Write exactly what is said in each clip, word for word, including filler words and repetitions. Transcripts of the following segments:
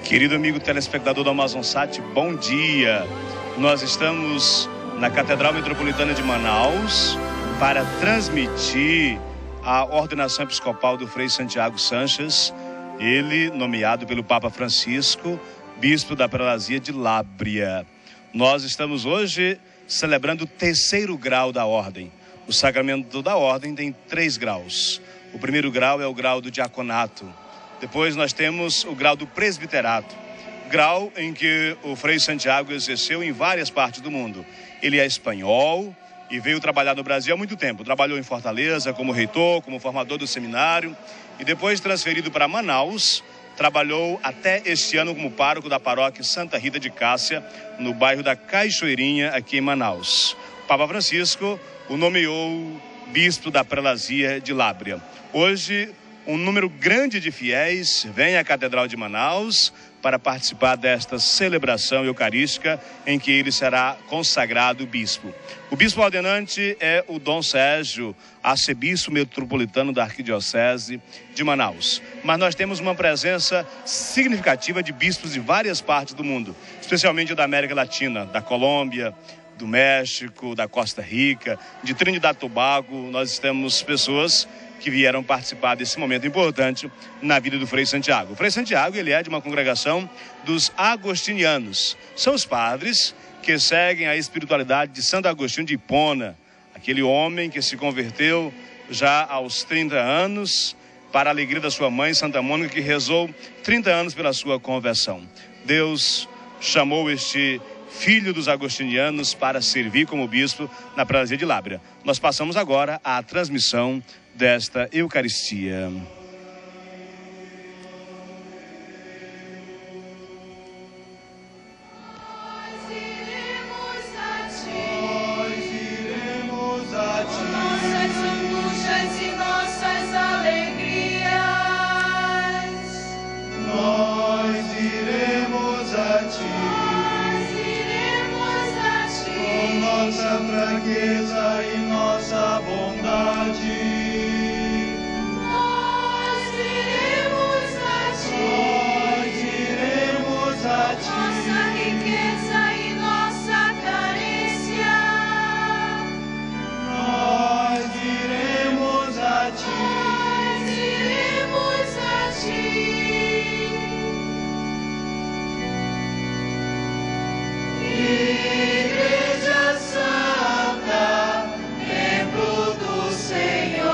Querido amigo telespectador do Amazonsat, bom dia. Nós estamos na Catedral Metropolitana de Manaus para transmitir a ordenação episcopal do Frei Santiago Sanches, ele nomeado pelo Papa Francisco, bispo da prelazia de Lábrea. Nós estamos hoje celebrando o terceiro grau da ordem. O sacramento da ordem tem três graus. O primeiro grau é o grau do diaconato. Depois nós temos o grau do presbiterato, grau em que o Frei Santiago exerceu em várias partes do mundo. Ele é espanhol e veio trabalhar no Brasil há muito tempo. Trabalhou em Fortaleza como reitor, como formador do seminário e depois transferido para Manaus, trabalhou até este ano como pároco da paróquia Santa Rita de Cássia, no bairro da Cachoeirinha, aqui em Manaus. O Papa Francisco o nomeou bispo da prelazia de Lábrea. Hoje, um número grande de fiéis vem à Catedral de Manaus para participar desta celebração eucarística em que ele será consagrado bispo. O bispo ordenante é o Dom Sérgio, arcebispo metropolitano da Arquidiocese de Manaus. Mas nós temos uma presença significativa de bispos de várias partes do mundo, especialmente da América Latina, da Colômbia, do México, da Costa Rica, de Trinidad e Tobago. Nós temos pessoas que vieram participar desse momento importante na vida do Frei Santiago. O Frei Santiago, ele é de uma congregação dos agostinianos. São os padres que seguem a espiritualidade de Santo Agostinho de Hipona, aquele homem que se converteu já aos trinta anos, para a alegria da sua mãe, Santa Mônica, que rezou trinta anos pela sua conversão. Deus chamou este filho dos agostinianos para servir como bispo na prelazia de Lábrea. Nós passamos agora à transmissão desta Eucaristia. Nossa fraqueza e nossa bondade, nós iremos a ti. nós iremos a ti. Nossa riqueza e nossa carência, Nós iremos a ti. nós iremos a ti. Igreja Santa, templo do Senhor,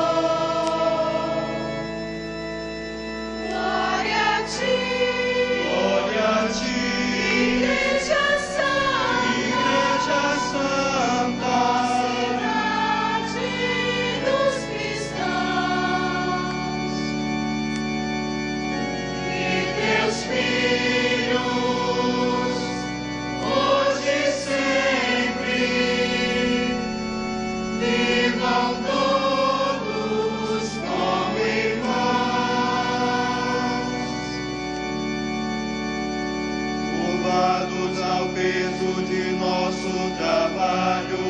glória a ti, Glória a ti, Igreja Santa, Igreja Santa, cidade dos cristãos, e teus filhos, hoje e sempre, vivam todos como irmãos. curvados ao peso de nosso trabalho.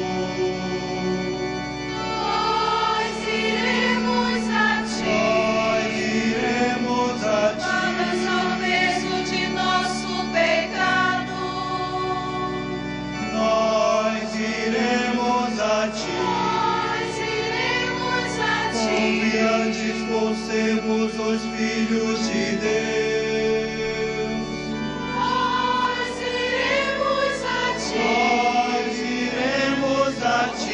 Nós iremos a Nós ti, iremos a dadas ti. ao peso de nosso pecado. Nós iremos a ti. Nós iremos a Confiantes ti, por sermos os filhos de Deus. nós iremos a ti. Nós iremos a ti.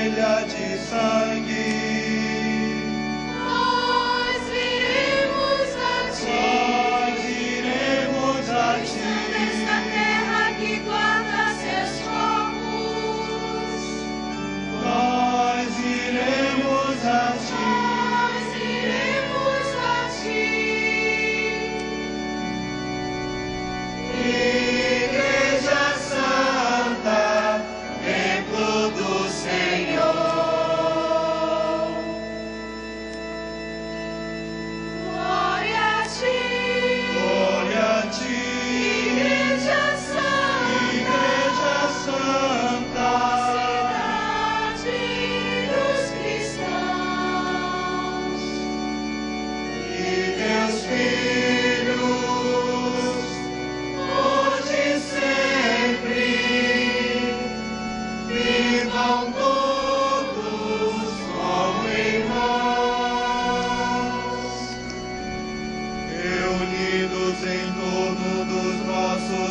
orelha de sangue. Nós iremos a ti. Nós iremos a ti. Nesta terra que guarda seus corpos. Nós iremos a ti. Nós iremos a ti. Igreja Santa, templo do Senhor. Glória a ti. Glória a ti. Igreja Santa. Igreja Santa. Cidade dos cristãos. E teus filhos, hoje e sempre, vivam todos como irmãos, reunidos em torno dos nossos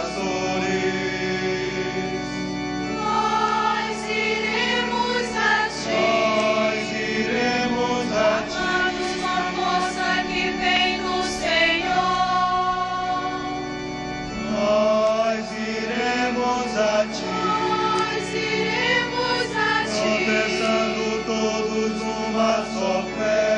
pastores. Nós iremos a ti. Nós iremos a ti. Amados com a força que vem do Senhor. Nós iremos a ti. Nós iremos a ti. Professando todos uma só fé.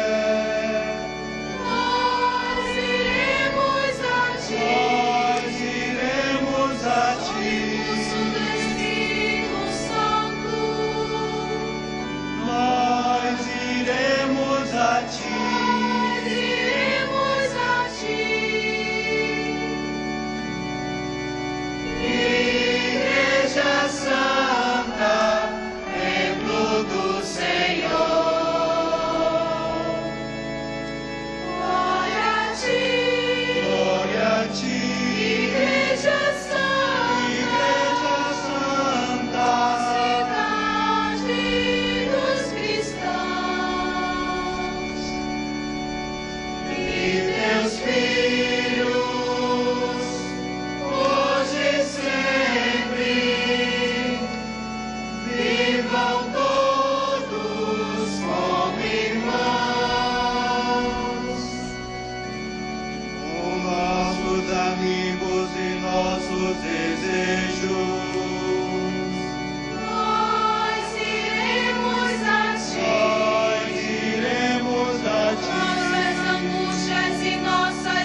Nós iremos a ti. Nós iremos a ti. Impulso do Espírito Santo. Nós iremos a ti. Nós iremos a ti. Igreja Santa, templo do Senhor. Glória a ti. Glória a ti. Igreja Santa. Igreja Santa. Cidade dos cristãos. E teus filhos, hoje e sempre, vivam todos como irmãos, com nossos amigos e nossos desejos. Nós iremos a ti. Nós iremos a ti. Nossas angústias e nossas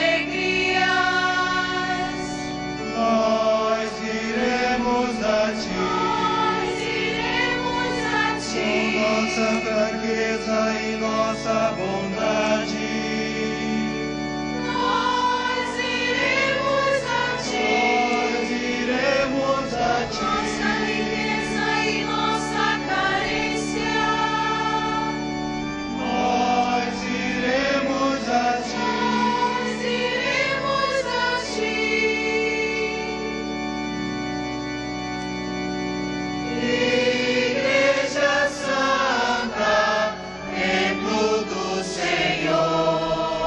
alegrias. Nós iremos a ti. Nós iremos a Com ti. nossa fraqueza e nossa bondade. Nós iremos a ti. Nós iremos a ti. Nossa riqueza e nossa carência. Nós iremos a ti. Nós iremos a ti. Igreja Santa, templo do Senhor.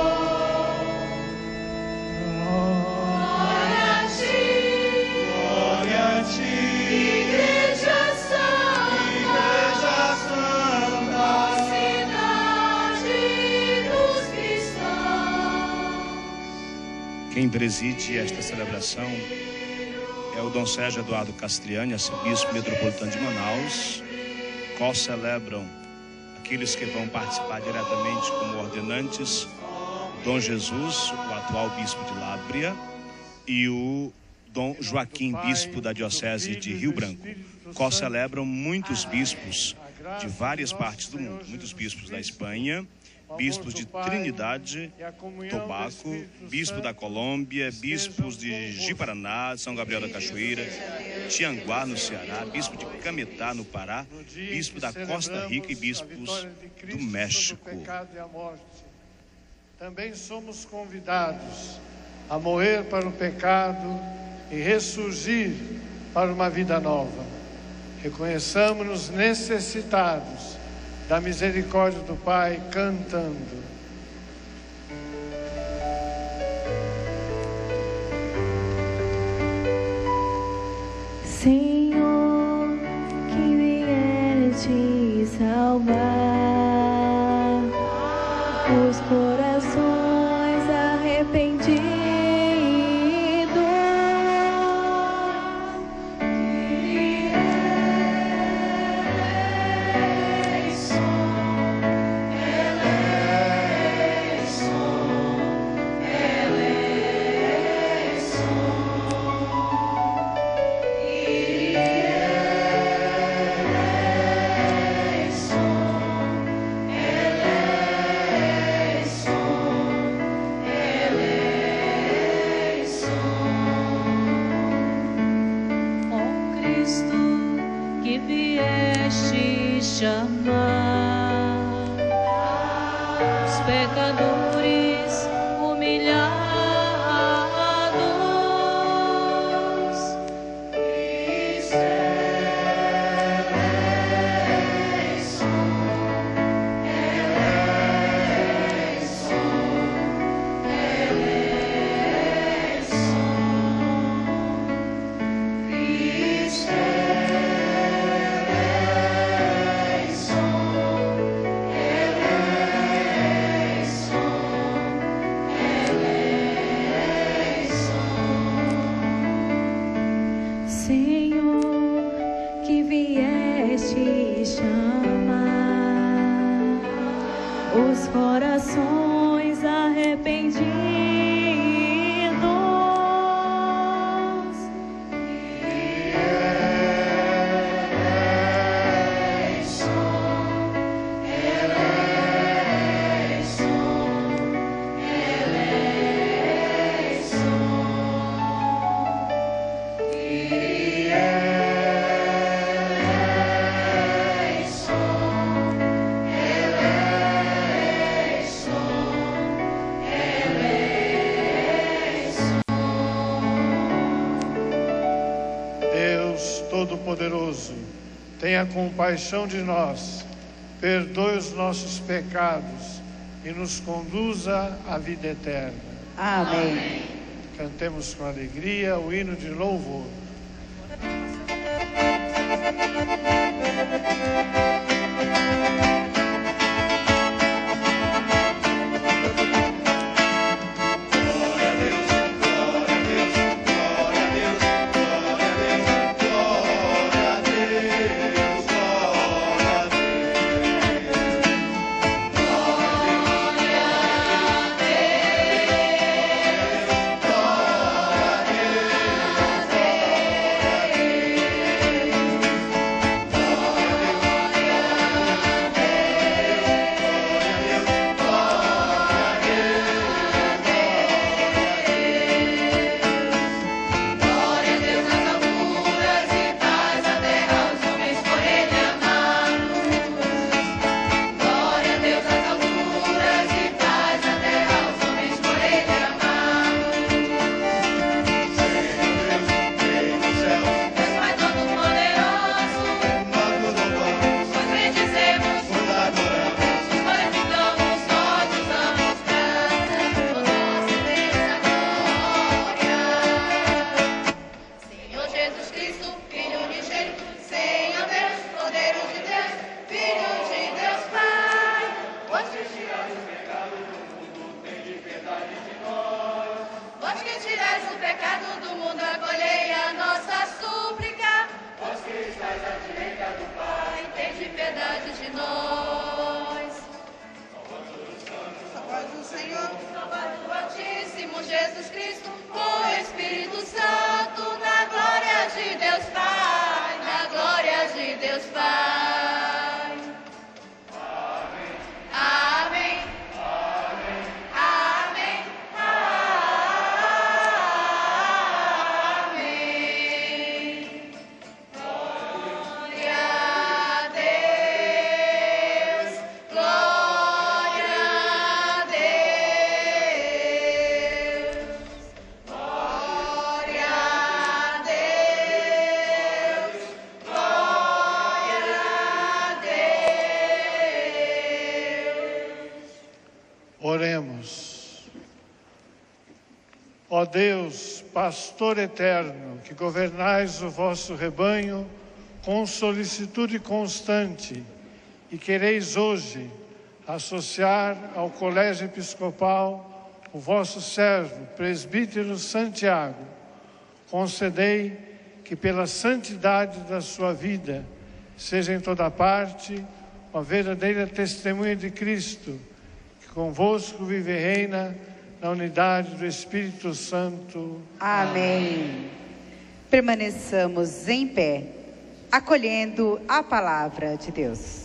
Glória a ti. Glória a ti. Igreja Santa. Igreja Santa. Cidade dos cristãos. Quem preside esta celebração é o Dom Sérgio Eduardo Castriani, arcebispo metropolitano de Manaus, qual celebram aqueles que vão participar diretamente como ordenantes, Dom Jesus, o atual bispo de Lábrea, e o Dom Joaquim, bispo da Diocese de Rio Branco, qual celebram muitos bispos de várias partes do mundo, muitos bispos da Espanha, bispos de Trinidade, Tobago, bispo da Colômbia, bispos de Ji-Paraná, São Gabriel da Cachoeira, Tianguá, no Ceará, bispo de Cametá, no Pará, bispo da Costa Rica e bispos do México. Também somos convidados a morrer para o pecado e ressurgir para uma vida nova. Reconheçamos-nos necessitados da misericórdia do Pai, cantando. Senhor, que vier te salvar os corações arrependidos. Os corações arrependidos. Todo-Poderoso, tenha compaixão de nós, perdoe os nossos pecados e nos conduza à vida eterna. Amém. Cantemos com alegria o hino de louvor. Oremos. Ó Deus, pastor eterno, que governais o vosso rebanho com solicitude constante, e quereis hoje associar ao Colégio Episcopal o vosso servo, presbítero Santiago, concedei que pela santidade da sua vida seja em toda parte uma verdadeira testemunha de Cristo, que convosco vive e reina na unidade do Espírito Santo. Amém. Permaneçamos em pé, acolhendo a palavra de Deus.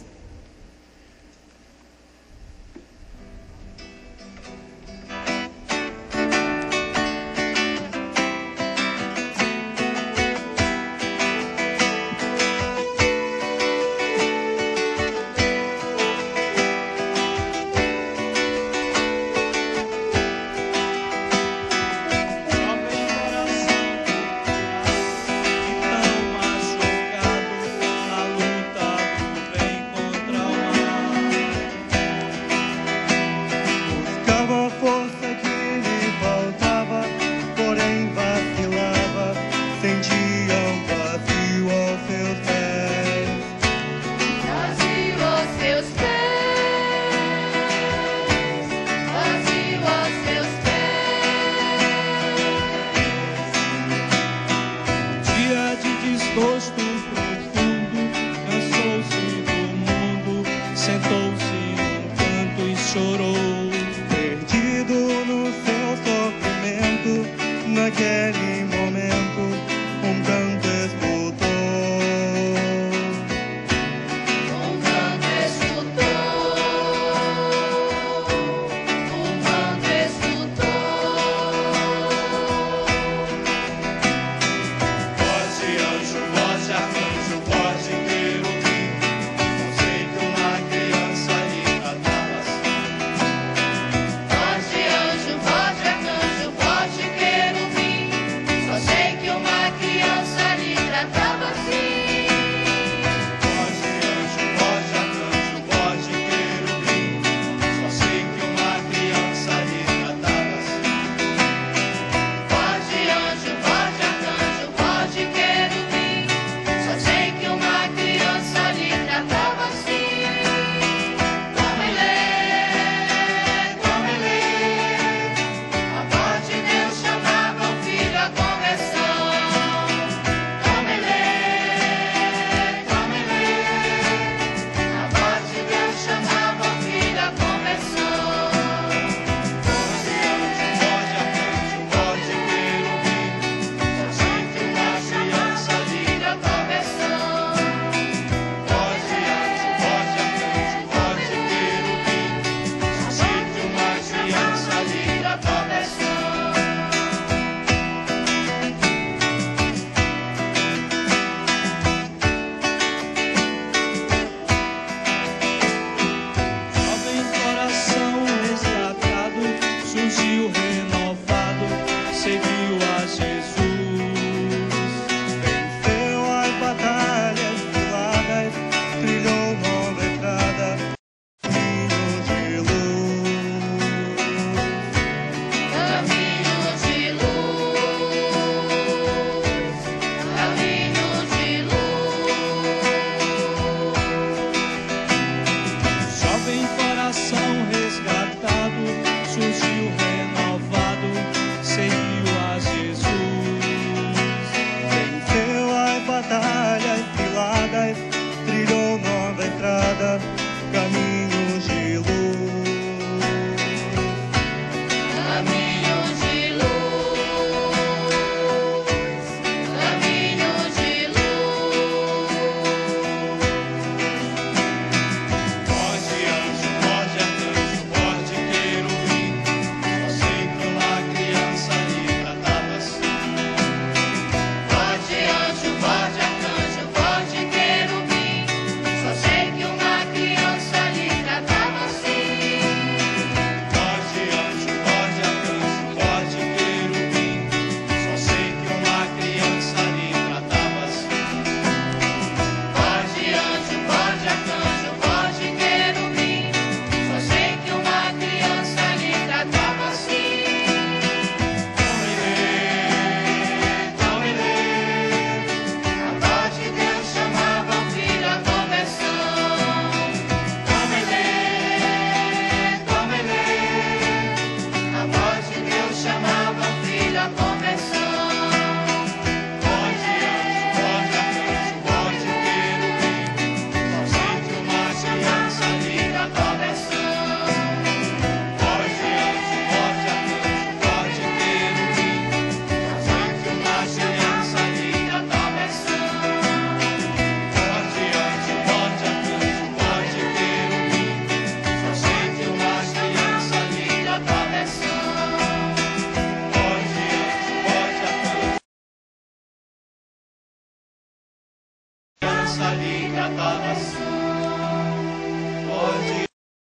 Voz de arcanjo, voz de querubim, não sei que uma criança Pode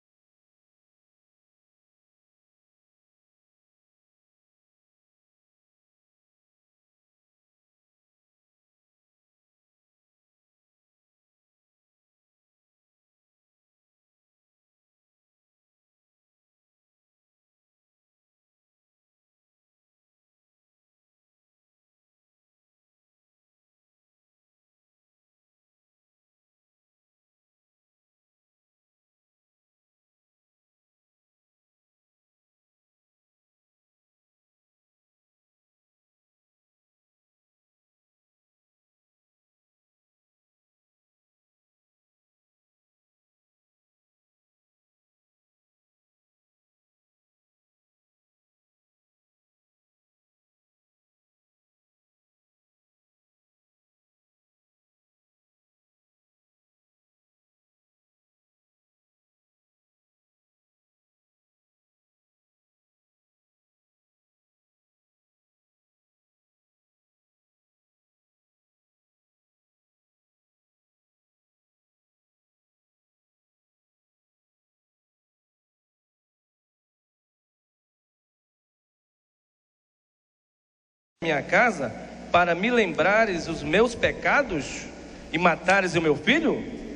minha casa para me lembrares os meus pecados e matares o meu filho?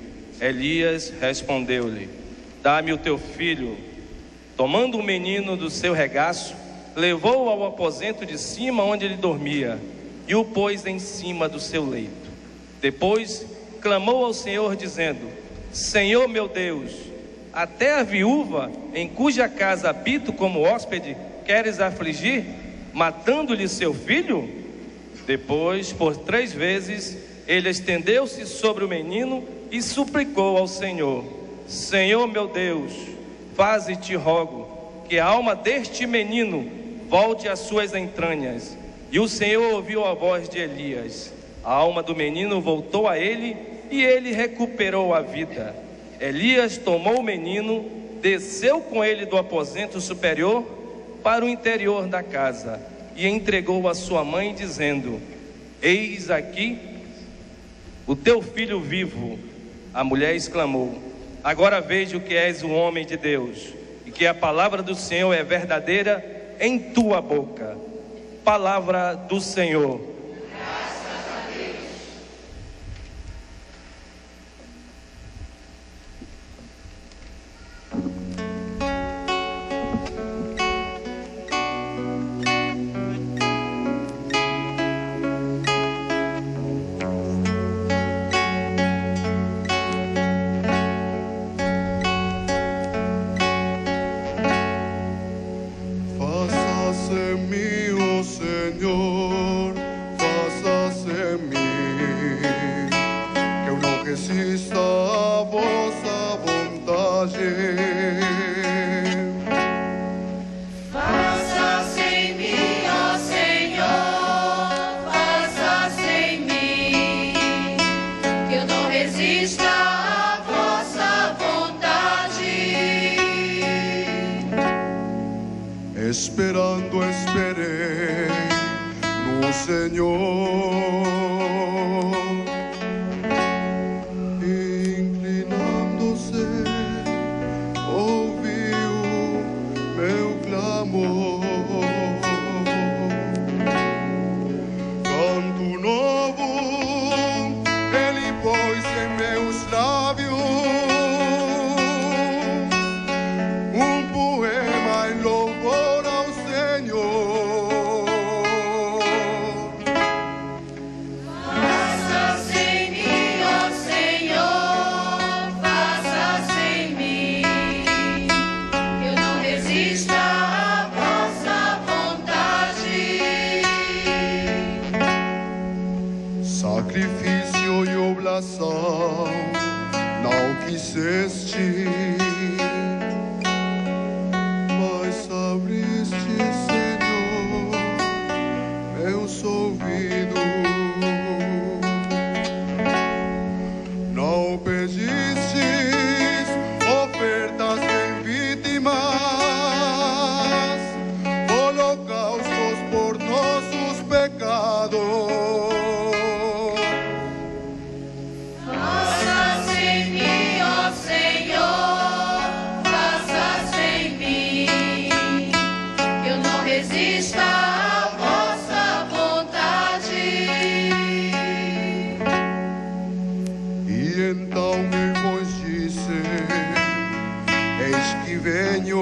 Elias respondeu-lhe: dá-me o teu filho. Tomando o menino do seu regaço, levou-o ao aposento de cima onde ele dormia e o pôs em cima do seu leito. Depois clamou ao Senhor dizendo: Senhor meu Deus, até a viúva em cuja casa habito como hóspede queres afligir, matando-lhe seu filho? Depois, por três vezes, ele estendeu-se sobre o menino e suplicou ao Senhor: Senhor meu Deus, faze-te rogo que a alma deste menino volte às suas entranhas. E o Senhor ouviu a voz de Elias. A alma do menino voltou a ele e ele recuperou a vida. Elias tomou o menino, desceu com ele do aposento superior para o interior da casa e entregou a sua mãe, dizendo: eis aqui o teu filho vivo. A mulher exclamou: agora vejo que és um homem de Deus e que a palavra do Senhor é verdadeira em tua boca. Palavra do Senhor. Esperando esperei no Senhor, inclinando-se, ouviu meu clamor. Canto novo Ele pôs em meus lábios, um poema em louvor ao Senhor. Faça-se em mim, ó Senhor, faça-se em mim, que eu não resista à vossa vontade. Sacrifício e oblação não quiseste, mas abriste, Senhor, meus ouvidos. Não pedistes ofertas nem vítimas, holocaustos por nossos pecados. Faça-se em que venho.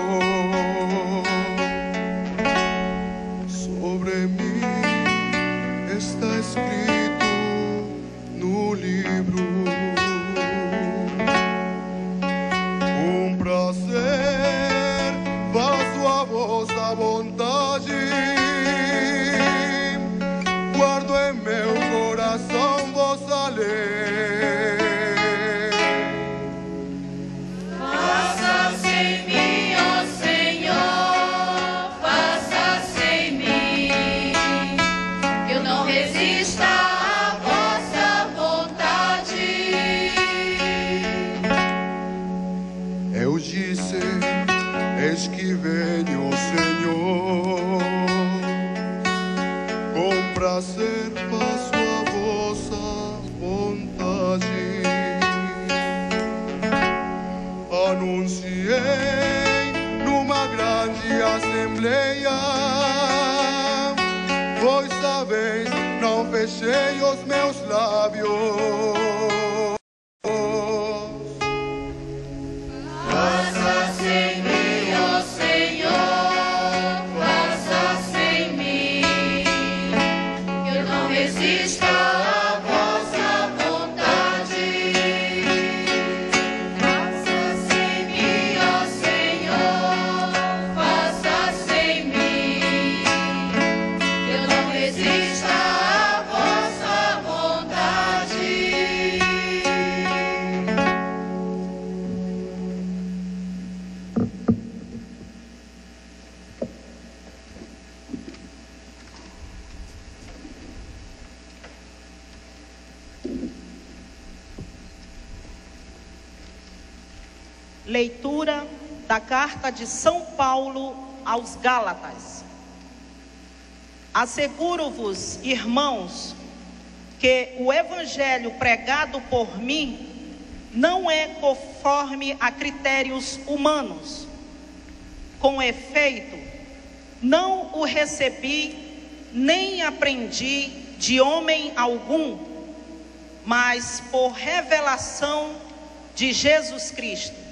Sobre mim está escrito no livro um prazer, faço a vossa vontade, guardo em meu coração vossa lei. Faça-se em mim, ó Senhor, faça-se em mim, que eu não resista à vossa vontade. Eu disse, eis que venho, Senhor, com prazer faço a vossa vontade. Anunciei numa grande assembleia, vós sabeis, não fechei os meus lábios. Faça-se em mim, ó Senhor, faça-se em mim, que eu não resista à vossa vontade. Faça-se em mim, ó Senhor, faça-se em mim, que eu não resista à vossa vontade. Leitura da carta de São Paulo aos Gálatas. Asseguro-vos, irmãos, que o evangelho pregado por mim não é conforme a critérios humanos. Com efeito, não o recebi nem aprendi de homem algum, mas por revelação de Jesus Cristo.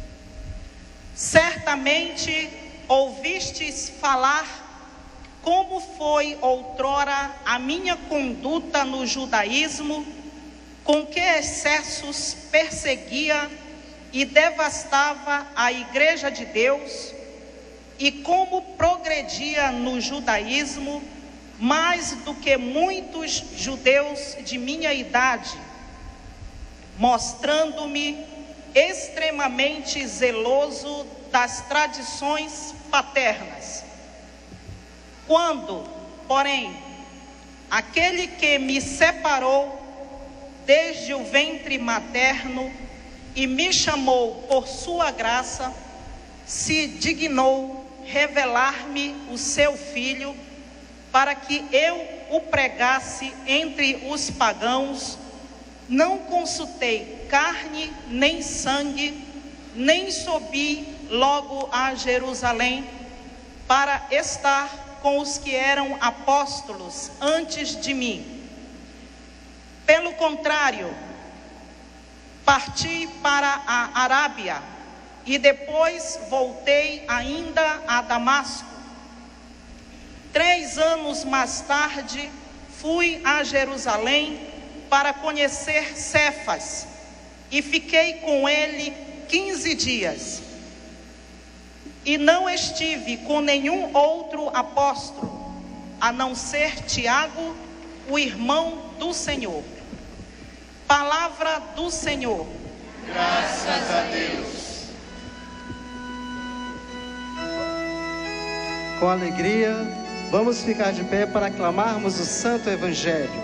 Certamente ouvistes falar como foi outrora a minha conduta no judaísmo, com que excessos perseguia e devastava a igreja de Deus, e como progredia no judaísmo mais do que muitos judeus de minha idade, mostrando-me extremamente zeloso das tradições paternas. Quando, porém, aquele que me separou desde o ventre materno e me chamou por sua graça, se dignou revelar-me o seu filho, para que eu o pregasse entre os pagãos, não consultei carne nem sangue, nem subi logo a Jerusalém para estar com os que eram apóstolos antes de mim. Pelo contrário, parti para a Arábia e depois voltei ainda a Damasco. Três anos mais tarde, fui a Jerusalém para conhecer Cefas e fiquei com ele quinze dias. E não estive com nenhum outro apóstolo, a não ser Tiago, o irmão do Senhor. Palavra do Senhor. Graças a Deus. Com alegria, vamos ficar de pé para aclamarmos o Santo Evangelho.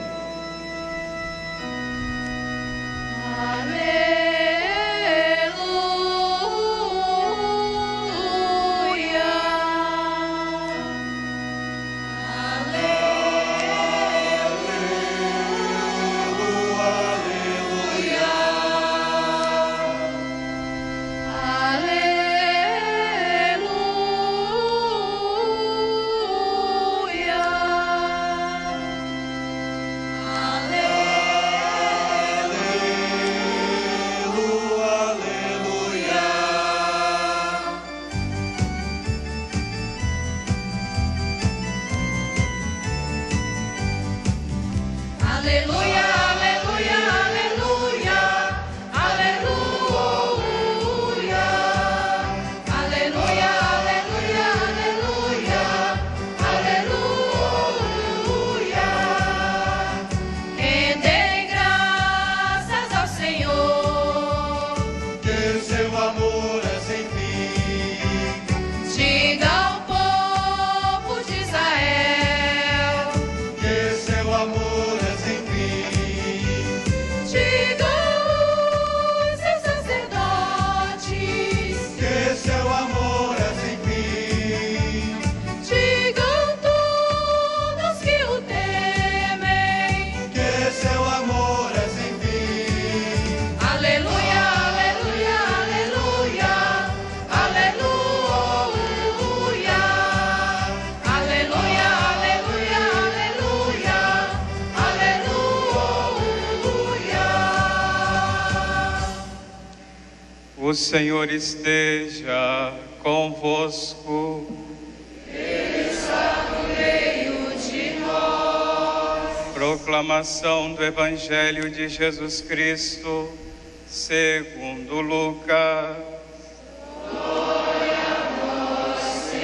O Senhor esteja convosco. Ele está no meio de nós. Proclamação do Evangelho de Jesus Cristo, segundo Lucas. Glória a vós,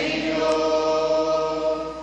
Senhor.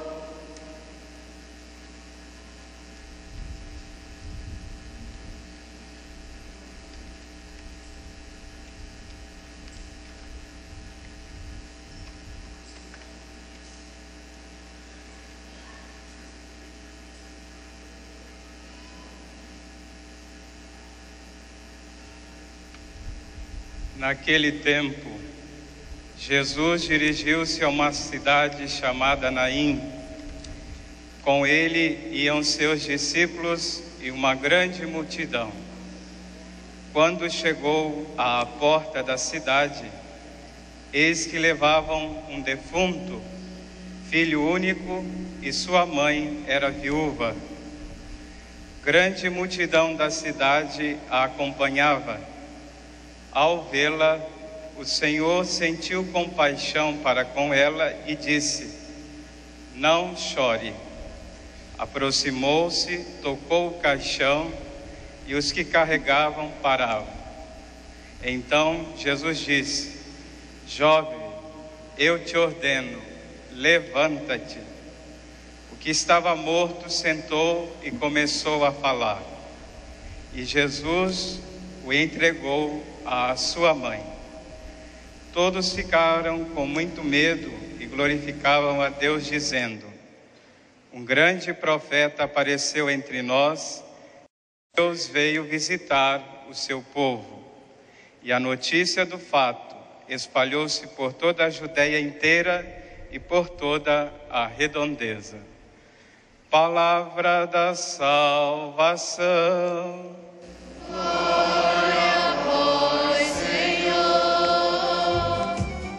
Naquele tempo, Jesus dirigiu-se a uma cidade chamada Naim. Com ele iam seus discípulos e uma grande multidão. Quando chegou à porta da cidade, eis que levavam um defunto, filho único, e sua mãe era viúva. Grande multidão da cidade a acompanhava. Ao vê-la, o Senhor sentiu compaixão para com ela e disse: não chore. Aproximou-se, tocou o caixão e os que carregavam paravam. Então Jesus disse: jovem, eu te ordeno, levanta-te. O que estava morto sentou e começou a falar. E Jesus o entregou à sua mãe. Todos ficaram com muito medo e glorificavam a Deus, dizendo: um grande profeta apareceu entre nós. Deus veio visitar o seu povo. E a notícia do fato espalhou-se por toda a Judeia inteira e por toda a redondeza. Palavra da salvação. Glória a vós, Senhor.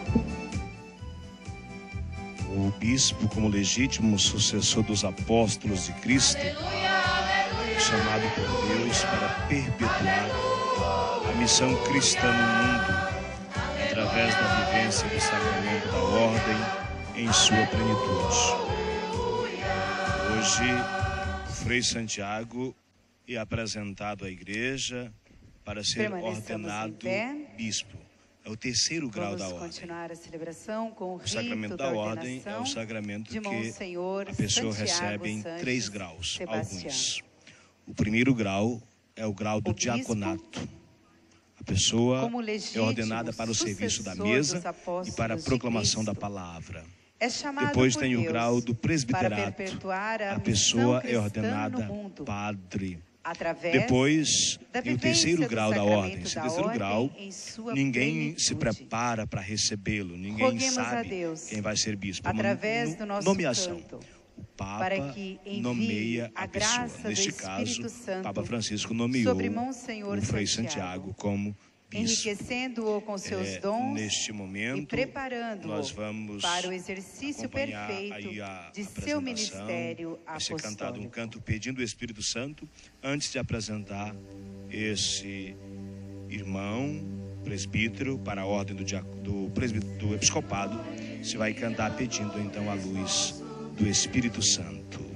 O bispo, como legítimo sucessor dos apóstolos de Cristo, é chamado por Deus para perpetuar a missão cristã no mundo, através da vivência do sacramento da ordem em sua plenitude. Hoje, o Frei Santiago é apresentado à igreja para ser ordenado bispo. É o terceiro grau Vamos da ordem. continuar a celebração com o, O sacramento da ordem é o sacramento que a pessoa recebe em três graus, alguns. O primeiro grau é o grau do diaconato. A pessoa é ordenada para o serviço da mesa e para a proclamação da palavra. É chamado Depois por tem o Deus grau do presbiterato. para perpetuar a A pessoa missão é ordenada cristã no mundo, padre. através Depois da tem o vivência terceiro do grau da sacramento ordem. Esse da terceiro ordem grau, em sua ninguém se plenitude. prepara para recebê-lo. Ninguém Roguemos a sabe Deus, quem vai ser bispo. É uma através no- do nosso nomeação. canto, O Papa para que envie nomeia a, a pessoa. graça Neste do caso, Espírito Santo o Papa Francisco nomeou sobre Monsenhor o Frei Santiago, Santiago como bispo. enriquecendo-o com seus É, dons neste momento, e preparando-o nós vamos para o exercício acompanhar perfeito aí a de seu apresentação. ministério Vai ser cantado um apostólico. canto pedindo o Espírito Santo antes de apresentar esse irmão presbítero para a ordem do, dia- do, presbí- do episcopado. Se vai cantar pedindo então a luz do Espírito Santo.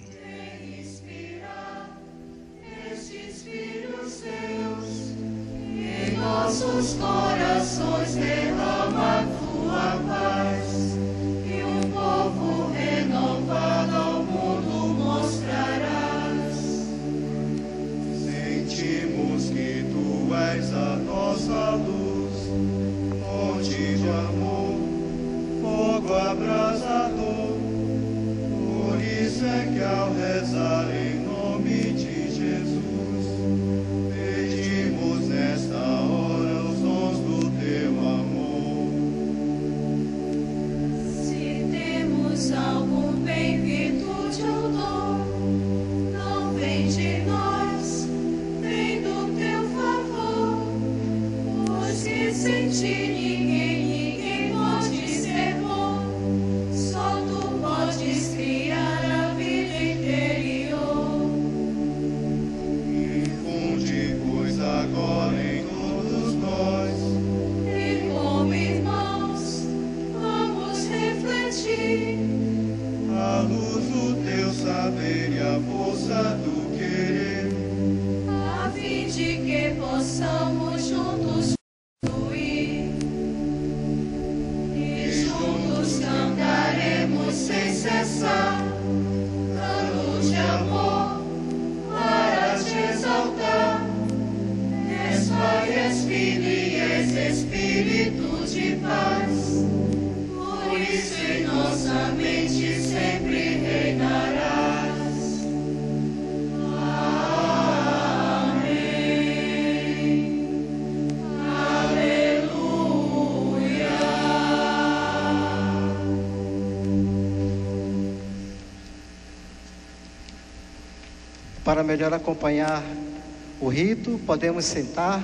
Estes filhos seus, em nossos corações derrama a tua paz, e um povo renovado ao mundo mostrarás. Sentimos que tu és a nossa luz, fonte de amor, fogo abrasador. Por isso é que ao rezar em nome de Jesus, pedimos nesta hora os dons do teu amor. Se temos algum bem, virtude ou dom, não vem de nós, vem do teu favor. Pois que sem ti ninguém, ninguém pode ser bom. Só tu podes criar a vida interior. Infunde, pois agora em todos nós, E espírito de paz. Por isso em nossa mente sempre reinarás. Para melhor acompanhar o rito, podemos sentar.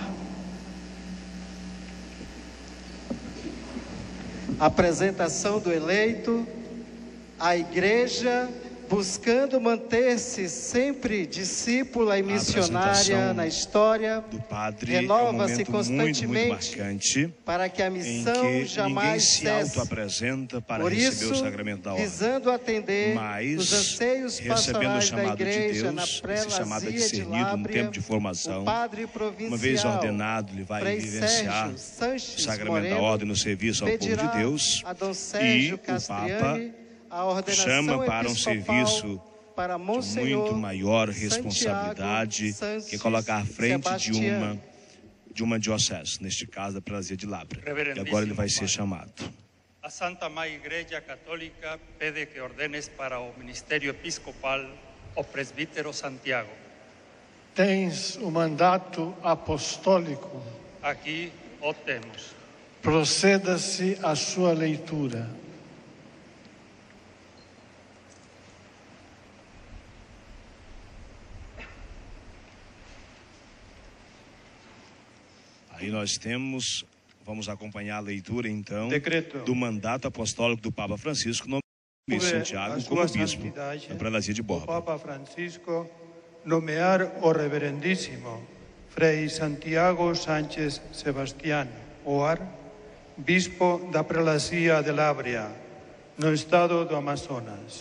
Apresentação do eleito. A igreja, buscando manter-se sempre discípula e missionária na história, do padre renova-se é um constantemente muito, muito marcante, para que a missão em que jamais ninguém se cesse. auto-apresenta para Por receber isso, o sacramento da ordem. visando atender Mas, os anseios recebendo o pastorais da chamado de igreja Deus, na esse chamado é prelazia de discernido no Lábrea, tempo de formação. o padre provincial, Uma vez ordenado, ele vai Frei vivenciar Sérgio Sanches o sacramento Moreno, da ordem no serviço ao povo pedirá de Deus. a Dom E Sérgio o Castriani Papa a ordenação chama para um episcopal serviço para de Monsenhor muito maior Santiago responsabilidade, Sanches que é colocar à frente de Sebastião. uma, de uma diocese, neste caso da prelazia de Lábrea. E agora ele vai ser chamado. A Santa Mãe Igreja Católica pede que ordenes para o ministério episcopal o presbítero Santiago. Tens o mandato apostólico. Aqui o temos. Proceda-se à sua leitura. Aí nós temos, vamos acompanhar a leitura então, Decreto. do mandato apostólico do Papa Francisco, no nome de Santiago, como bispo da prelazia de O Borba. Papa Francisco nomear o reverendíssimo Frei Santiago Sánchez Sebastián Oar, bispo da prelazia de Lábrea, no estado do Amazonas.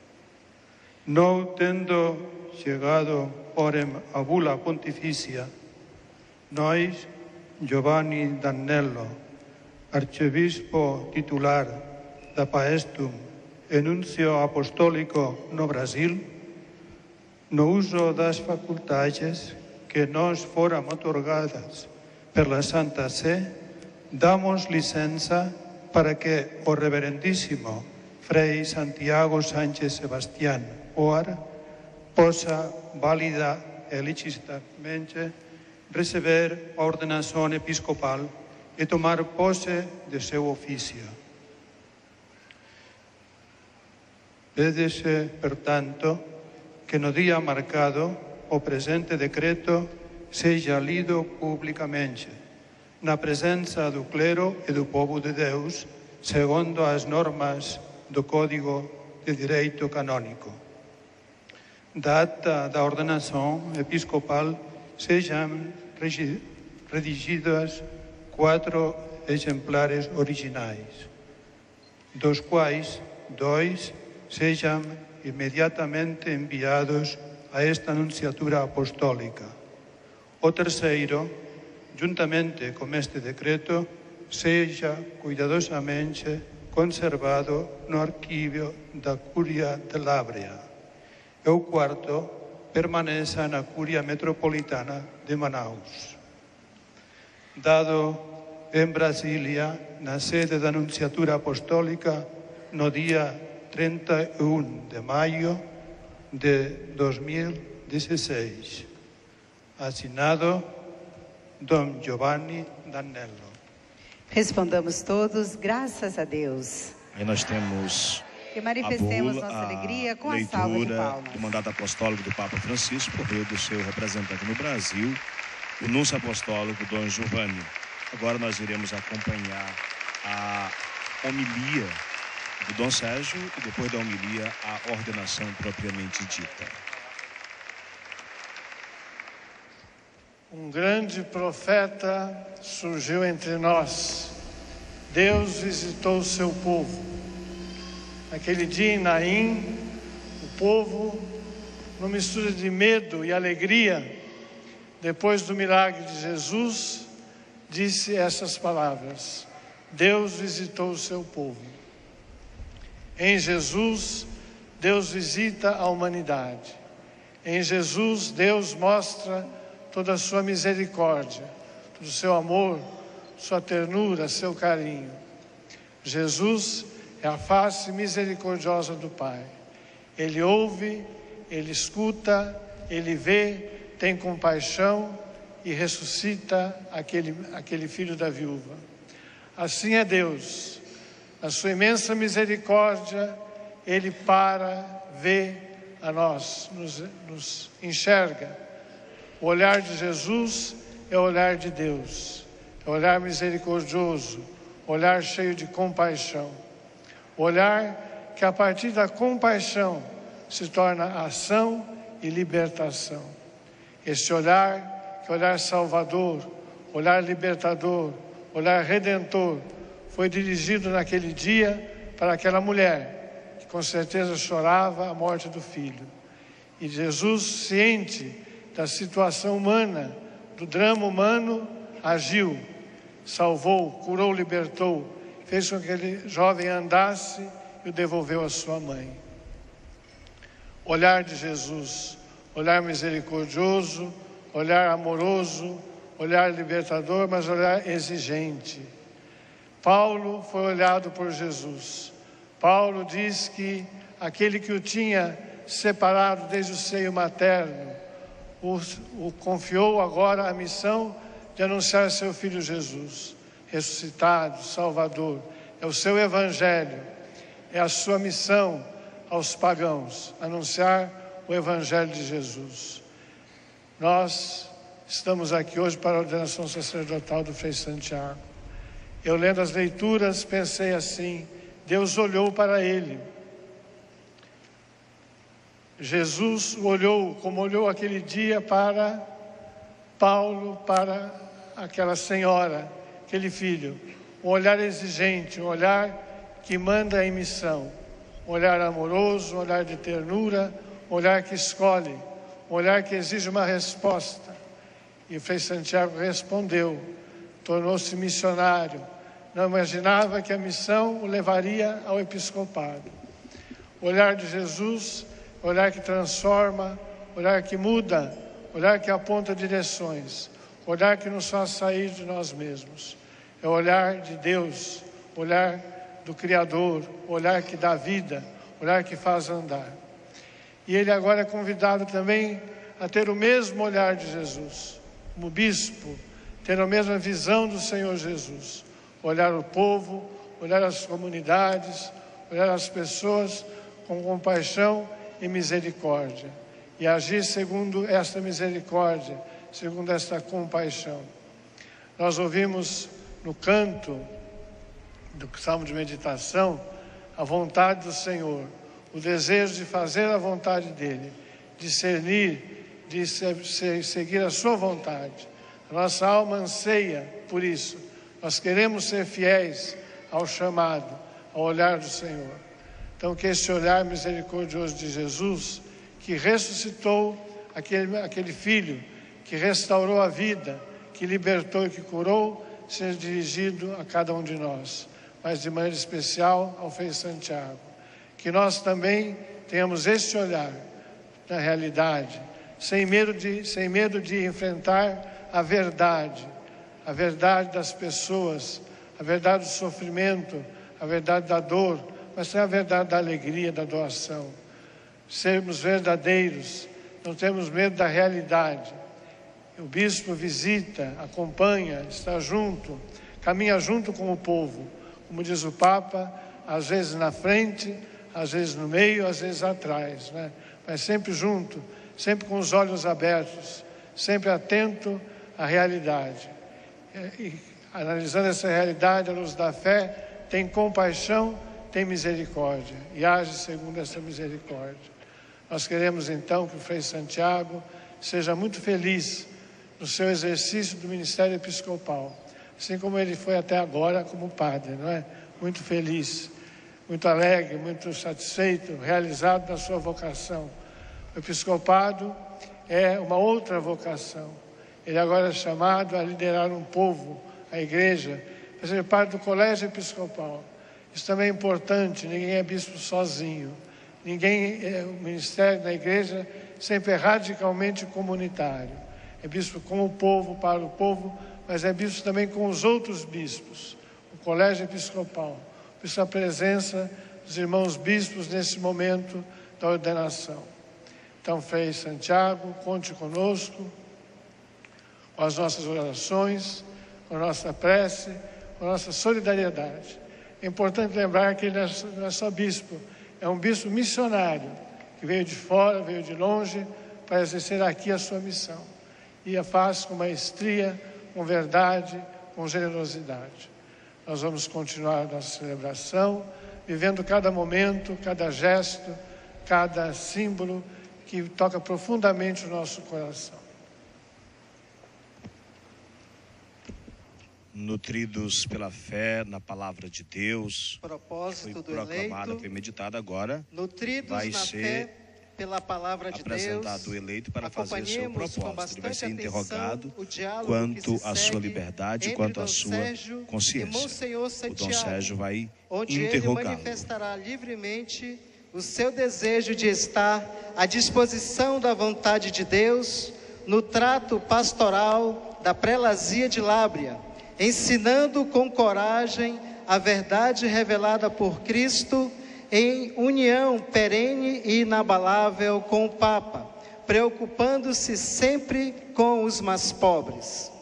No tendo chegado porém a bula pontificia, nós, Giovanni Dannello, arcebispo titular da Paestum e nuncio apostólico no Brasil, no uso das facultades que nos foram otorgadas pela Santa Sé, damos licença para que o reverendíssimo Frei Santiago Sánchez Sebastián Oar possa válida e licitamente receber a ordenação episcopal e tomar posse de seu ofício. Pede-se, portanto, que no dia marcado o presente decreto seja lido publicamente, na presença do clero e do povo de Deus, segundo as normas do Código de Direito Canônico. Da ata da ordenação episcopal sejam redigidas quatro exemplares originais, dos quais dois sejam imediatamente enviados a esta anunciatura apostólica. O terceiro, juntamente com este decreto, seja cuidadosamente conservado no arquivo da Cúria de Lábrea. E o quarto permaneça na Cúria Metropolitana de Manaus. Dado em Brasília, na sede da Anunciatura Apostólica, no dia trinta e um de maio de dois mil e dezesseis. Assinado Dom Giovanni Dannello. Respondamos todos, graças a Deus. Aí nós temos E manifestemos a bula, nossa alegria com a a salva de leitura palmas. do mandato apostólico do Papa Francisco, por meio do seu representante no Brasil, o núncio apostólico Dom Giovanni. Agora nós iremos acompanhar a homilia do Dom Sérgio e depois da homilia a ordenação propriamente dita. Um grande profeta surgiu entre nós. Deus visitou o seu povo. Naquele dia em Naim, o povo, numa mistura de medo e alegria, depois do milagre de Jesus, disse essas palavras: Deus visitou o seu povo. Em Jesus, Deus visita a humanidade. Em Jesus, Deus mostra toda a sua misericórdia, todo o seu amor, sua ternura, seu carinho. Jesus é a face misericordiosa do Pai. Ele ouve, Ele escuta, Ele vê, tem compaixão e ressuscita aquele, aquele filho da viúva. Assim é Deus. Na sua imensa misericórdia, Ele para, vê a nós, nos, nos enxerga. O olhar de Jesus é o olhar de Deus. É o olhar misericordioso, olhar cheio de compaixão. O olhar que a partir da compaixão se torna ação e libertação. Este olhar, que é o olhar salvador, olhar libertador, olhar redentor, foi dirigido naquele dia para aquela mulher, que com certeza chorava a morte do filho. E Jesus, ciente da situação humana, do drama humano, agiu, salvou, curou, libertou, fez com que aquele jovem andasse e o devolveu à sua mãe. Olhar de Jesus, olhar misericordioso, olhar amoroso, olhar libertador, mas olhar exigente. Paulo foi olhado por Jesus. Paulo diz que aquele que o tinha separado desde o seio materno, o, o confiou agora a missão de anunciar seu Filho Jesus, ressuscitado, Salvador. É o seu Evangelho, é a sua missão aos pagãos, anunciar o Evangelho de Jesus. Nós estamos aqui hoje para a ordenação sacerdotal do Frei Santiago. Eu lendo as leituras pensei assim, Deus olhou para ele. Jesus olhou como olhou aquele dia para Paulo, para aquela senhora, aquele filho. Um olhar exigente, um olhar que manda em missão. Um olhar amoroso, um olhar de ternura, um olhar que escolhe, um olhar que exige uma resposta. E o Frei Santiago respondeu, tornou-se missionário. Não imaginava que a missão o levaria ao episcopado. O olhar de Jesus, o olhar que transforma, o olhar que muda, o olhar que aponta direções, o olhar que nos faz sair de nós mesmos. É o olhar de Deus, o olhar do Criador, o olhar que dá vida, o olhar que faz andar. E ele agora é convidado também a ter o mesmo olhar de Jesus, como bispo, ter a mesma visão do Senhor Jesus, olhar o povo, olhar as comunidades, olhar as pessoas com compaixão e misericórdia, e agir segundo esta misericórdia, segundo esta compaixão. Nós ouvimos no canto do Salmo de Meditação a vontade do Senhor, o desejo de fazer a vontade dEle, discernir, de seguir a sua vontade. A nossa alma anseia por isso. Nós queremos ser fiéis ao chamado, ao olhar do Senhor. Então, que esse olhar misericordioso de Jesus, que ressuscitou aquele, aquele filho, que restaurou a vida, que libertou e que curou, seja dirigido a cada um de nós, mas de maneira especial ao Frei Santiago. Que nós também tenhamos esse olhar na realidade, sem medo de, sem medo de enfrentar a verdade, a verdade das pessoas, a verdade do sofrimento, a verdade da dor, mas também a verdade da alegria, da doação. Sermos verdadeiros, não temos medo da realidade. O bispo visita, acompanha, está junto, caminha junto com o povo. Como diz o Papa, às vezes na frente, às vezes no meio, às vezes atrás, né? Mas sempre junto, sempre com os olhos abertos, sempre atento à realidade. E, analisando essa realidade à luz da fé, tem compaixão, tem misericórdia e age segundo essa misericórdia. Nós queremos então que o Frei Santiago seja muito feliz no seu exercício do ministério episcopal, assim como ele foi até agora como padre, não é? Muito feliz, muito alegre, muito satisfeito, realizado na sua vocação. O episcopado é uma outra vocação. Ele agora é chamado a liderar um povo, a igreja, fazer parte do colégio episcopal. Isso também é importante, ninguém é bispo sozinho. Ninguém, é, o ministério da igreja sempre é radicalmente comunitário. É bispo com o povo, para o povo, mas é bispo também com os outros bispos, o colégio episcopal, por isso a presença dos irmãos bispos nesse momento da ordenação. Então, Frei Santiago, conte conosco, com as nossas orações, com a nossa prece, com a nossa solidariedade. É importante lembrar que ele não é só bispo, é um bispo missionário, que veio de fora, veio de longe, para exercer aqui a sua missão. E a faz com maestria, com verdade, com generosidade. Nós vamos continuar a nossa celebração, vivendo cada momento, cada gesto, cada símbolo que toca profundamente o nosso coração. Nutridos pela fé na palavra de Deus, propósito foi do proclamada, eleito, foi meditada agora, nutridos vai na ser fé pela palavra de apresentado Deus, o eleito para fazer seu acompanhemos com propósito. Ele vai ser bastante interrogado atenção o diálogo quanto que se à sua segue liberdade, entre quanto à Dom sua Sérgio e consciência. Monsenhor O Dom Santiago, Sérgio vai onde ele interrogá-lo. manifestará livremente o seu desejo de estar à disposição da vontade de Deus no trato pastoral da prelazia de Lábrea, ensinando com coragem a verdade revelada por Cristo em união perene e inabalável com o Papa, preocupando-se sempre com os mais pobres.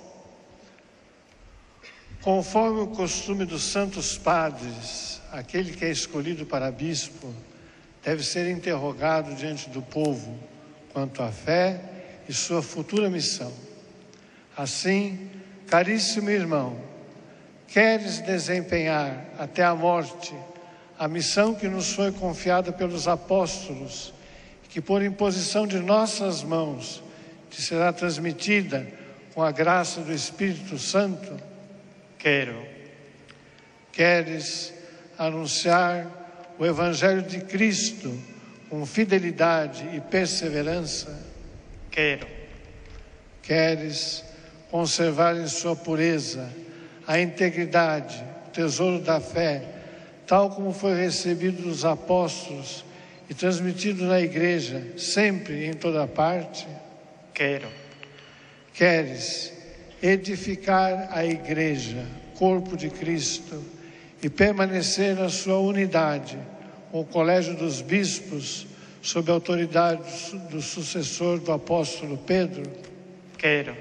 Conforme o costume dos santos padres, aquele que é escolhido para bispo deve ser interrogado diante do povo quanto à fé e sua futura missão. Assim, caríssimo irmão, queres desempenhar até a morte a missão que nos foi confiada pelos apóstolos, que por imposição de nossas mãos te será transmitida com a graça do Espírito Santo? Quero. Queres anunciar o Evangelho de Cristo com fidelidade e perseverança? Quero. Queres conservar em sua pureza a integridade, o tesouro da fé, tal como foi recebido dos apóstolos e transmitido na igreja, sempre e em toda parte? Quero. Queres edificar a igreja, corpo de Cristo, e permanecer na sua unidade, com o colégio dos bispos, sob a autoridade do sucessor do apóstolo Pedro? Quero.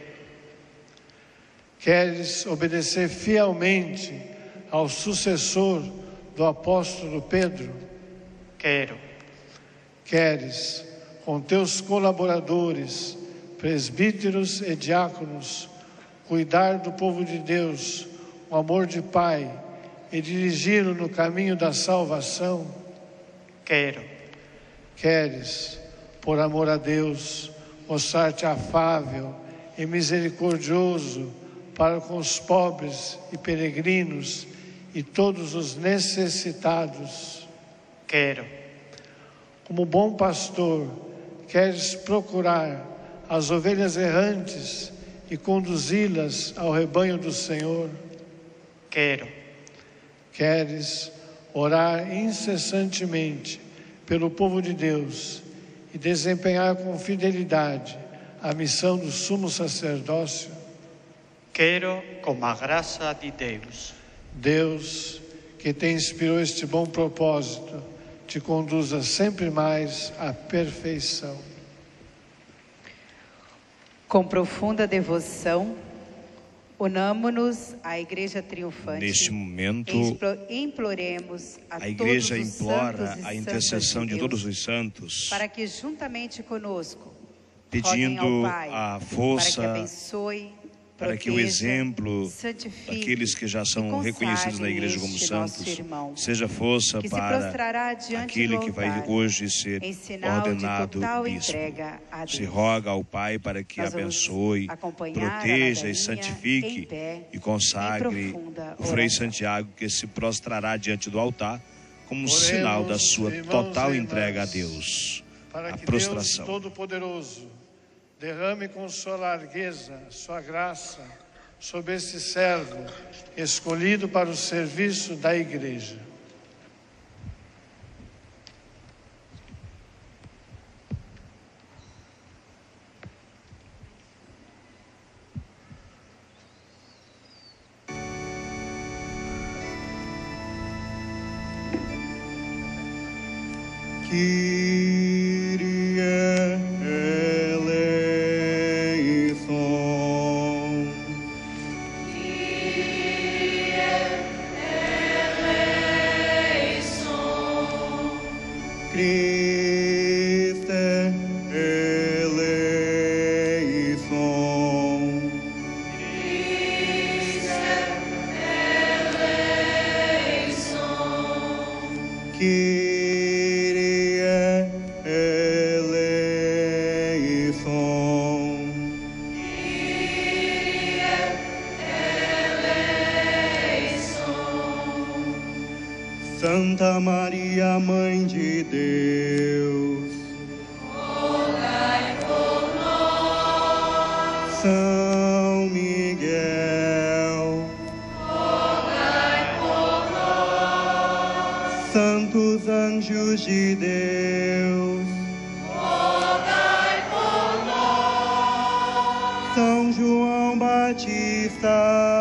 Queres obedecer fielmente ao sucessor do apóstolo Pedro? Quero. Queres, com teus colaboradores, presbíteros e diáconos, cuidar do povo de Deus, o amor de Pai, e dirigi-lo no caminho da salvação? Quero. Queres, por amor a Deus, mostrar-te afável e misericordioso para com os pobres e peregrinos e todos os necessitados? Quero. Como bom pastor, queres procurar as ovelhas errantes e conduzi-las ao rebanho do Senhor? Quero. Queres orar incessantemente pelo povo de Deus e desempenhar com fidelidade a missão do sumo sacerdócio? Quero, com a graça de Deus. Deus, que te inspirou este bom propósito, te conduza sempre mais à perfeição. Com profunda devoção, unamo-nos à Igreja Triunfante. Neste momento, e imploremos a, a Igreja todos os implora santos e a santas intercessão de Deus, todos os santos, para que juntamente conosco pedindo roguem ao Pai, a força, para que abençoe, para que o proteja, exemplo santifique daqueles que já e são consagre reconhecidos na igreja como este nosso santos, irmão, seja força que se para prostrará diante aquele do que vai altar, hoje ser em sinal de ordenado total bispo. entrega a Deus. Se roga ao Pai para que Nós vamos abençoe, acompanhar proteja a e ladainha santifique em pé, e consagre em profunda o Frei oração. Santiago, que se prostrará diante do altar como Oremos, sinal da sua irmãos total e entrega a irmãs, Deus. para A que prostração. Deus Todo-Poderoso derrame com sua largueza, sua graça, sobre esse servo escolhido para o serviço da igreja. Kyrie eleison. Kyrie eleison. Christe eleison. Christe eleison. Kyrie eleison. Kyrie eleison. Santa Maria, Mãe de Deus, rogai por nós. São Miguel, Rogai por nós. santos anjos de Deus, Rogai por nós. São João Batista,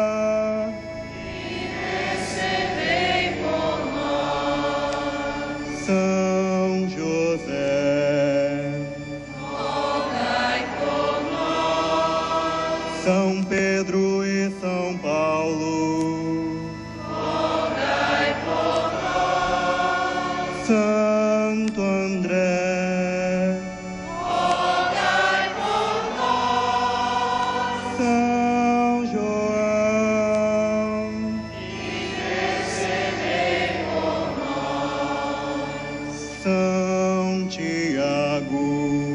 Intercedei por nós. São José, Rogai por nós. São Pedro e São Paulo, Rogai por nós. Santo André, Rogai por nós. São João, Intercedei por nós. São Tiago,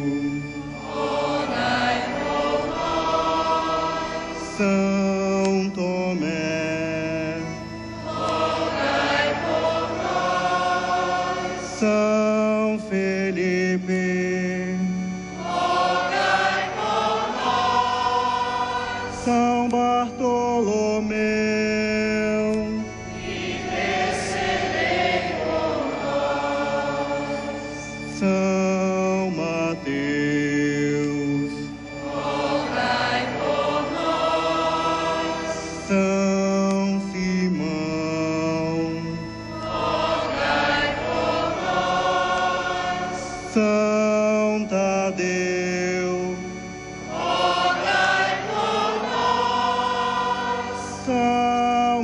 Rogai por nós. São Tomé, Rogai por nós. São Felipe, Rogai por nós. São Bartolomeu, Intercedei por nós. São Mateus, Rogai por nós. São Simão, Rogai por nós. São Tadeu, Rogai por nós. São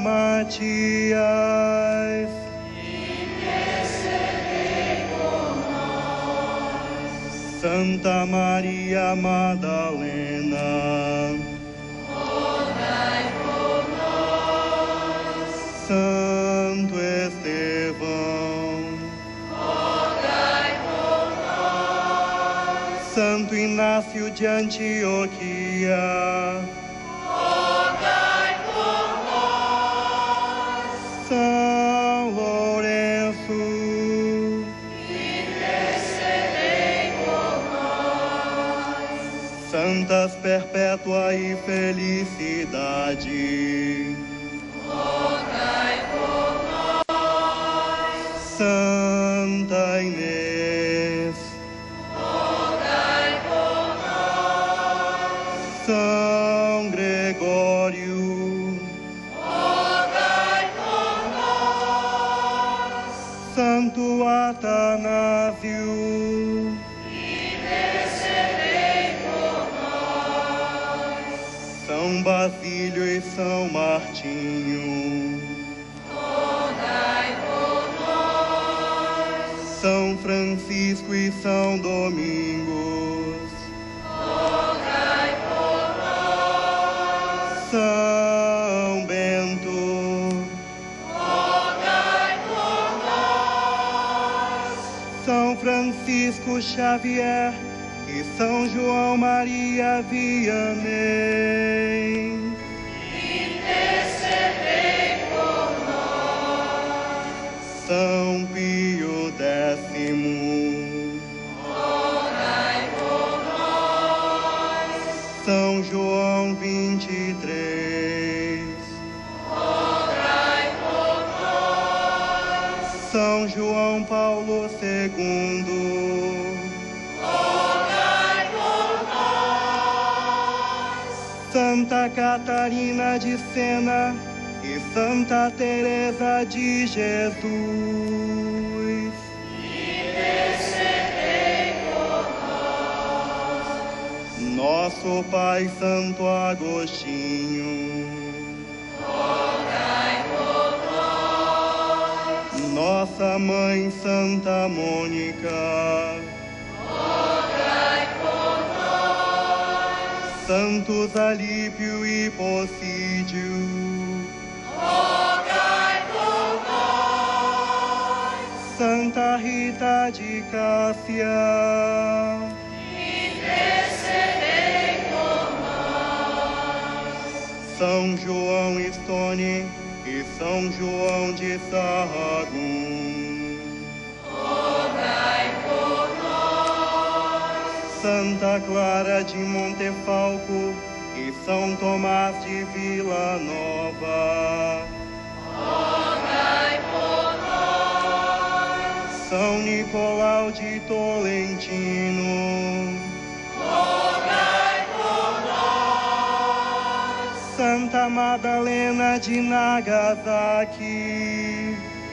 Matias, Intercedei por nós. Santa Maria Madalena, Rogai por nós. Santo Estevão, Rogai por nós. Santo Inácio de Antioquia, Rogai por nós. São Lourenço, Intercedei por nós. Santas Perpétua e Felicidade, Rogai por nós. Santa Inês, Rogai por nós. São Gregório, Rogai por nós. Santo Atanásio, Intercedei por nós. São Basílio e São Martinho, Rogai por nós. São Francisco e São Domingos, Rogai por nós. São Bento, Rogai por nós. São Francisco Xavier e São João Maria Vianney, Intercedei por nós. São Pio Décimo, Rogai por nós. São João vinte e três, Rogai por nós. São João Paulo segundo, Rogai por nós. Santa Catarina de Sena e Santa Teresa de Jesus, Intercedei Nosso Pai Santo Agostinho, rogai por nós. Nossa Mãe Santa Mônica, rogai por nós. Santos Alípio e Posídio, rogai por nós. Santa Rita de Cássia, intercedei por nós. São João Stone e São João de Sahagún, rogai por nós. Santa Clara de Montefalco e São Tomás de Vila Nova, rogai por nós. São Nicolau de Tolentino, rogai por nós. Santa Madalena de Nagasaki,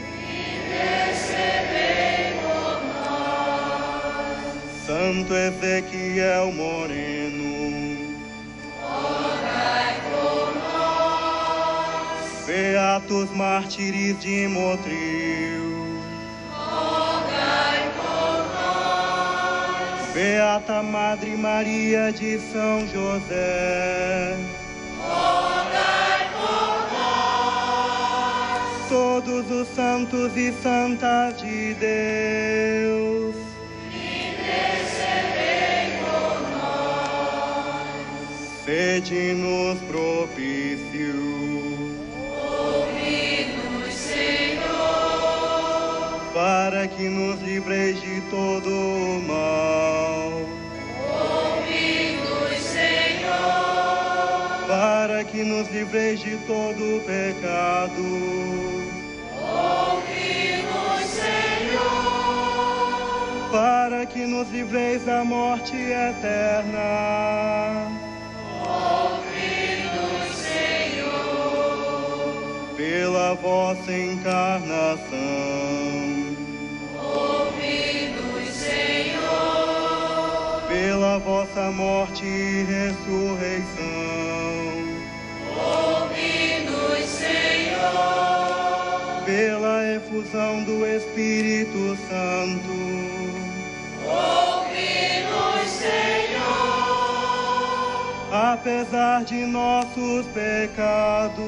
Intercedei por nós. Santo Ezequiel Moreno, Rogai por nós. Beatos Mártires de Motril, Rogai por nós. Beata Madre Maria de São José, Rogai por nós. todos os santos e santas de Deus, Intercedei por nós. sede-nos propício. Ouvi-nos, Senhor. Para que nos livreis de todo o mal, Ouvi-nos, Senhor. para que nos livreis de todo o pecado, Ouvi-nos, Senhor. para que nos livreis da morte eterna, Ouvi-nos, Senhor. pela vossa encarnação, Ouvi-nos, Senhor. pela vossa morte e ressurreição, Ouvi-nos, Senhor. pela efusão do Espírito Santo, Ouvi-nos, Senhor. apesar de nossos pecados,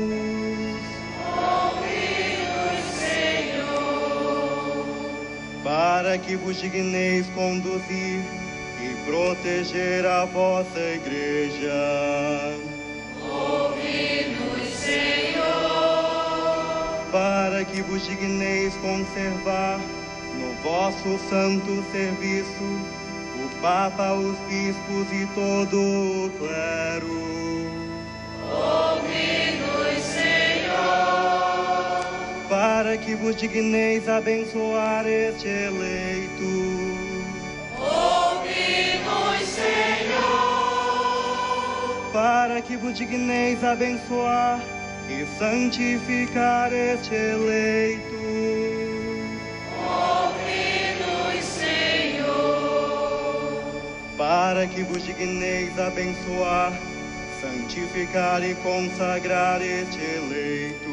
Ouvi-nos, Senhor. para que vos digneis conduzir e proteger a vossa igreja, Ouvi-nos, Senhor. para que vos digneis conservar no vosso santo serviço o Papa, os bispos e todo o clero, Ouvi-nos, Senhor. para que vos digneis abençoar este eleito, Ouvi-nos, Senhor. para que vos digneis abençoar e santificar este eleito, Ouvi-nos, Senhor. para que vos digneis abençoar, santificar e consagrar este eleito,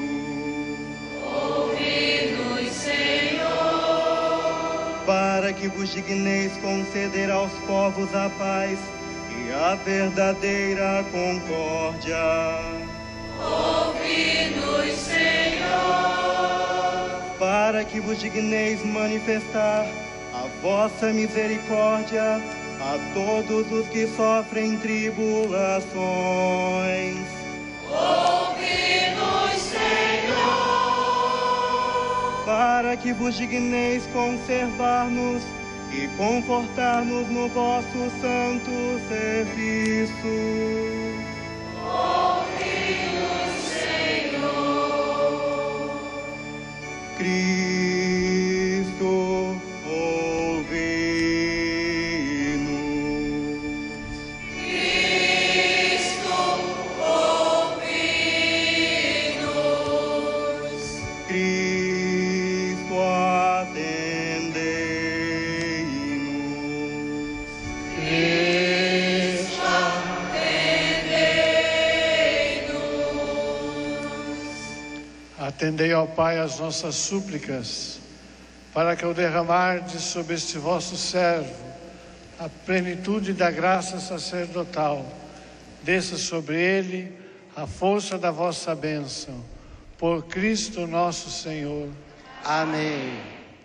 Ouvi-nos, Senhor. para que vos digneis conceder aos povos a paz e a verdadeira concórdia, Ouvi-nos, Senhor. para que vos digneis manifestar a vossa misericórdia a todos os que sofrem tribulações, Ouvi-nos, Senhor. para que vos digneis conservar-nos e confortar-nos no vosso santo serviço. Ouvi-nos, Senhor. Cristo, ouvi-nos. Cristo, ouvi-nos. Cristo, atendei. Atendei, ó Pai, as nossas súplicas, para que ao derramardes sobre este vosso servo a plenitude da graça sacerdotal, desça sobre ele a força da vossa bênção. Por Cristo nosso Senhor. Amém.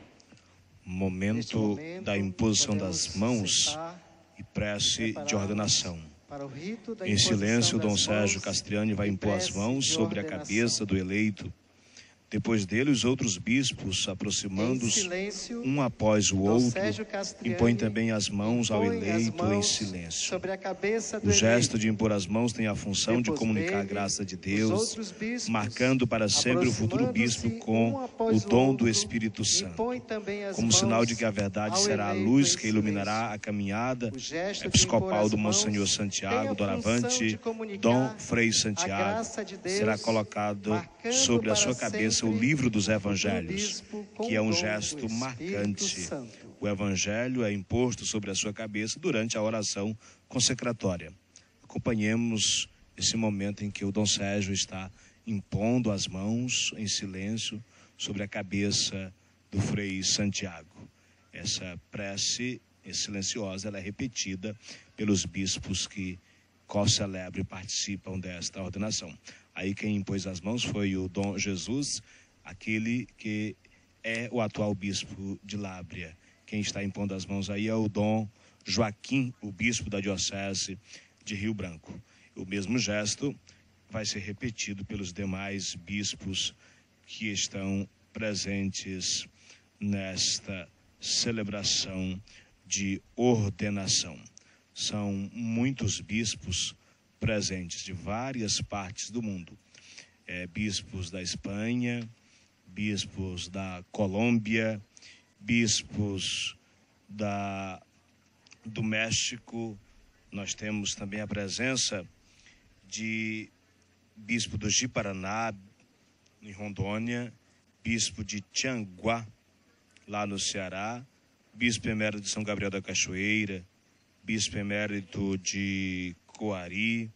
Momento da imposição das mãos e prece de ordenação. Em silêncio, Dom Sérgio Castriani vai impor as mãos sobre a cabeça do eleito. Depois dele, os outros bispos, aproximando-se um após o outro, impõem também as mãos ao eleito em silêncio. O gesto de impor as mãos tem a função de comunicar a graça de Deus, marcando para sempre o futuro bispo com o dom do Espírito Santo, como sinal de que a verdade será a luz que iluminará a caminhada episcopal do Monsenhor Santiago, doravante, Dom Frei Santiago. Será colocado sobre a sua cabeça o livro dos Evangelhos, que é um gesto marcante. O Evangelho é imposto sobre a sua cabeça durante a oração consecratória. Acompanhemos esse momento em que o Dom Sérgio está impondo as mãos em silêncio sobre a cabeça do Frei Santiago. Essa prece silenciosa ela é repetida pelos bispos que co-celebram e participam desta ordenação. Aí quem impôs as mãos foi o Dom Jesus, aquele que é o atual bispo de Lábrea. Quem está impondo as mãos aí é o Dom Joaquim, o bispo da diocese de Rio Branco. O mesmo gesto vai ser repetido pelos demais bispos que estão presentes nesta celebração de ordenação. São muitos bispos presentes de várias partes do mundo. É, bispos da Espanha, bispos da Colômbia, bispos da, do México. Nós temos também a presença de bispo do Ji-Paraná, em Rondônia, bispo de Tianguá, lá no Ceará, bispo emérito de São Gabriel da Cachoeira, bispo emérito de Coari,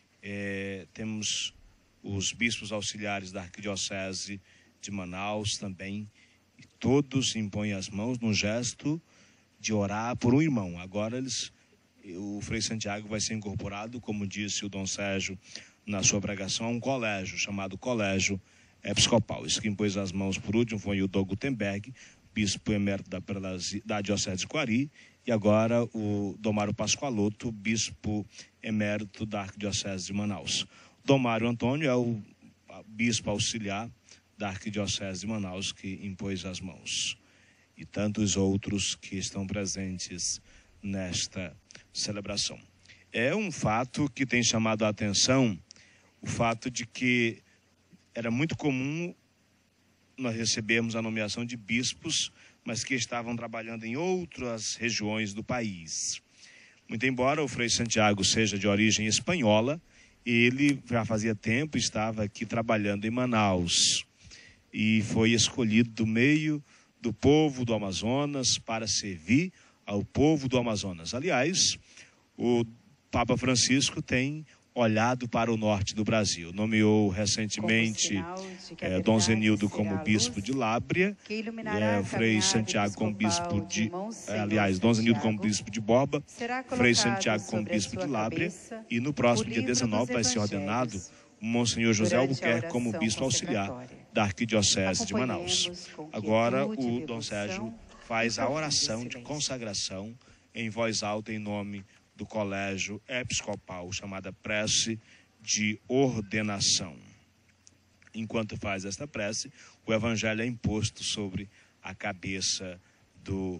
é, temos os bispos auxiliares da Arquidiocese de Manaus também, e todos impõem as mãos num gesto de orar por um irmão. Agora eles, o Frei Santiago vai ser incorporado, como disse o Dom Sérgio na sua pregação, a um colégio chamado Colégio Episcopal. Isso que impôs as mãos por último foi o Dom Gutenberg, bispo emérito da, da Diocese de Coari, e agora o Dom Mário Pascoaloto, bispo emérito da Arquidiocese de Manaus. Dom Mário Antônio é o bispo auxiliar da Arquidiocese de Manaus que impôs as mãos. E tantos outros que estão presentes nesta celebração. É um fato que tem chamado a atenção, o fato de que era muito comum nós recebemos a nomeação de bispos, mas que estavam trabalhando em outras regiões do país. Muito embora o Frei Santiago seja de origem espanhola, ele já fazia tempo estava aqui trabalhando em Manaus e foi escolhido do meio do povo do Amazonas para servir ao povo do Amazonas. Aliás, o Papa Francisco tem olhado para o norte do Brasil. Nomeou recentemente é, Dom Zenildo como bispo de Lábrea, é, o Frei Santiago como bispo de... É, aliás, Dom Zenildo como bispo de Borba, Frei Santiago como bispo de Lábrea, e no próximo dia dezenove vai ser ordenado o Monsenhor José Albuquerque como bispo auxiliar da Arquidiocese de Manaus. Agora o Dom Sérgio faz a oração de consagração em voz alta em nome do Colégio Episcopal, chamada prece de ordenação. Enquanto faz esta prece, o Evangelho é imposto sobre a cabeça do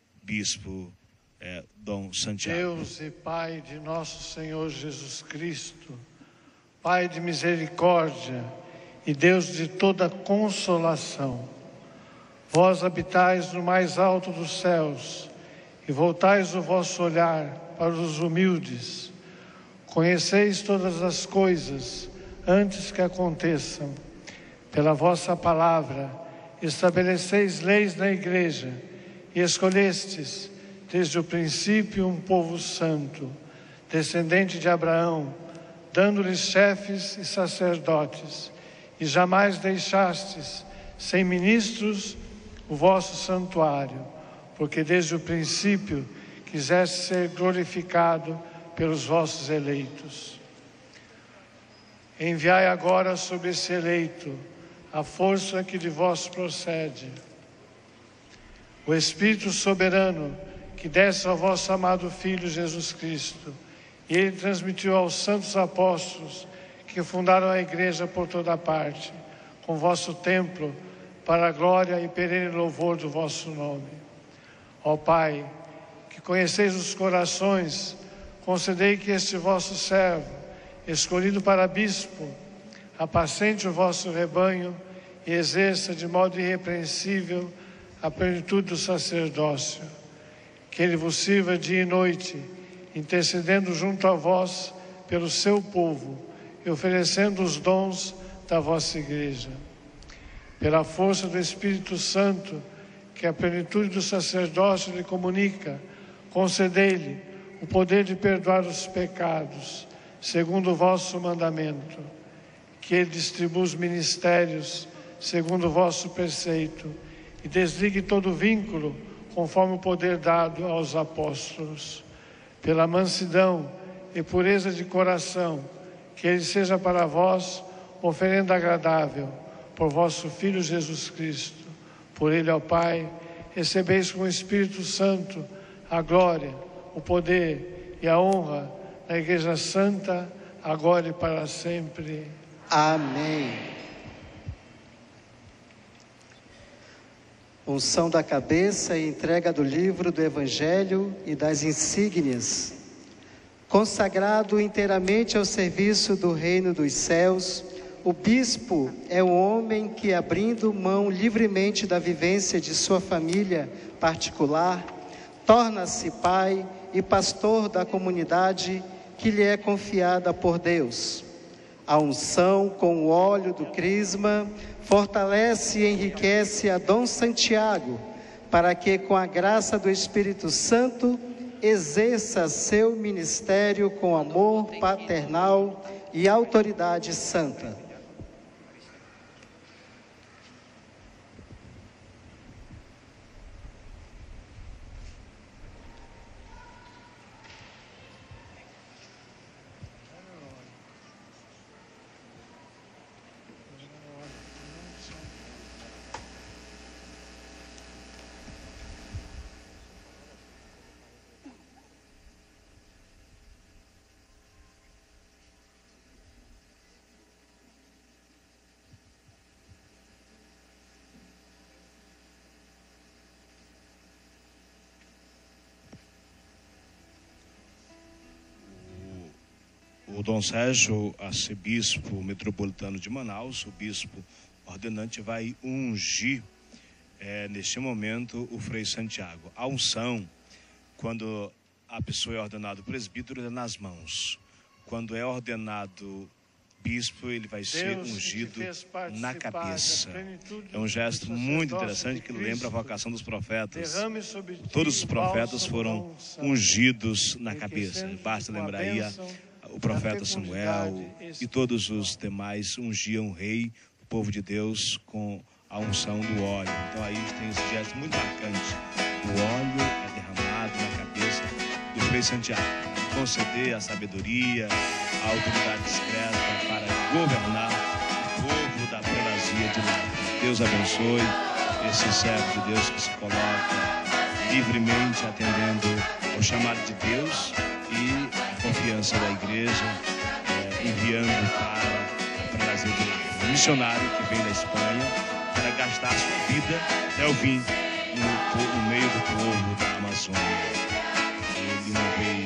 bispo eh, Dom Santiago. Deus e Pai de nosso Senhor Jesus Cristo, Pai de misericórdia e Deus de toda consolação, vós habitais no mais alto dos céus e voltais o vosso olhar para os humildes. Conheceis todas as coisas antes que aconteçam. Pela vossa palavra estabeleceis leis na igreja e escolhestes desde o princípio um povo santo, descendente de Abraão, dando-lhes chefes e sacerdotes, e jamais deixastes sem ministros o vosso santuário, porque desde o princípio quiseste ser glorificado pelos vossos eleitos. Enviai agora sobre esse eleito a força que de vós procede, o Espírito soberano que desce ao vosso amado Filho Jesus Cristo, e Ele transmitiu aos santos apóstolos que fundaram a igreja por toda parte, com vosso templo, para a glória e perene louvor do vosso nome. Ó Pai, que conheceis os corações, concedei que este vosso servo, escolhido para bispo, apacente o vosso rebanho e exerça de modo irrepreensível a plenitude do sacerdócio. Que ele vos sirva dia e noite, intercedendo junto a vós pelo seu povo e oferecendo os dons da vossa igreja. Pela força do Espírito Santo, que a plenitude do sacerdócio lhe comunica, concedei-lhe o poder de perdoar os pecados, segundo o vosso mandamento. Que ele distribua os ministérios, segundo o vosso preceito, e desligue todo vínculo, conforme o poder dado aos apóstolos. Pela mansidão e pureza de coração, que ele seja para vós oferenda agradável, por vosso Filho Jesus Cristo. Por ele, ó Pai, recebeis com o Espírito Santo a glória, o poder e a honra na Igreja Santa, agora e para sempre. Amém. Unção da cabeça e entrega do livro do Evangelho e das insígnias. Consagrado inteiramente ao serviço do reino dos céus, o bispo é um homem que, abrindo mão livremente da vivência de sua família particular, torna-se pai e pastor da comunidade que lhe é confiada por Deus. A unção com o óleo do crisma fortalece e enriquece a Dom Santiago, para que, com a graça do Espírito Santo, exerça seu ministério com amor paternal e autoridade santa. O Dom Sérgio, arcebispo metropolitano de Manaus, o bispo ordenante, vai ungir é, neste momento o Frei Santiago. A unção, quando a pessoa é ordenado presbítero, é nas mãos. Quando é ordenado bispo, ele vai ser Deus ungido na participar cabeça. da plenitude É um gesto do muito sacerdócio interessante de que lembra a Cristo. vocação dos profetas. Derrame sobre ti Todos os o profetas bálsamo foram da unção, ungidos na cabeça. enriquecendo-te Basta com a lembrar aí a, bênção o profeta da Samuel fecundidade e todos os demais ungiam o rei, o povo de Deus, com a unção do óleo. Então aí tem esse gesto muito marcante. O óleo é derramado na cabeça do Frei Santiago. Conceder a sabedoria, a autoridade discreta para governar o povo da prelazia de Lábrea. Deus abençoe esse servo de Deus que se coloca livremente atendendo ao chamado de Deus e a confiança da igreja, é, enviando para a prelazia de Lábrea. Um missionário que vem da Espanha para gastar a sua vida até o fim no, no meio do povo da Amazônia. Ele, uma vez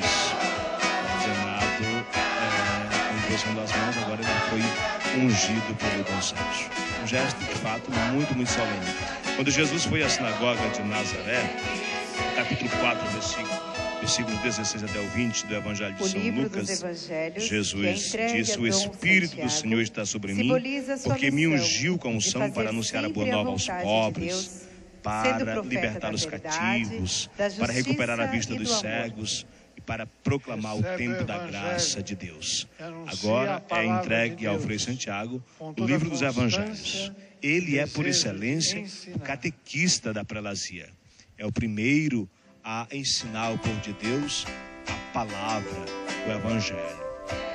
ordenado, é, com imposição das mãos, agora ele foi ungido pelo Dom Sérgio. Um gesto, de fato, muito, muito solene. Quando Jesus foi à sinagoga de Nazaré, capítulo quatro, versículo, versículos dezesseis até o vinte do Evangelho de O São livro Lucas, dos Evangelhos, Jesus que é entregue disse: a o Dom Espírito do Santiago, Senhor está sobre mim, simboliza sua porque me missão ungiu com de unção fazer para anunciar a boa sempre a nova aos vontade de pobres, Deus, sendo para profeta libertar da os verdade, cativos, da para recuperar a justiça vista e dos do amor. cegos e para proclamar o tempo da graça de Deus. Agora é entregue ao Frei Santiago o livro dos Evangelhos. Ele é, por excelência, o catequista da prelazia. É o primeiro a ensinar o povo de Deus a palavra, o Evangelho.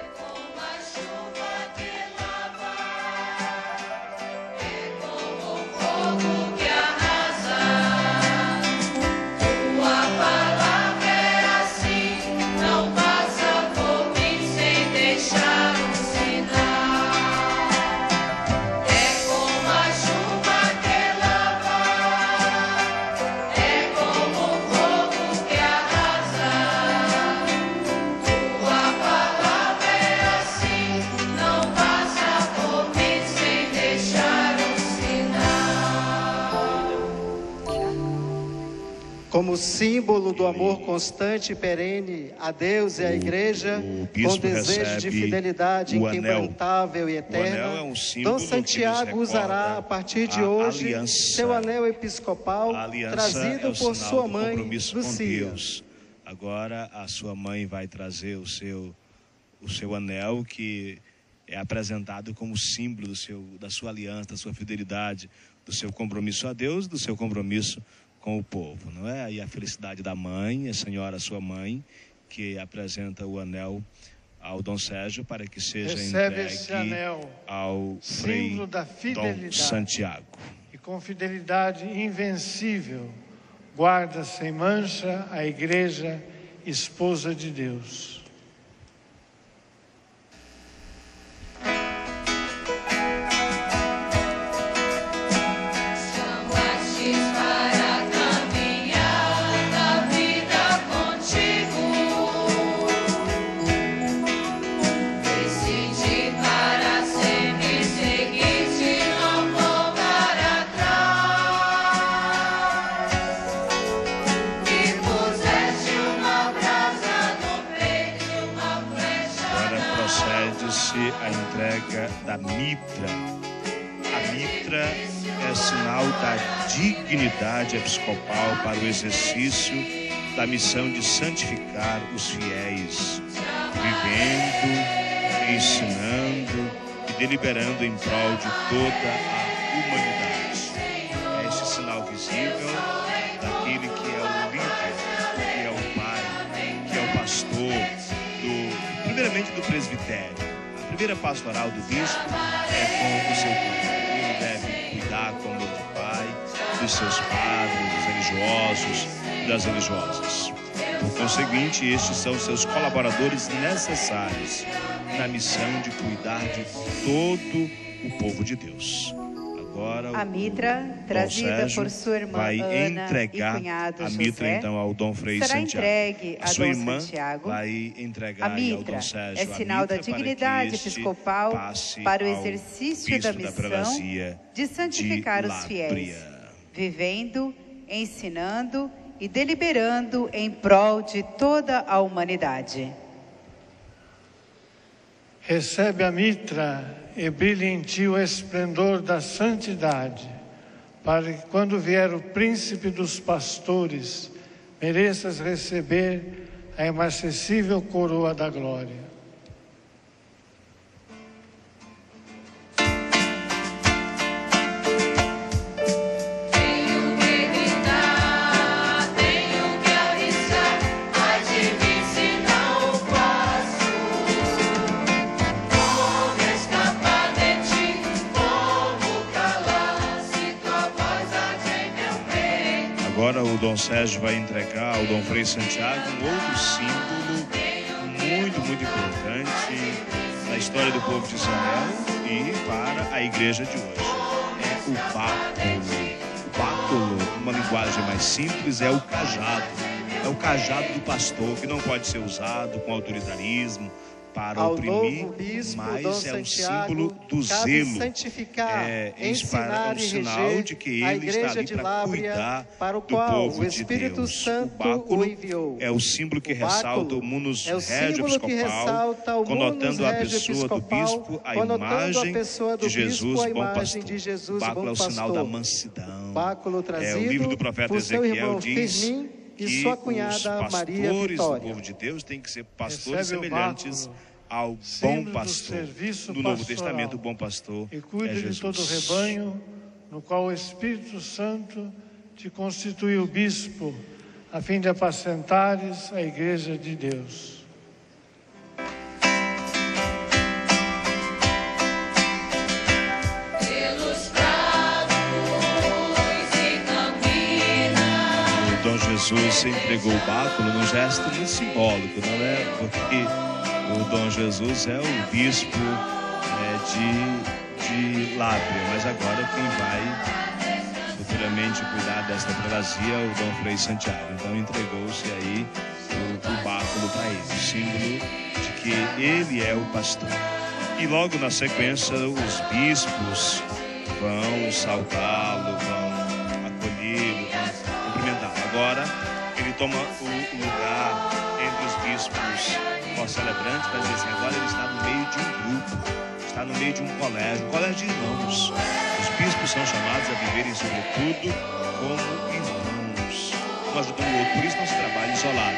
Como símbolo do amor constante e perene a Deus e à Igreja, com desejo de fidelidade inquebrantável e eterna, é um Dom Santiago usará a partir de hoje aliança. seu anel episcopal trazido é por sua mãe, Lucia. Deus. Agora a sua mãe vai trazer o seu, o seu anel, que é apresentado como símbolo do seu, da sua aliança, da sua fidelidade, do seu compromisso a Deus, do seu compromisso com o povo, não é? Aí a felicidade da mãe, a senhora sua mãe, que apresenta o anel ao Dom Sérgio para que seja Recebe entregue esse anel, ao Frei da Dom Santiago. E com fidelidade invencível, guarda sem mancha a Igreja, esposa de Deus. A entrega da mitra. A mitra é sinal da dignidade episcopal para o exercício da missão de santificar os fiéis, vivendo, ensinando e deliberando em prol de toda a humanidade. É este sinal visível daquele que é o líder, que é o pai, que é o pastor, do, primeiramente do presbitério. A primeira pastoral do bispo é com o seu povo. Ele deve cuidar com o amor do pai, dos seus padres, dos religiosos e das religiosas. Por conseguinte, estes são seus colaboradores necessários na missão de cuidar de todo o povo de Deus. Agora, a mitra, trazida por sua irmã vai Ana entregar e cunhado a José, mitra então ao Dom Frei será Santiago. entregue a, a sua Dom irmã Santiago. vai entregar a mitra ao Dom Sérgio é sinal da dignidade episcopal para o exercício da missão de santificar de os fiéis, vivendo, ensinando e deliberando em prol de toda a humanidade. Recebe a mitra e brilhe em ti o esplendor da santidade, para que quando vier o príncipe dos pastores, mereças receber a imarcessível coroa da glória. Agora o Dom Sérgio vai entregar ao Dom Frei Santiago um outro símbolo muito, muito importante da história do povo de Israel e para a igreja de hoje. É o báculo. O báculo, uma linguagem mais simples, é o cajado. É o cajado do pastor, que não pode ser usado com autoritarismo para Ao oprimir, novo bispo, mas Dom é um Santiago, símbolo do cabe zelo. santificar, É, ensinar é um e sinal reger de que a ele está igreja ali de para Lábrea, cuidar para o do qual povo o de Espírito Deus. Santo O báculo o enviou. é o símbolo que O báculo ressalta o munus é o régio símbolo que episcopal, ressalta o conotando munus a régio pessoa do episcopal, bispo, a conotando a imagem pessoa do de Jesus, bispo, a bom imagem pastor. de Jesus, O báculo bom é o sinal pastor. da mansidão. Báculo trazido É, o livro do profeta por seu Ezequiel irmão diz Firmin, e que sua os cunhada Maria pastores do Vitória. povo de Deus têm que ser pastores Recebe o semelhantes báculo, ao bom símbolo do pastor. serviço No Novo pastoral. Testamento, o bom pastor E é cuide de Jesus. todo o rebanho, no qual o Espírito Santo te constituiu bispo, a fim de apacentares a igreja de Deus. Pelos prados e campinas. O Dom Jesus entregou o báculo num gesto muito simbólico, não é? Porque o Dom Jesus é o bispo é, de, de Lábrea, mas agora quem vai futuramente cuidar desta prelazia é o Dom Frei Santiago. Então entregou-se aí o, o báculo para ele, símbolo de que ele é o pastor. E logo na sequência os bispos vão saudá-lo, vão acolhê-lo, vão cumprimentá-lo. Agora ele toma o lugar entre os bispos pós-celebrantes, para dizer assim, agora ele está no meio de um grupo, está no meio de um colégio, um colégio de irmãos. Os bispos são chamados a viverem, sobretudo, como irmãos, um ajudando o outro. Por isso não se trabalha isolado.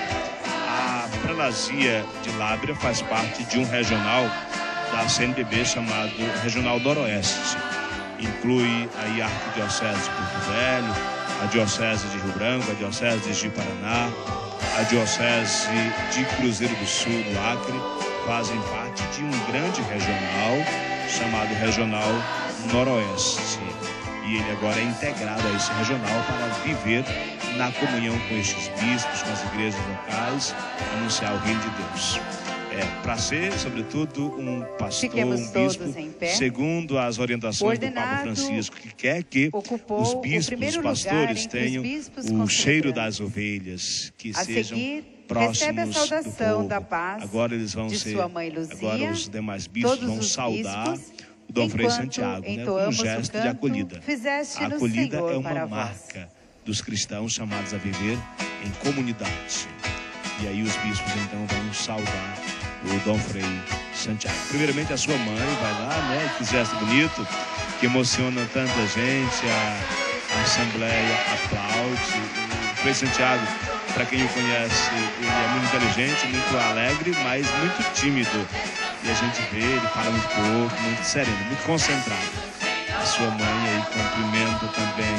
A prelazia de Lábrea faz parte de um regional da C N B B chamado Regional Noroeste. Inclui aí a Arquidiocese de Porto Velho, a Diocese de Rio Branco, a Diocese de Ji-Paraná, a Diocese de Cruzeiro do Sul, do Acre, fazem parte de um grande regional chamado Regional Noroeste. E ele agora é integrado a esse regional para viver na comunhão com estes bispos, com as igrejas locais, anunciar o reino de Deus. É, para ser, sobretudo, um pastor, Fiquemos um todos bispo, em pé. segundo as orientações do Papa Ordenado, Francisco, que quer que ocupou os o bispos, os primeiro pastores, lugar entre os tenham bispos o cheiro confederados. das ovelhas, que A sejam seguir, próximos recebe a do saudação povo. da paz Agora eles vão de ser, sua mãe Luzia, agora os demais bispos todos vão os saudar bispos, o Dom Frei enquanto Santiago, né, com um entoamos o gesto de canto, acolhida. Fizeste A no acolhida Senhor é uma para marca dos cristãos chamados a viver em comunidade. E aí os bispos então vão saudar o Dom Frei Santiago. Primeiramente a sua mãe vai lá, né? Que gesto bonito, que emociona tanta gente, a, a Assembleia aplaude. O Frei Santiago, para quem o conhece, ele é muito inteligente, muito alegre, mas muito tímido. E a gente vê, ele fala muito pouco, muito sereno, muito concentrado. A sua mãe aí cumprimenta também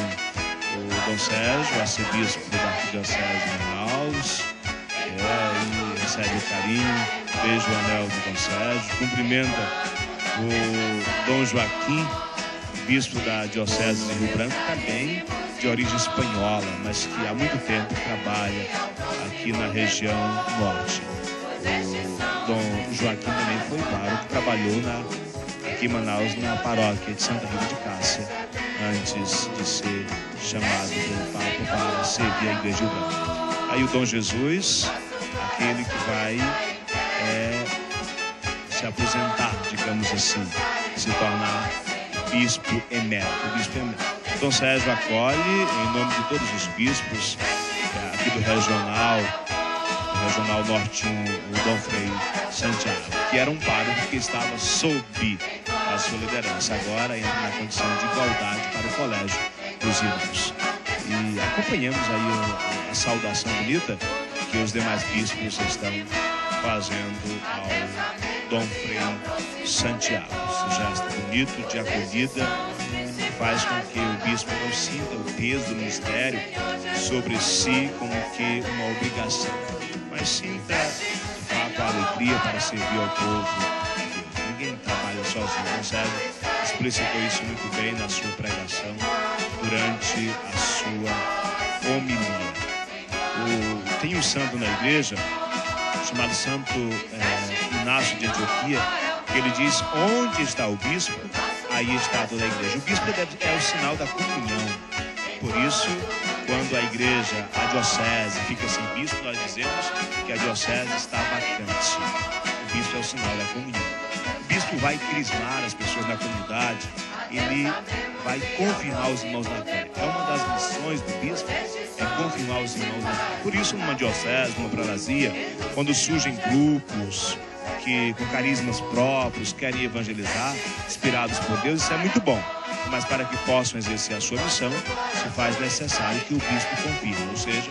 o Dom Sérgio, arcebispo da Arquidiocese de Manaus, é, e recebe o carinho, beija o anel do Dom Sérgio, cumprimenta o Dom Joaquim, bispo da Diocese de Rio Branco, também de origem espanhola, mas que há muito tempo trabalha aqui na região norte. O Dom Joaquim também foi pároco, trabalhou na, aqui em Manaus, na paróquia de Santa Rita de Cássia, antes de ser chamado pelo Papa para servir a Igreja de Rio Branco. Aí o Dom Jesus, aquele que vai é, se aposentar, digamos assim, se tornar bispo emérito, bispo emérito. Dom Sérgio acolhe, em nome de todos os bispos é, aqui do regional, do regional norte um, o Dom Frei Santiago, que era um pároco que estava sob a sua liderança. Agora entra na condição de igualdade para o colégio dos irmãos. E acompanhamos aí a, a saudação bonita que os demais bispos estão fazendo ao Dom Frei Santiago. Esse gesto bonito de acolhida faz com que o bispo não sinta o peso do ministério sobre si como que uma obrigação, mas sinta de fato a alegria para servir ao povo de Deus. Ninguém trabalha sozinho, consegue. Explicitou isso muito bem na sua pregação durante a sua homilia. O, tem um santo na igreja chamado Santo é, Inácio de Antioquia, que ele diz: onde está o bispo, aí está toda a igreja. O bispo é o sinal da comunhão. Por isso, quando a igreja, a diocese, fica sem bispo, nós dizemos que a diocese está vacante. O bispo é o sinal da comunhão. O bispo vai crismar as pessoas na comunidade, ele vai confirmar os irmãos na fé. É uma das missões do bispo, é confirmar os irmãos na fé. Por isso, numa diocese, numa prelazia, quando surgem grupos que com carismas próprios querem evangelizar, inspirados por Deus, isso é muito bom. Mas para que possam exercer a sua missão, se faz necessário que o bispo confirme, ou seja,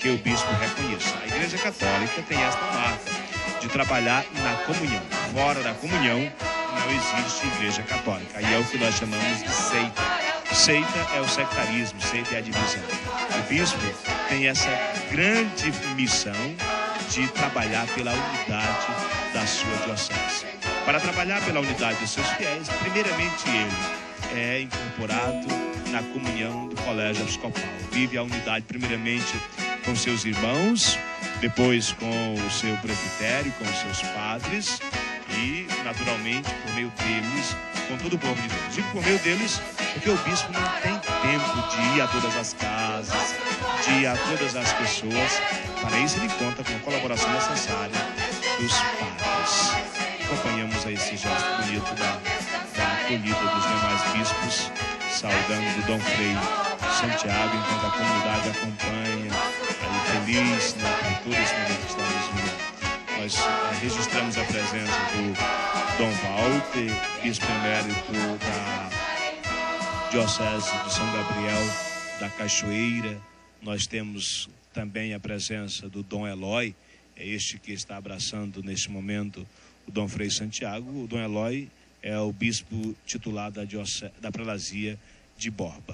que o bispo reconheça. A Igreja Católica tem esta marca de trabalhar na comunhão. Fora da comunhão não existe Igreja Católica. Aí é o que nós chamamos de seita. Seita é o sectarismo, seita é a divisão. O bispo tem essa grande missão de trabalhar pela unidade da sua diocese. Para trabalhar pela unidade dos seus fiéis, primeiramente ele é incorporado na comunhão do colégio episcopal. Vive a unidade primeiramente com seus irmãos, depois com o seu presbitério, com os seus padres e, naturalmente, por meio deles, com todo o povo de Deus. Digo por meio deles porque o bispo não tem tempo de ir a todas as casas, de ir a todas as pessoas. Para isso ele conta com a colaboração necessária dos padres. Acompanhamos aí esse gesto bonito da, da acolhida dos demais bispos, saudando Dom Frei Santiago, enquanto a comunidade acompanha, aí feliz, né, por todo esse momento que estamos vivendo. Nós é, registramos a presença do Dom Walter, bispo emérito da Diocese de São Gabriel da Cachoeira. Nós temos também a presença do Dom Eloy, é este que está abraçando neste momento o Dom Frei Santiago. O Dom Eloy é o bispo titular da, diocese, da prelazia de Borba.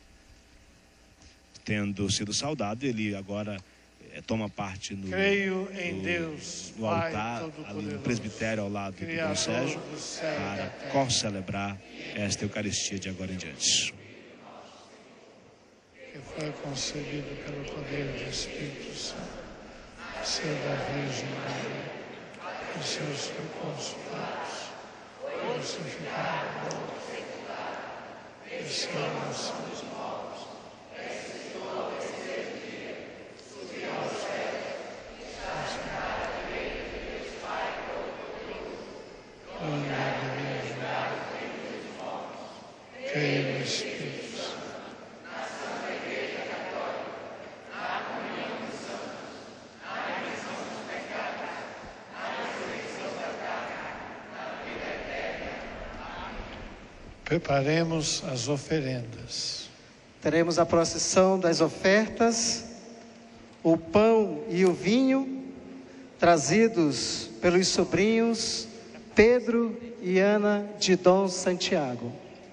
Tendo sido saudado, ele agora é, toma parte no, Creio em no, Deus, no Pai altar, ali no presbitério ao lado do Dom Sérgio, para concelebrar esta Eucaristia de agora em diante. Que foi concebido pelo poder do Espírito Santo, ser da Virgem Maria, e seus consulados, crucificado, desceu aos seus mortos, ressuscitou ao terceiro dia, subiu ao céu, está sentado à direita de Deus Pai Todo-Poderoso, glória a Virgem Maria, dos mortos, creio no Espírito Santo, na Santa Igreja Católica, na comunhão dos santos, na remissão dos pecados, na ressurreição da carne, na vida eterna. Amém. Preparemos as oferendas. Teremos a procissão das ofertas, o pão e o vinho, trazidos pelos sobrinhos Pedro e Ana de Dom Santiago.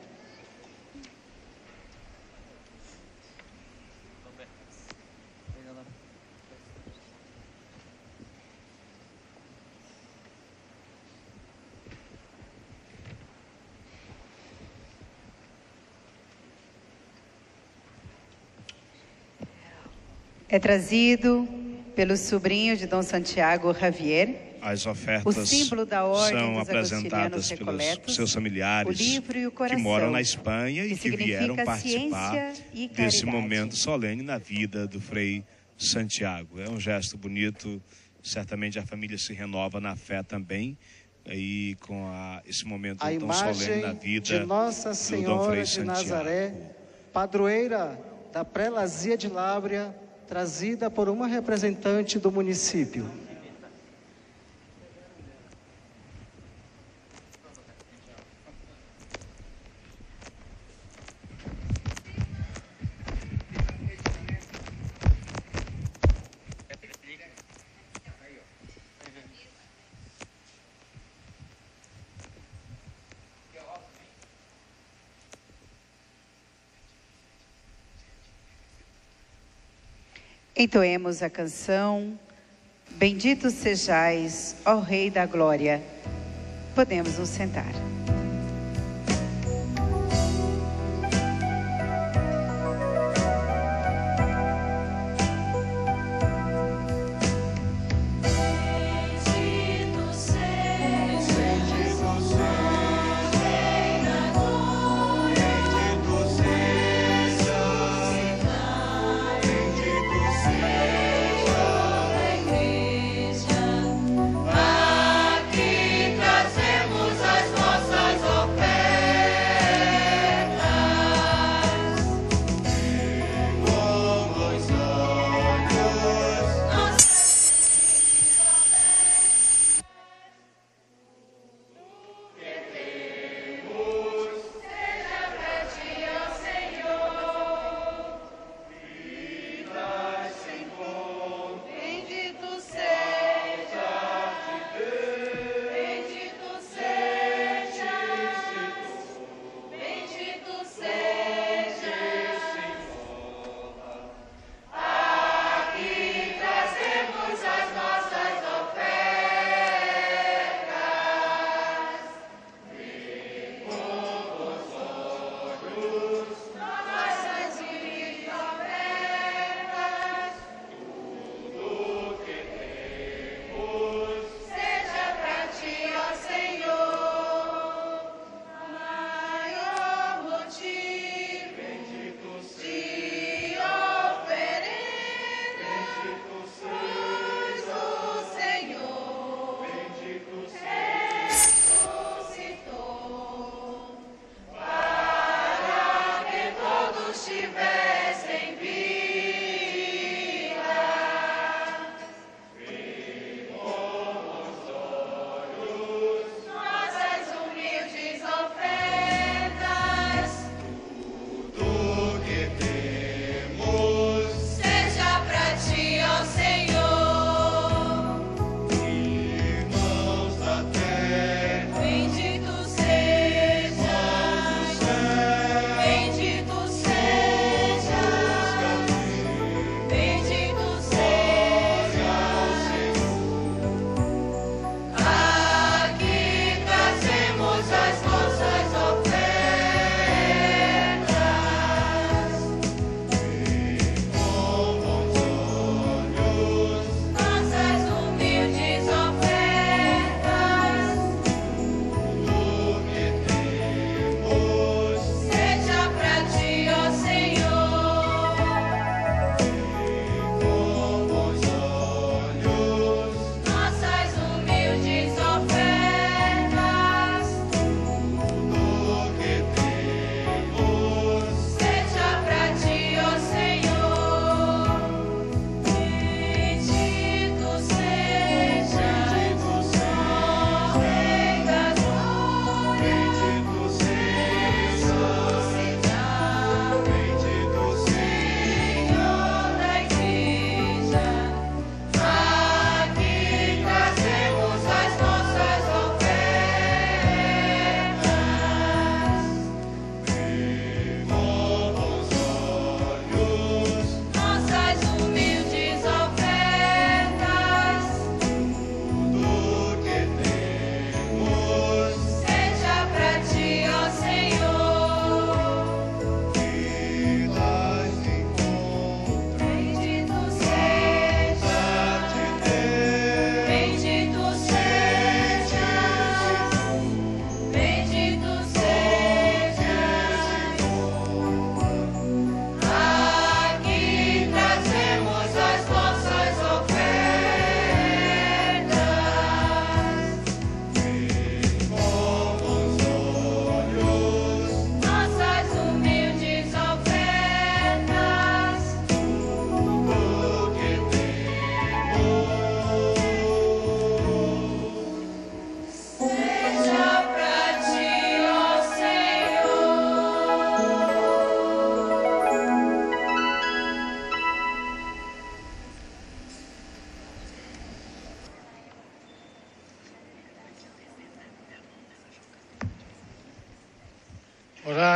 É trazido pelo sobrinho de Dom Santiago Javier. As ofertas o símbolo da ordem são dos apresentadas pelos seus familiares o livro e o coração, que moram na Espanha que e que vieram participar e desse momento solene na vida do Frei Santiago. É um gesto bonito, certamente a família se renova na fé também, aí com a, esse momento a tão solene na vida de Nossa Senhora do Dom Frei de Santiago. Nazaré, padroeira da prelazia de Lábrea, trazida por uma representante do município. Entoemos a canção Bendito sejais, ó Rei da Glória. Podemos nos sentar. Aqui trazemos as nossas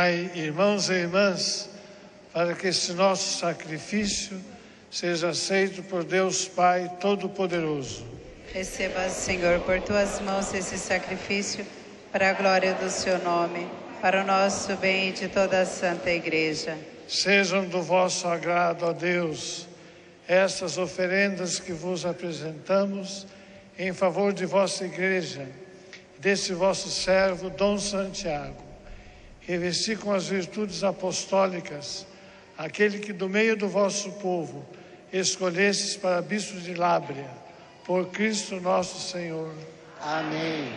Santificai, irmãos e irmãs, para que este nosso sacrifício seja aceito por Deus Pai Todo-Poderoso. Receba, Senhor, por tuas mãos esse sacrifício, para a glória do seu nome, para o nosso bem e de toda a Santa Igreja. Sejam do vosso agrado, ó Deus, estas oferendas que vos apresentamos em favor de vossa Igreja, desse vosso servo, Dom Santiago. Revesti com as virtudes apostólicas aquele que do meio do vosso povo escolhestes para bispo de Lábrea, por Cristo nosso Senhor. Amém.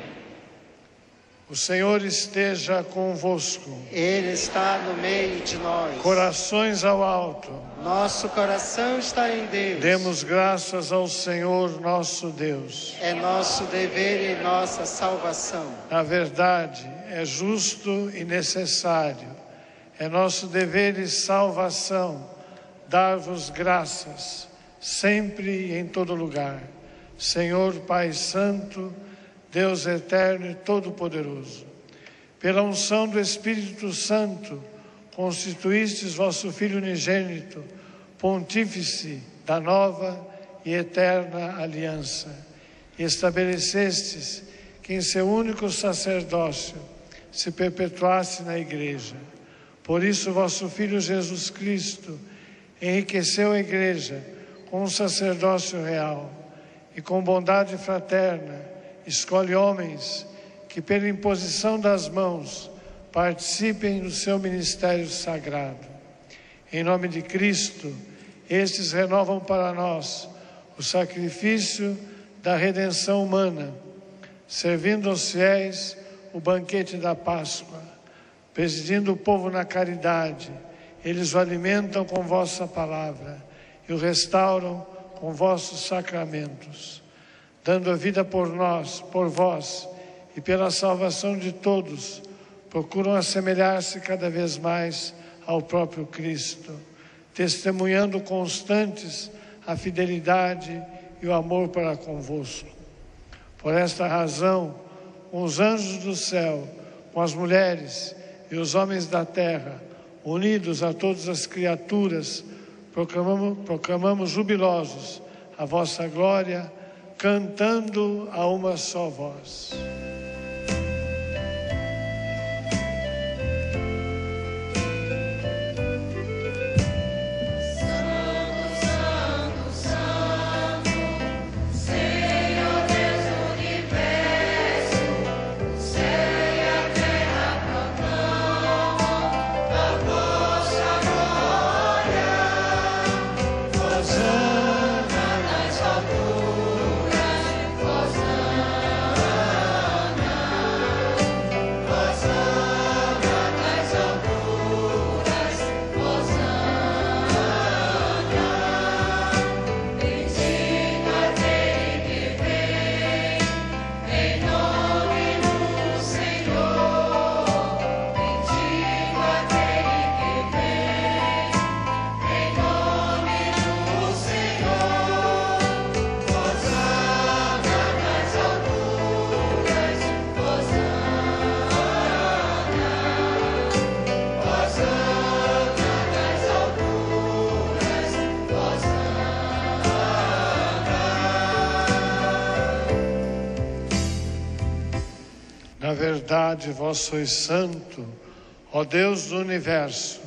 O Senhor esteja convosco. Ele está no meio de nós. Corações ao alto. Nosso coração está em Deus. Demos graças ao Senhor nosso Deus. É nosso dever e nossa salvação. Na verdade, é justo e necessário. É nosso dever e salvação dar-vos graças, sempre e em todo lugar. Senhor Pai Santo, Deus eterno e todo-poderoso, pela unção do Espírito Santo, constituístes vosso Filho unigênito, pontífice da nova e eterna aliança, e estabelecestes que em seu único sacerdócio se perpetuasse na Igreja. Por isso, vosso Filho Jesus Cristo enriqueceu a Igreja com um sacerdócio real e com bondade fraterna escolhe homens que, pela imposição das mãos, participem do seu ministério sagrado. Em nome de Cristo, estes renovam para nós o sacrifício da redenção humana, servindo aos fiéis o banquete da Páscoa, presidindo o povo na caridade. Eles o alimentam com vossa palavra e o restauram com vossos sacramentos, dando a vida por nós, por vós e pela salvação de todos, procuram assemelhar-se cada vez mais ao próprio Cristo, testemunhando constantes a fidelidade e o amor para convosco. Por esta razão, os anjos do céu, com as mulheres e os homens da terra, unidos a todas as criaturas, proclamamos, proclamamos jubilosos a vossa glória, cantando a uma só voz. Na verdade, vós sois santo, ó Deus do universo,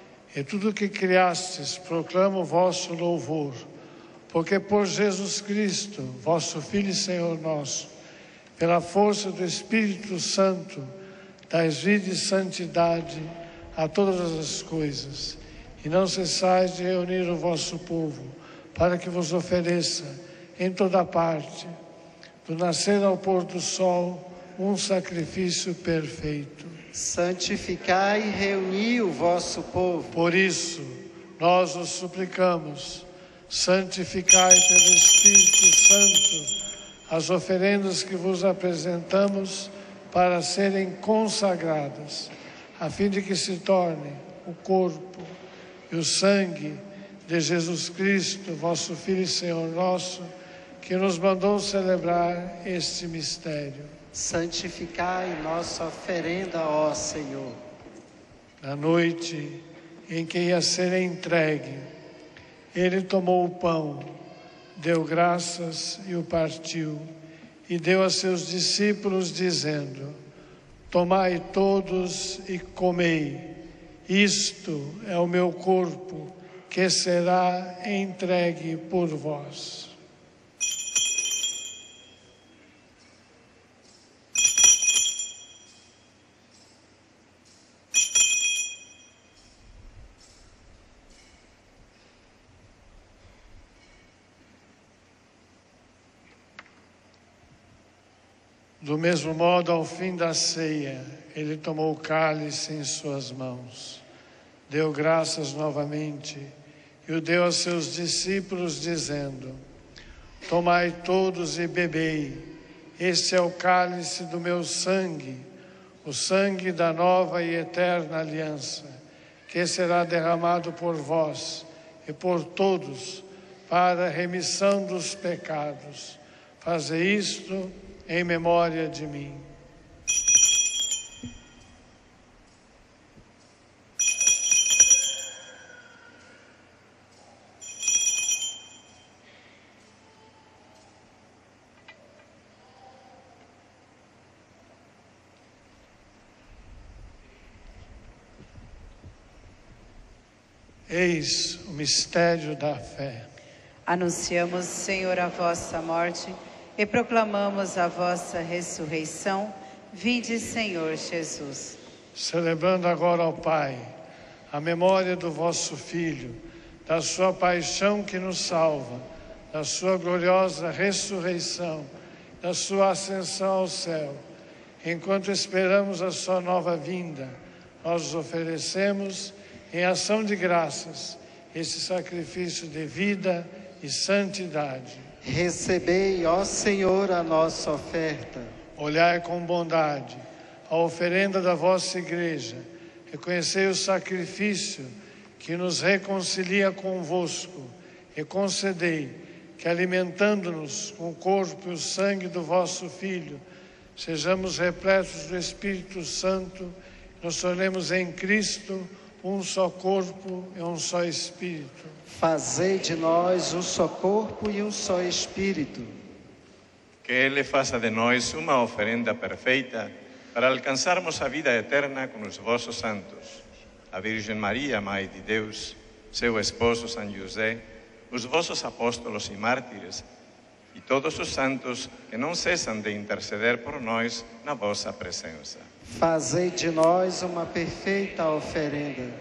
e tudo o que criastes proclama o vosso louvor, porque por Jesus Cristo, vosso Filho e Senhor nosso, pela força do Espírito Santo, dais vida e santidade a todas as coisas, e não cessais de reunir o vosso povo, para que vos ofereça em toda parte, do nascer ao pôr do sol, um sacrifício perfeito. Santificai e reuni o vosso povo. Por isso, nós os suplicamos, santificai pelo Espírito Santo as oferendas que vos apresentamos para serem consagradas, a fim de que se torne o corpo e o sangue de Jesus Cristo, vosso Filho e Senhor nosso, que nos mandou celebrar este mistério. Santificai nossa oferenda, ó Senhor. Na noite em que ia ser entregue, ele tomou o pão, deu graças e o partiu, e deu a seus discípulos, dizendo: tomai todos e comei, isto é o meu corpo, que será entregue por vós. Do mesmo modo, ao fim da ceia, ele tomou o cálice em suas mãos, deu graças novamente e o deu a seus discípulos, dizendo: tomai todos e bebei, este é o cálice do meu sangue, o sangue da nova e eterna aliança, que será derramado por vós e por todos para a remissão dos pecados. Fazei isto em memória de mim. Eis o mistério da fé. Anunciamos, Senhor, a vossa morte e proclamamos a vossa ressurreição. Vinde, Senhor Jesus. Celebrando agora ao Pai a memória do vosso Filho, da sua paixão que nos salva, da sua gloriosa ressurreição, da sua ascensão ao céu. Enquanto esperamos a sua nova vinda, nós os oferecemos em ação de graças esse sacrifício de vida e santidade. Recebei, ó Senhor, a nossa oferta. Olhai com bondade a oferenda da vossa Igreja. Reconhecei o sacrifício que nos reconcilia convosco e concedei que, alimentando-nos com o corpo e o sangue do vosso Filho, sejamos repletos do Espírito Santo e nos tornemos em Cristo um só corpo e um só Espírito. Fazei de nós um só corpo e um só Espírito. Que Ele faça de nós uma oferenda perfeita para alcançarmos a vida eterna com os vossos santos, a Virgem Maria, Mãe de Deus, seu esposo São José, os vossos apóstolos e mártires, e todos os santos que não cessam de interceder por nós na vossa presença. Fazei de nós uma perfeita oferenda.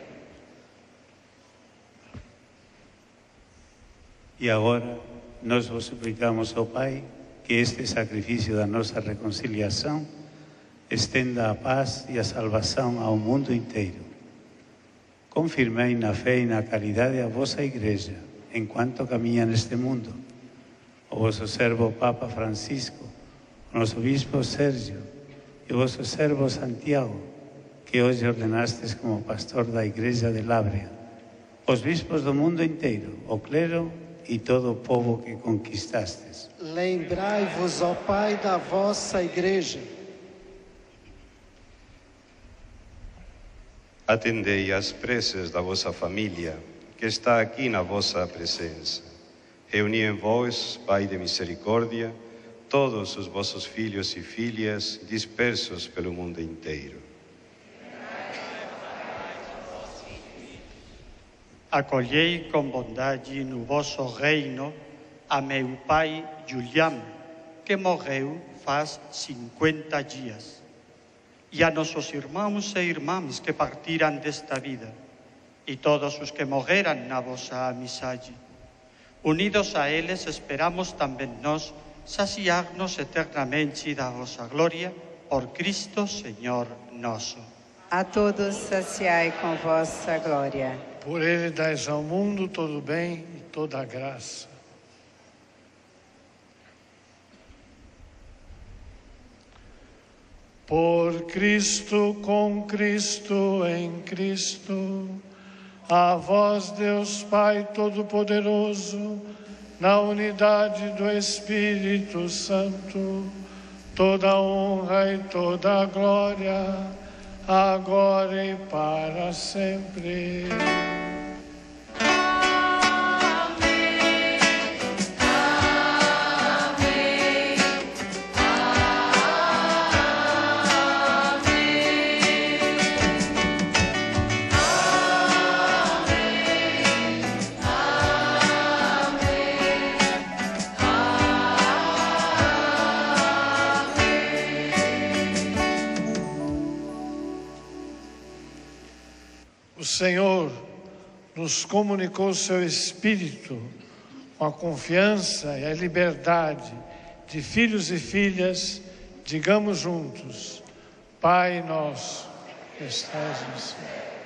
E agora, nós vos suplicamos ao Pai que este sacrifício da nossa reconciliação estenda a paz e a salvação ao mundo inteiro. Confirmei na fé e na caridade a vossa Igreja, enquanto caminha neste mundo. O vosso servo Papa Francisco, o nosso Bispo Sérgio e o vosso servo Santiago, que hoje ordenastes como pastor da Igreja de Lábrea, os bispos do mundo inteiro, o clero e todo o povo que conquistastes. Lembrai-vos, ó Pai, da vossa Igreja. Atendei às preces da vossa família, que está aqui na vossa presença. Reuni em vós, Pai de misericórdia, todos os vossos filhos e filhas dispersos pelo mundo inteiro. Acolhei com bondade no vosso reino a meu pai Julián, que morreu faz cinquenta dias, e a nossos irmãos e irmãs que partiram desta vida, e todos os que morreram na vossa amizade. Unidos a eles, esperamos também nós saciar-nos eternamente da vossa glória, por Cristo Senhor nosso. A todos saciai com vossa glória. Por ele dais ao mundo todo o bem e toda a graça. Por Cristo, com Cristo, em Cristo, a vós, Deus Pai Todo-Poderoso, na unidade do Espírito Santo, toda a honra e toda a glória, agora e para sempre. O Senhor nos comunicou seu Espírito com a confiança e a liberdade de filhos e filhas. Digamos juntos: Pai nosso, que estás no céu,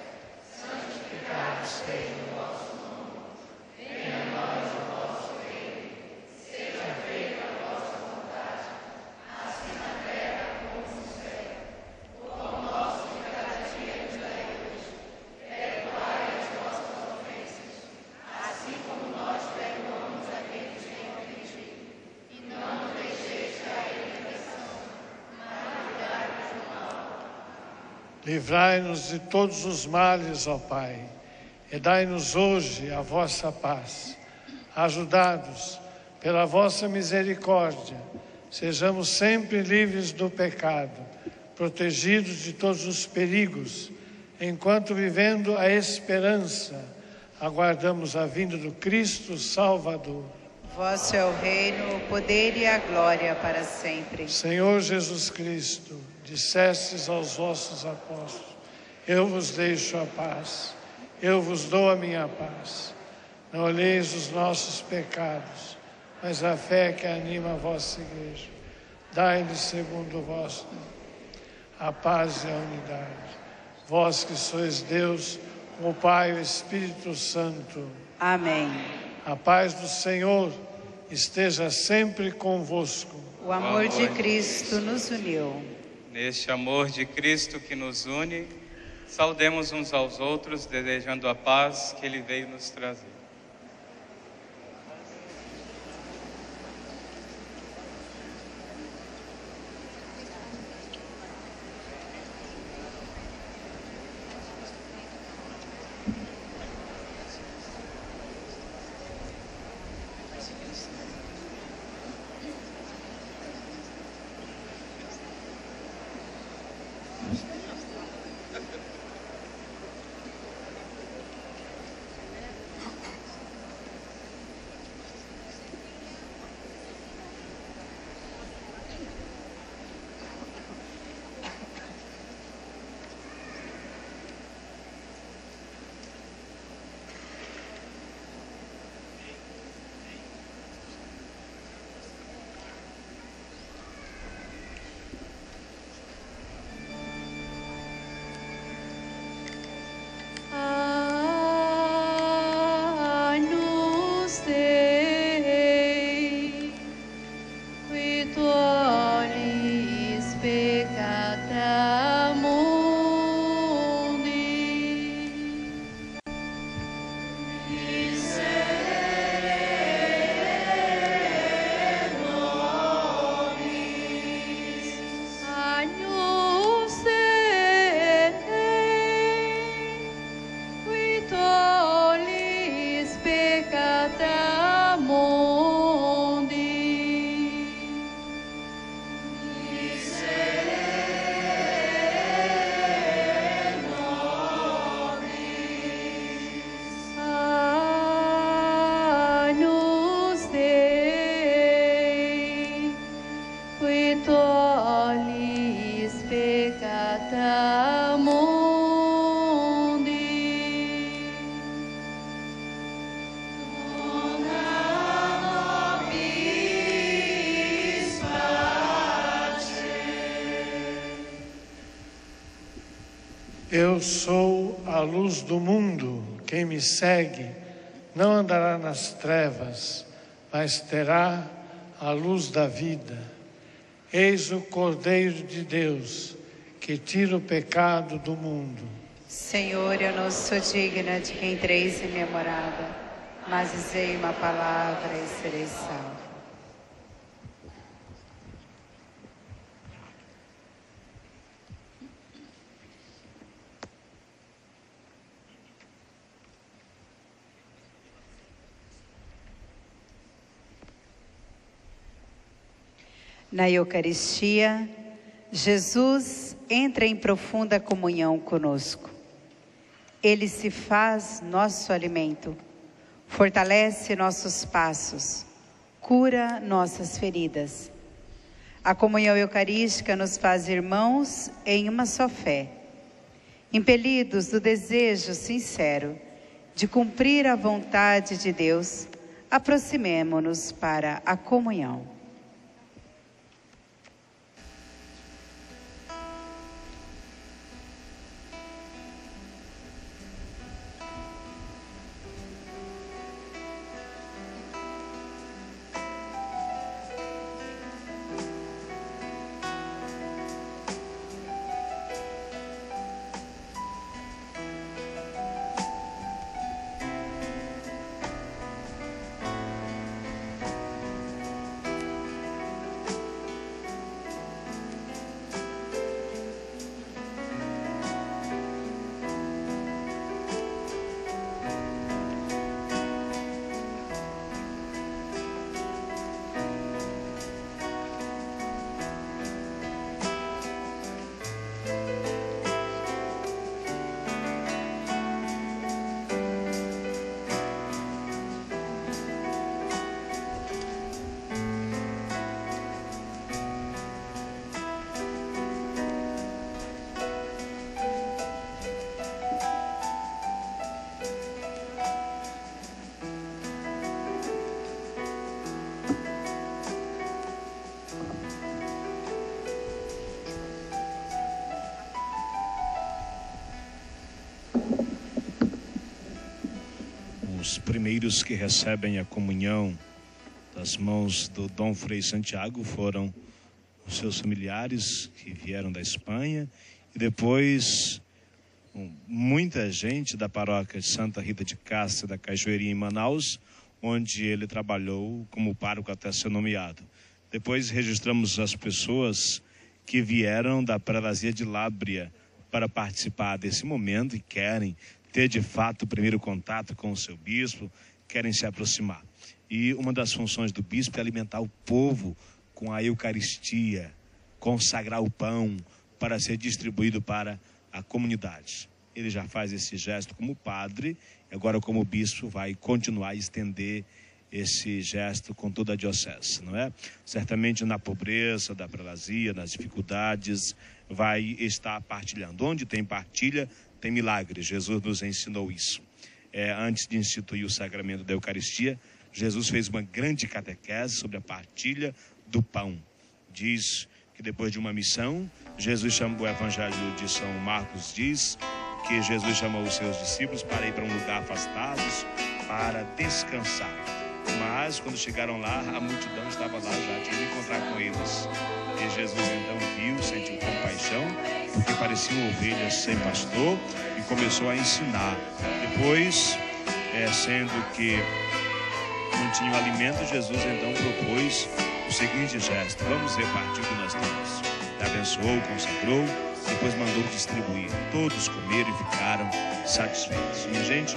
santificado seja o vosso nome, venha a nós o vosso reino, seja feita a vossa vontade, assim na terra como no céu. O pão nosso de cada dia nos dai hoje. Perdoai as nossas ofensas, assim como nós perdoamos a quem nos tem ofendido. E não nos deixeis cair em tentação, mas livrai-nos do mal. Livrai-nos de todos os males, ó Pai, e dai-nos hoje a vossa paz. Ajudados pela vossa misericórdia, sejamos sempre livres do pecado, protegidos de todos os perigos, enquanto vivendo a esperança, aguardamos a vinda do Cristo Salvador. Vosso é o reino, o poder e a glória para sempre. Senhor Jesus Cristo, dissestes aos vossos apóstolos: eu vos deixo a paz, eu vos dou a minha paz. Não olheis os nossos pecados, mas a fé que anima a vossa igreja. Dai-lhes segundo o vosso nome a paz e a unidade. Vós que sois Deus, o Pai e o Espírito Santo. Amém. A paz do Senhor esteja sempre convosco. O amor de Cristo nos uniu. Neste amor de Cristo que nos une, saudemos uns aos outros, desejando a paz que Ele veio nos trazer. Agnus Dei, qui tollis peccata mundi, miserere nobis. Agnus Dei, qui tollis peccata mundi, miserere nobis. Agnus Dei, qui tollis peccata mundi. Dona nobis pace. Eu sou a luz do mundo. Quem me segue não andará nas trevas, mas terá a luz da vida. Eis o Cordeiro de Deus, que tira o pecado do mundo. Senhor, eu não sou digna de que entreis em minha morada, mas dizei uma palavra e serei salvo. Na Eucaristia, Jesus entra em profunda comunhão conosco. Ele se faz nosso alimento, fortalece nossos passos, cura nossas feridas. A comunhão eucarística nos faz irmãos em uma só fé, impelidos do desejo sincero de cumprir a vontade de Deus, aproximemo-nos para a comunhão. Os primeiros que recebem a comunhão das mãos do Dom Frei Santiago foram os seus familiares que vieram da Espanha e depois muita gente da paróquia de Santa Rita de Cássia da Cajueirinha em Manaus, onde ele trabalhou como pároco até ser nomeado. Depois registramos as pessoas que vieram da prelazia de Lábrea para participar desse momento e querem ter de fato o primeiro contato com o seu bispo, querem se aproximar. E uma das funções do bispo é alimentar o povo com a Eucaristia, consagrar o pão para ser distribuído para a comunidade. Ele já faz esse gesto como padre, e agora como bispo vai continuar a estender esse gesto com toda a diocese, não é? Certamente na pobreza da prelazia, nas dificuldades, vai estar partilhando. Onde tem partilha, tem milagre. Jesus nos ensinou isso. É, antes de instituir o sacramento da Eucaristia, Jesus fez uma grande catequese sobre a partilha do pão. Diz que depois de uma missão, Jesus chamou, o Evangelho de São Marcos diz que Jesus chamou os seus discípulos para ir para um lugar afastados, para descansar. Mas quando chegaram lá, a multidão estava lá já, tinha ido encontrar com eles. E Jesus então viu, sentiu compaixão, porque pareciam ovelhas sem pastor, e começou a ensinar. Depois, é, sendo que não tinham alimento, Jesus então propôs o seguinte gesto: vamos repartir o que nós temos. Ele abençoou, consagrou, depois mandou distribuir. Todos comeram e ficaram satisfeitos. Minha gente,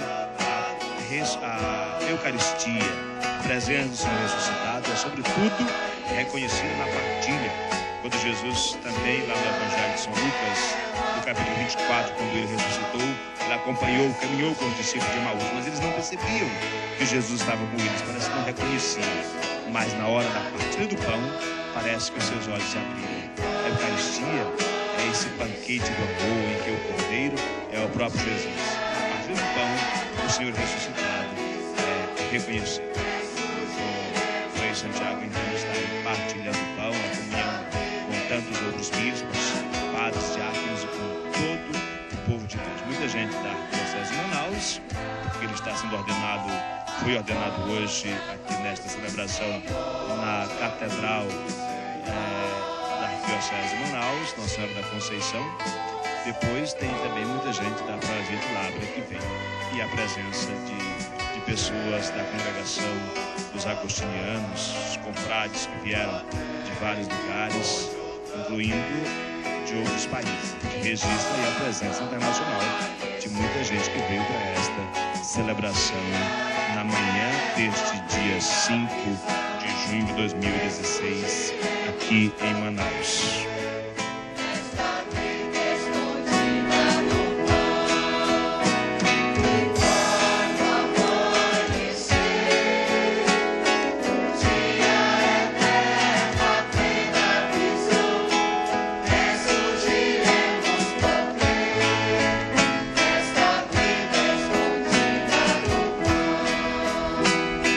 a, a Eucaristia, a presença do Senhor ressuscitado, é sobretudo reconhecida na partilha. Quando Jesus também, lá no Evangelho de São Lucas, no capítulo vinte e quatro, quando ele ressuscitou, ele acompanhou, caminhou com os discípulos de Emaús, mas eles não percebiam que Jesus estava com eles, parece que não reconheciam. Mas na hora da partilha do pão, parece que os seus olhos se abriram. A Eucaristia é esse banquete do amor em que o Cordeiro é o próprio Jesus. A partir do pão, o Senhor ressuscitado é reconhecido. O Frei Santiago então está partilhando o pão, a comunhão com tantos outros bispos, padres, diáconos e com todo o povo de Deus. Muita gente da Diocese de Manaus, porque ele está sendo ordenado, foi ordenado hoje aqui nesta celebração na Catedral é, da Arquidiocese de Manaus, Nossa Senhora da Conceição. Depois tem também muita gente da Prelazia de Lábrea que vem. E a presença de, de pessoas da congregação dos agostinianos, os confrades que vieram de vários lugares, incluindo de outros países, que registram a presença internacional de muita gente que veio para esta celebração na manhã deste dia cinco de de junho de dois mil e dezesseis, aqui em Manaus.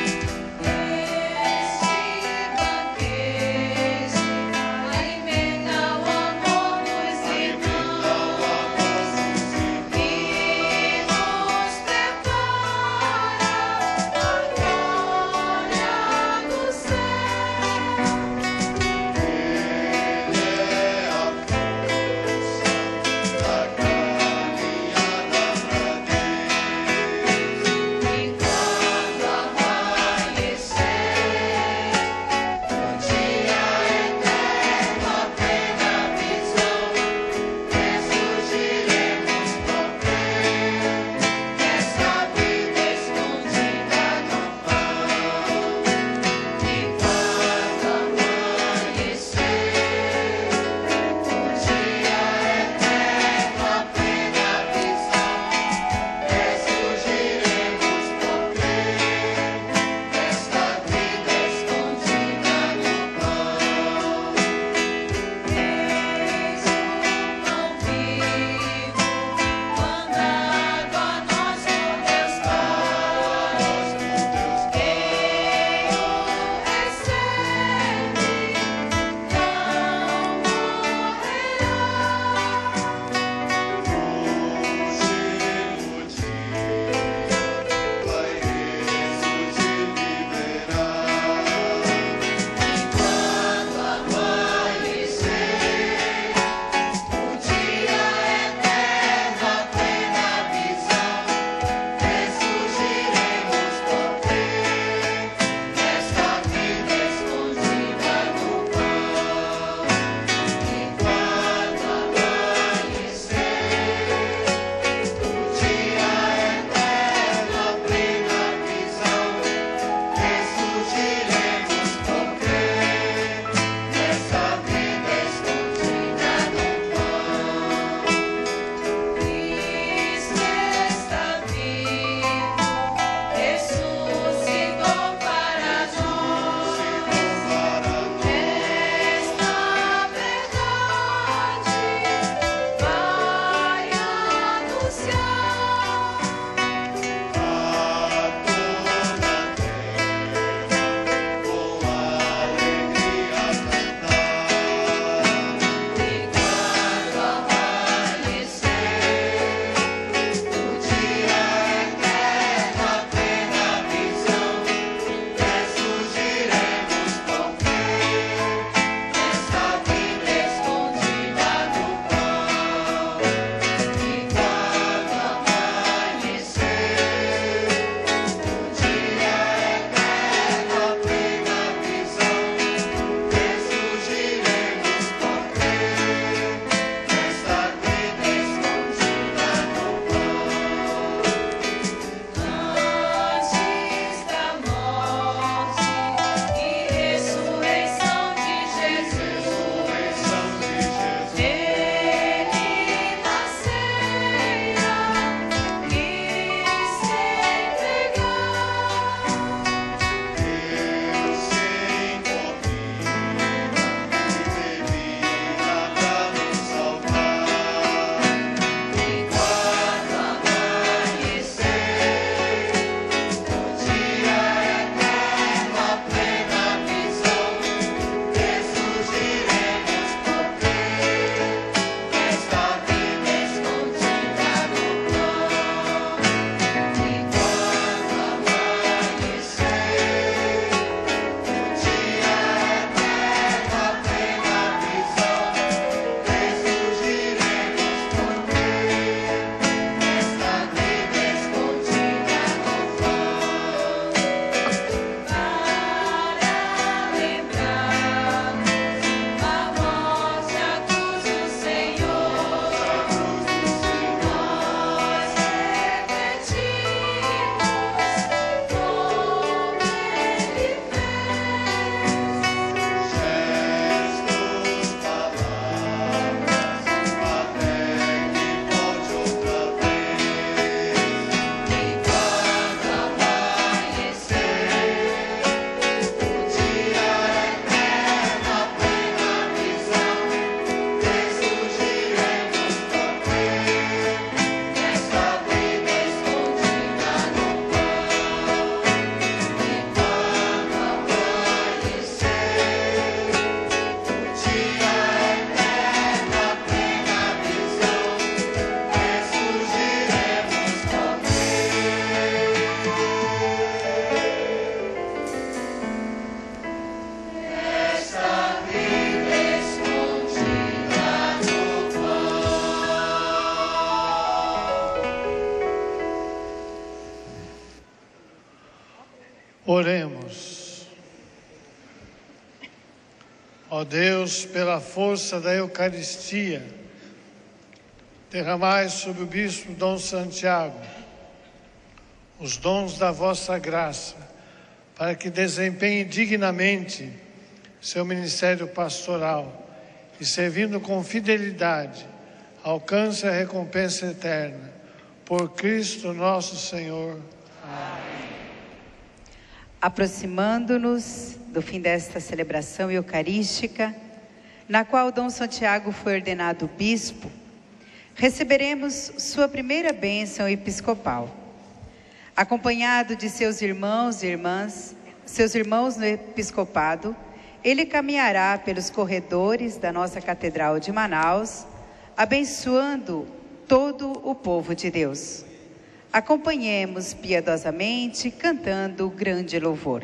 Alimenta Oremos. Ó Deus, pela força da Eucaristia, derramai sobre o Bispo Dom Santiago os dons da vossa graça, para que desempenhe dignamente seu ministério pastoral e, servindo com fidelidade, alcance a recompensa eterna. Por Cristo nosso Senhor. Amém. Aproximando-nos do fim desta celebração eucarística, na qual Dom Santiago foi ordenado bispo, receberemos sua primeira bênção episcopal. Acompanhado de seus irmãos e irmãs, seus irmãos no episcopado, ele caminhará pelos corredores da nossa Catedral de Manaus, abençoando todo o povo de Deus. Acompanhemos piedosamente, cantando o grande louvor.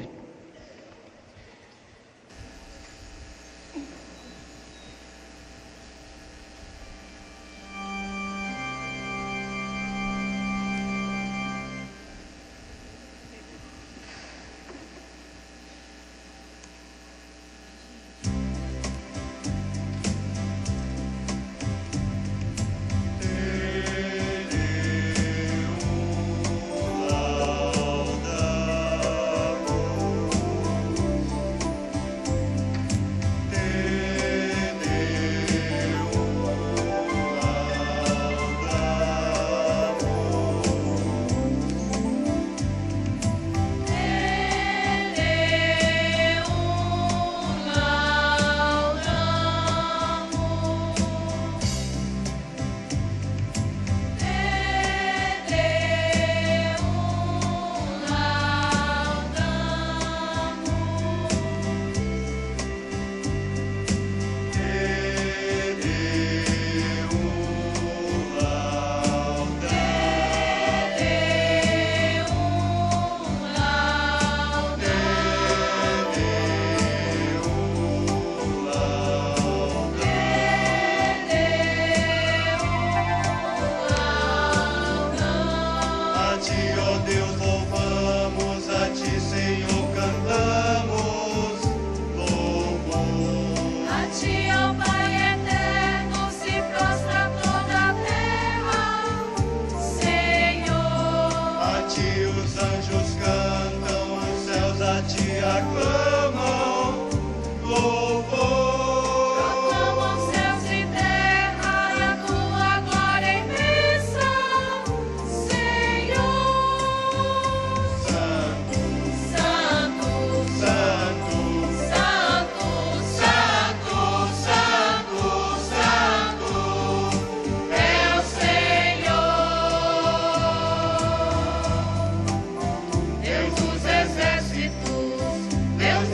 Deus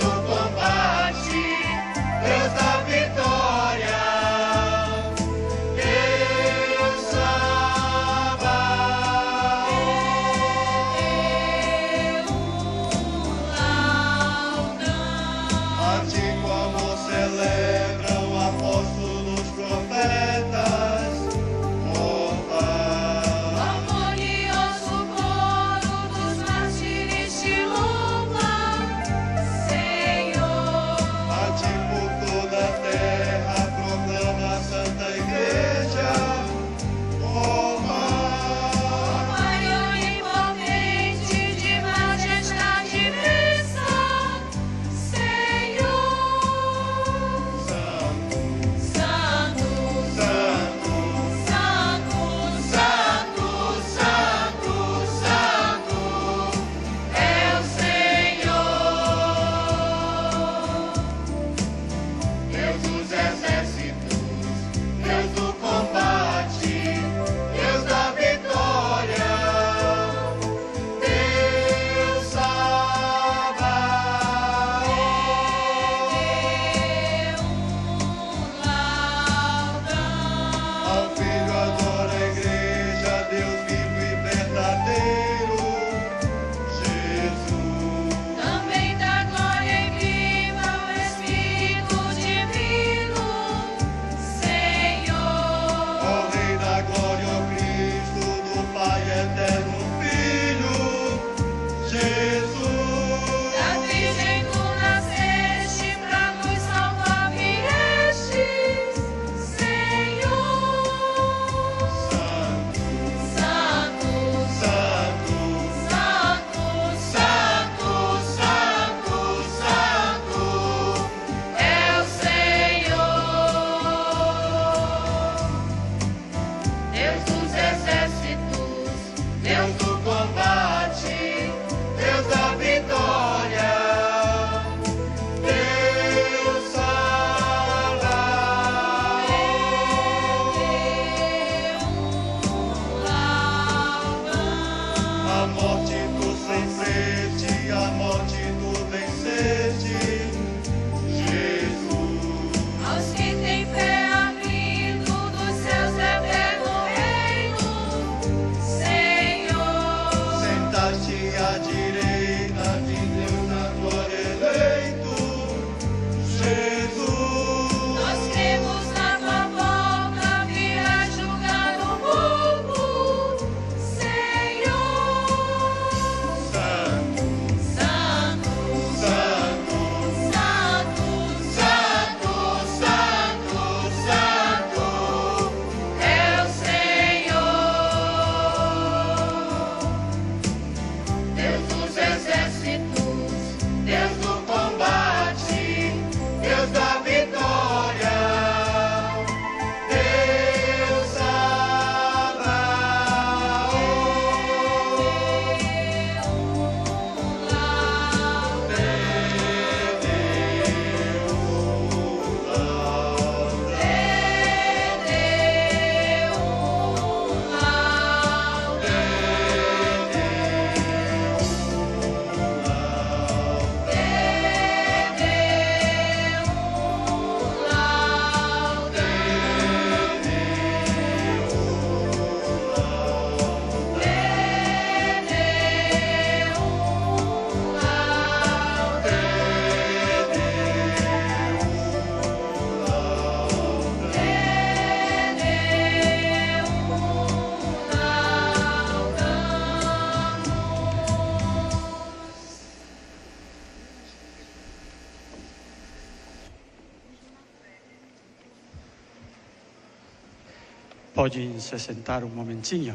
Podem se sentar un momentinho.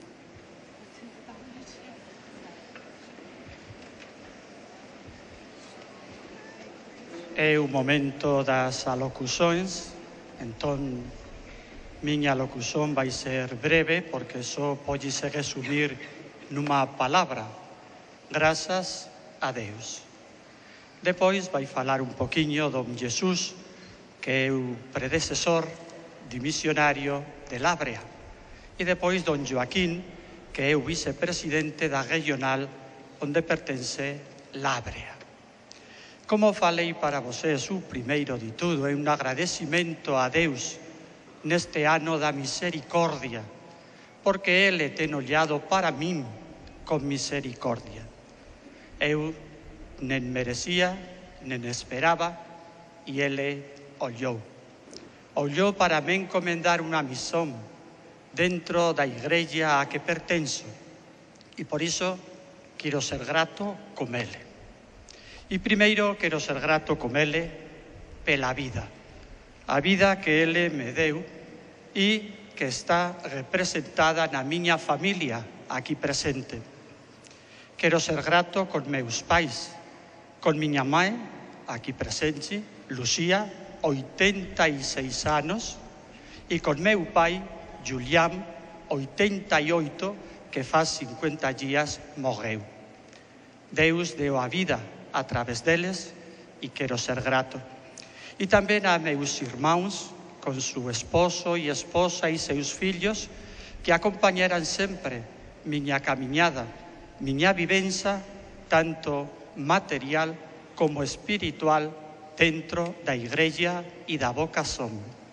É o momento das alocuções, então minha alocução vai ser breve porque só pode se resumir numa palavra: graças a Deus. Depois vai falar um pouquinho Dom Jesus, que é o predecessor de missionário de Lábrea, e depois Dom Joaquim, que é o vicepresidente da regional onde pertence Lábrea. Como falei para vocês, o primeiro de tudo é um agradecimento a Deus neste ano da misericórdia, porque Ele tem olhado para mim com misericórdia. Eu nem merecia, nem esperava, e Ele olhou. Olhou para me encomendar uma missão dentro da igreja a que pertenço, e por isso quero ser grato com Ele. E primeiro quero ser grato com Ele pela vida, a vida que Ele me deu e que está representada na minha família aqui presente. Quero ser grato com meus pais, com minha mãe aqui presente, Lucía, oitenta e seis anos, e com meu pai, Julián, oitenta e oito, que faz cinquenta dias morreu. Deus deu a vida a través deles e quero ser grato. E também a meus irmãos, com seu esposo e esposa e seus filhos, que acompanharam sempre minha caminhada, minha vivência, tanto material como espiritual, dentro da igreja e da vocação.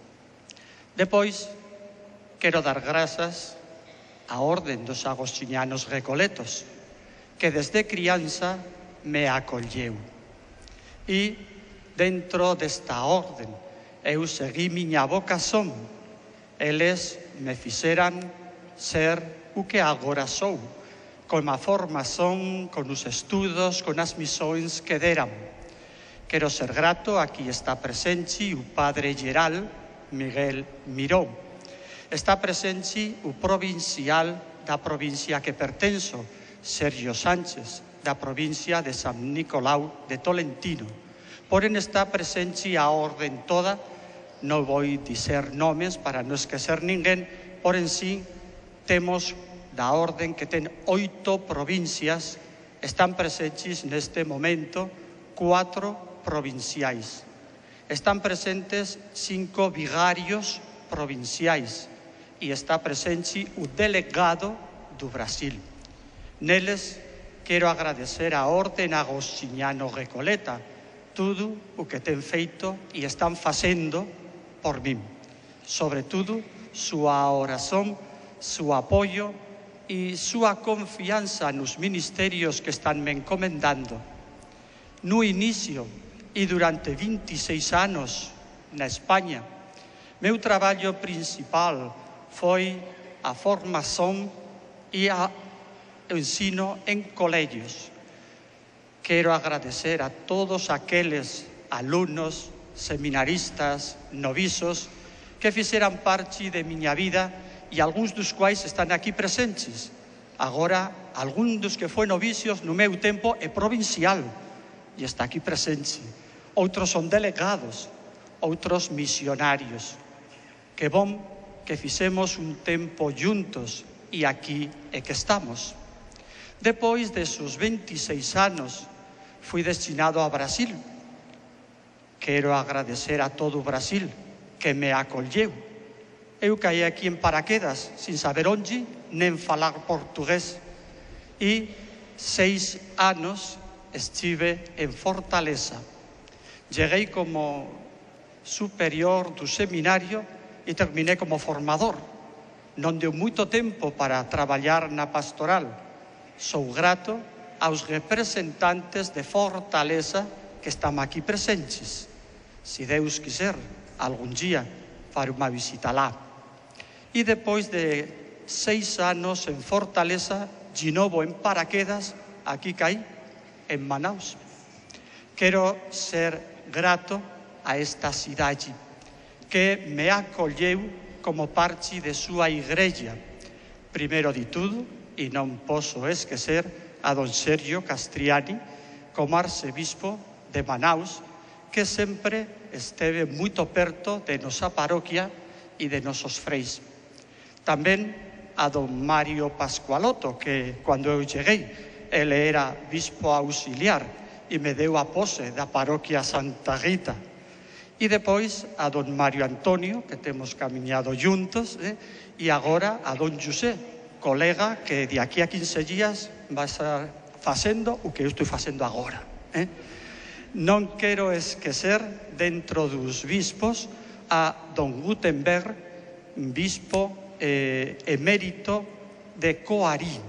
Depois, quero dar graças à Ordem dos Agostinianos Recoletos, que desde criança me acolheu. E, dentro desta ordem, eu segui minha vocação. Eles me fizeram ser o que agora sou, com a formação, com os estudos, com as missões que deram. Quero ser grato a quem está presente, o Padre Geral Miguel Miró. Está presente o provincial da província que pertenço, Sergio Sánchez, da província de San Nicolau de Tolentino. Porém está presente a ordem toda, não vou dizer nomes para não esquecer ninguém, porém sim temos da ordem que tem oito províncias, estão presentes neste momento quatro provinciais. Estão presentes cinco vigários provinciais e está presente o delegado do Brasil. Neles, quero agradecer a Ordem Agostiniano Recoleta tudo o que tem feito e estão fazendo por mim. Sobretudo, sua oração, seu apoio e sua confiança nos ministérios que estão me encomendando. No início e durante vinte e seis anos na Espanha, meu trabalho principal foi a formação e a ensino em colégios. Quero agradecer a todos aqueles alunos, seminaristas, noviços que fizeram parte de minha vida e alguns dos quais estão aqui presentes. Agora, alguns dos que foram novicios no meu tempo é provincial e está aqui presente. Outros são delegados, outros missionários. Que bom que fizemos um tempo juntos e aqui é que estamos. Depois desses vinte e seis anos, fui destinado ao Brasil. Quero agradecer a todo o Brasil que me acolheu. Eu caí aqui em paraquedas, sem saber onde, nem falar português. E seis anos estive em Fortaleza. Cheguei como superior do seminário e terminei como formador. Não deu muito tempo para trabalhar na pastoral. Sou grato aos representantes de Fortaleza que estão aqui presentes. Se Deus quiser, algum dia farei uma visita lá. E depois de seis anos em Fortaleza, de novo em paraquedas, aqui caí, em Manaus. Quero ser grato a esta cidade que me acolheu como parte de súa igreja. Primeiro de tudo, e non posso esquecer a don Sergio Castriani como arcebispo de Manaus, que sempre esteve moito perto de nosa parroquia e de nosos freis. Tamén a don Mario Pascualoto, que cando eu cheguei, ele era bispo auxiliar e me deu a pose da parroquia Santa Rita. E depois a don Mario Antonio, que temos camiñado juntos, eh? e agora a don José, colega que de aquí a quince días vai estar facendo o que eu estou facendo agora. Eh? Non quero esquecer, dentro dos bispos, a don Gutenberg, bispo eh, emérito de Coarí,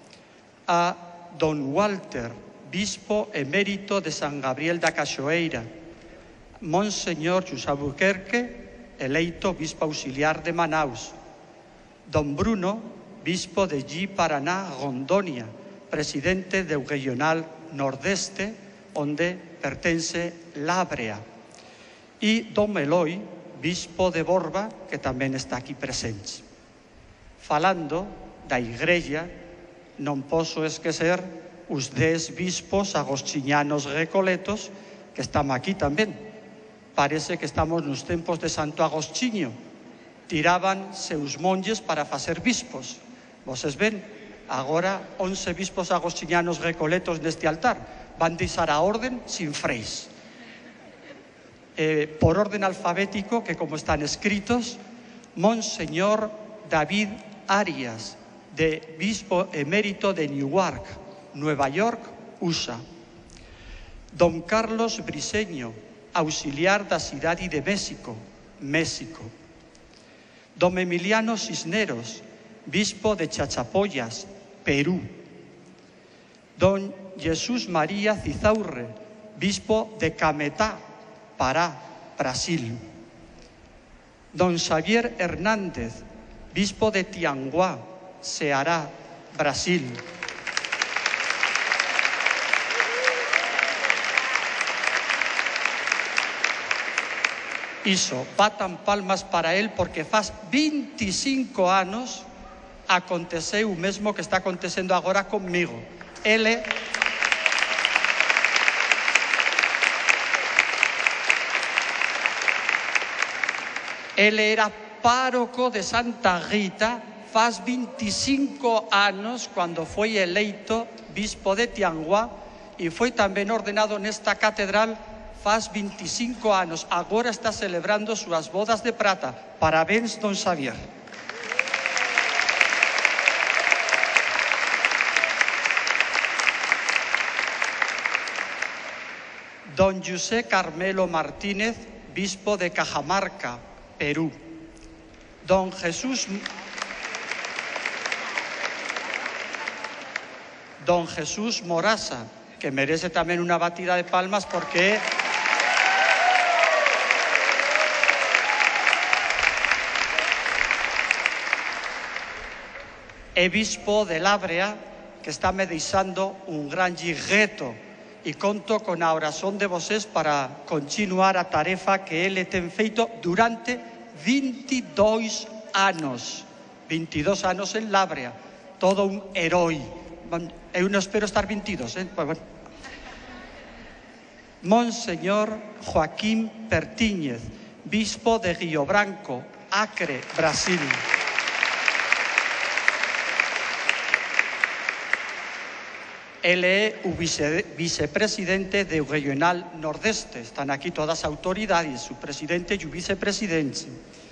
a don Walter, bispo emérito de San Gabriel da Cachoeira, Monseñor José Albuquerque, eleito bispo auxiliar de Manaus, don Bruno, bispo de G. Paraná, Rondonia, presidente do regional nordeste, onde pertence Lábrea, e don Meloi, bispo de Borba, que tamén está aquí presente. Falando da igreja, non posso esquecer os dez bispos agostinhanos recoletos que estamos aquí tamén. Parece que estamos nos tempos de Santo Agostinho. Tiraban seus monges para facer bispos. Vocês ven, agora once bispos agostinhanos recoletos neste altar. Van deixar a orden sin freis. Eh, por orden alfabético, que como están escritos, Monseñor David Arias, de bispo emérito de Newark, Nueva York, U S A. Don Carlos Briseño, auxiliar da cidade de México, México. Don Emiliano Cisneros, bispo de Chachapoyas, Perú. Don Jesús María Cizaurre, bispo de Cametá, Pará, Brasil. Don Xavier Hernández, bispo de Tianguá, Ceará, Brasil. Iso, batan palmas para él, porque faz veinticinco anos aconteceu o mesmo que está acontecendo agora comigo. Ele Ele era pároco de Santa Rita faz veinticinco anos, cando foi eleito bispo de Tianguá, e foi tamén ordenado nesta catedral faz veinticinco anos. Agora está celebrando súas bodas de prata. Parabéns, don Xavier. Don José Carmelo Martínez, bispo de Cajamarca, Perú. Don Jesús, Don Jesús Morasa, que merece tamén unha batida de palmas porque é bispo de Lábrea, que está me deixando un gran reto. E conto con a oración de vocês para continuar a tarefa que ele ten feito durante veintidós anos. veintidós anos en Lábrea. Todo un heroi. Eu non espero estar veintidós, eh? Pues bueno. Monseñor Joaquín Pertíñez, bispo de Río Branco, Acre, Brasil. Ele é o vice, vicepresidente do Regional Nordeste. Están aquí todas as autoridades, o presidente e o vicepresidente.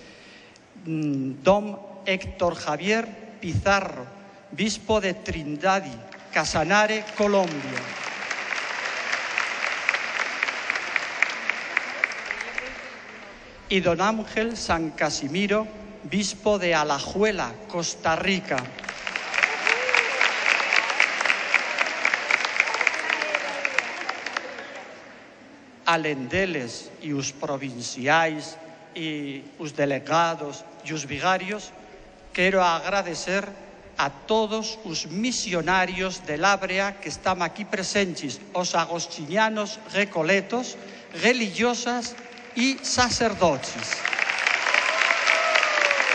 Don Héctor Javier Pizarro, bispo de Trindade, Casanare, Colombia. Y don Ángel San Casimiro, bispo de Alajuela, Costa Rica. Alén deles e os provinciais e os delegados e os vigarios, quero agradecer a todos os misionarios de Lábrea que están aquí presentes, os agostinianos recoletos, religiosas e sacerdotes.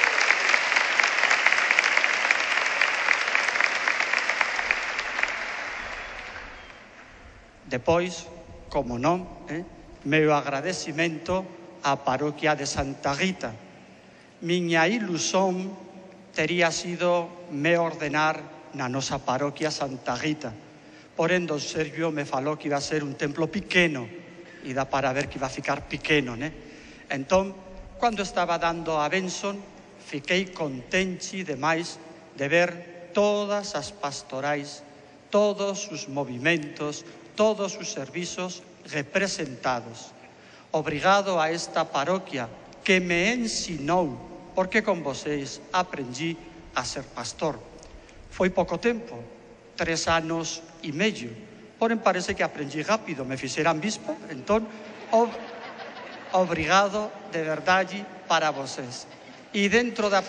Depois, como non, eh, meu agradecimento á parroquia de Santa Rita. Miña ilusión tería sido me ordenar na nosa parroquia Santa Rita. Porén, don Sergio me falou que iba a ser un templo pequeno e dá para ver que iba a ficar pequeno, né? Entón, cando estaba dando a benson, fiquei contente demais de ver todas as pastorais, todos os movimentos, todos os servizos representados. Obrigado a esta parroquia que me ensinou, porque con vocês aprendi a ser pastor. Foi pouco tempo, tres anos e medio, porém parece que aprendi rápido, me fixeran bispo, entón, ob obrigado de verdade para vocês. E dentro da...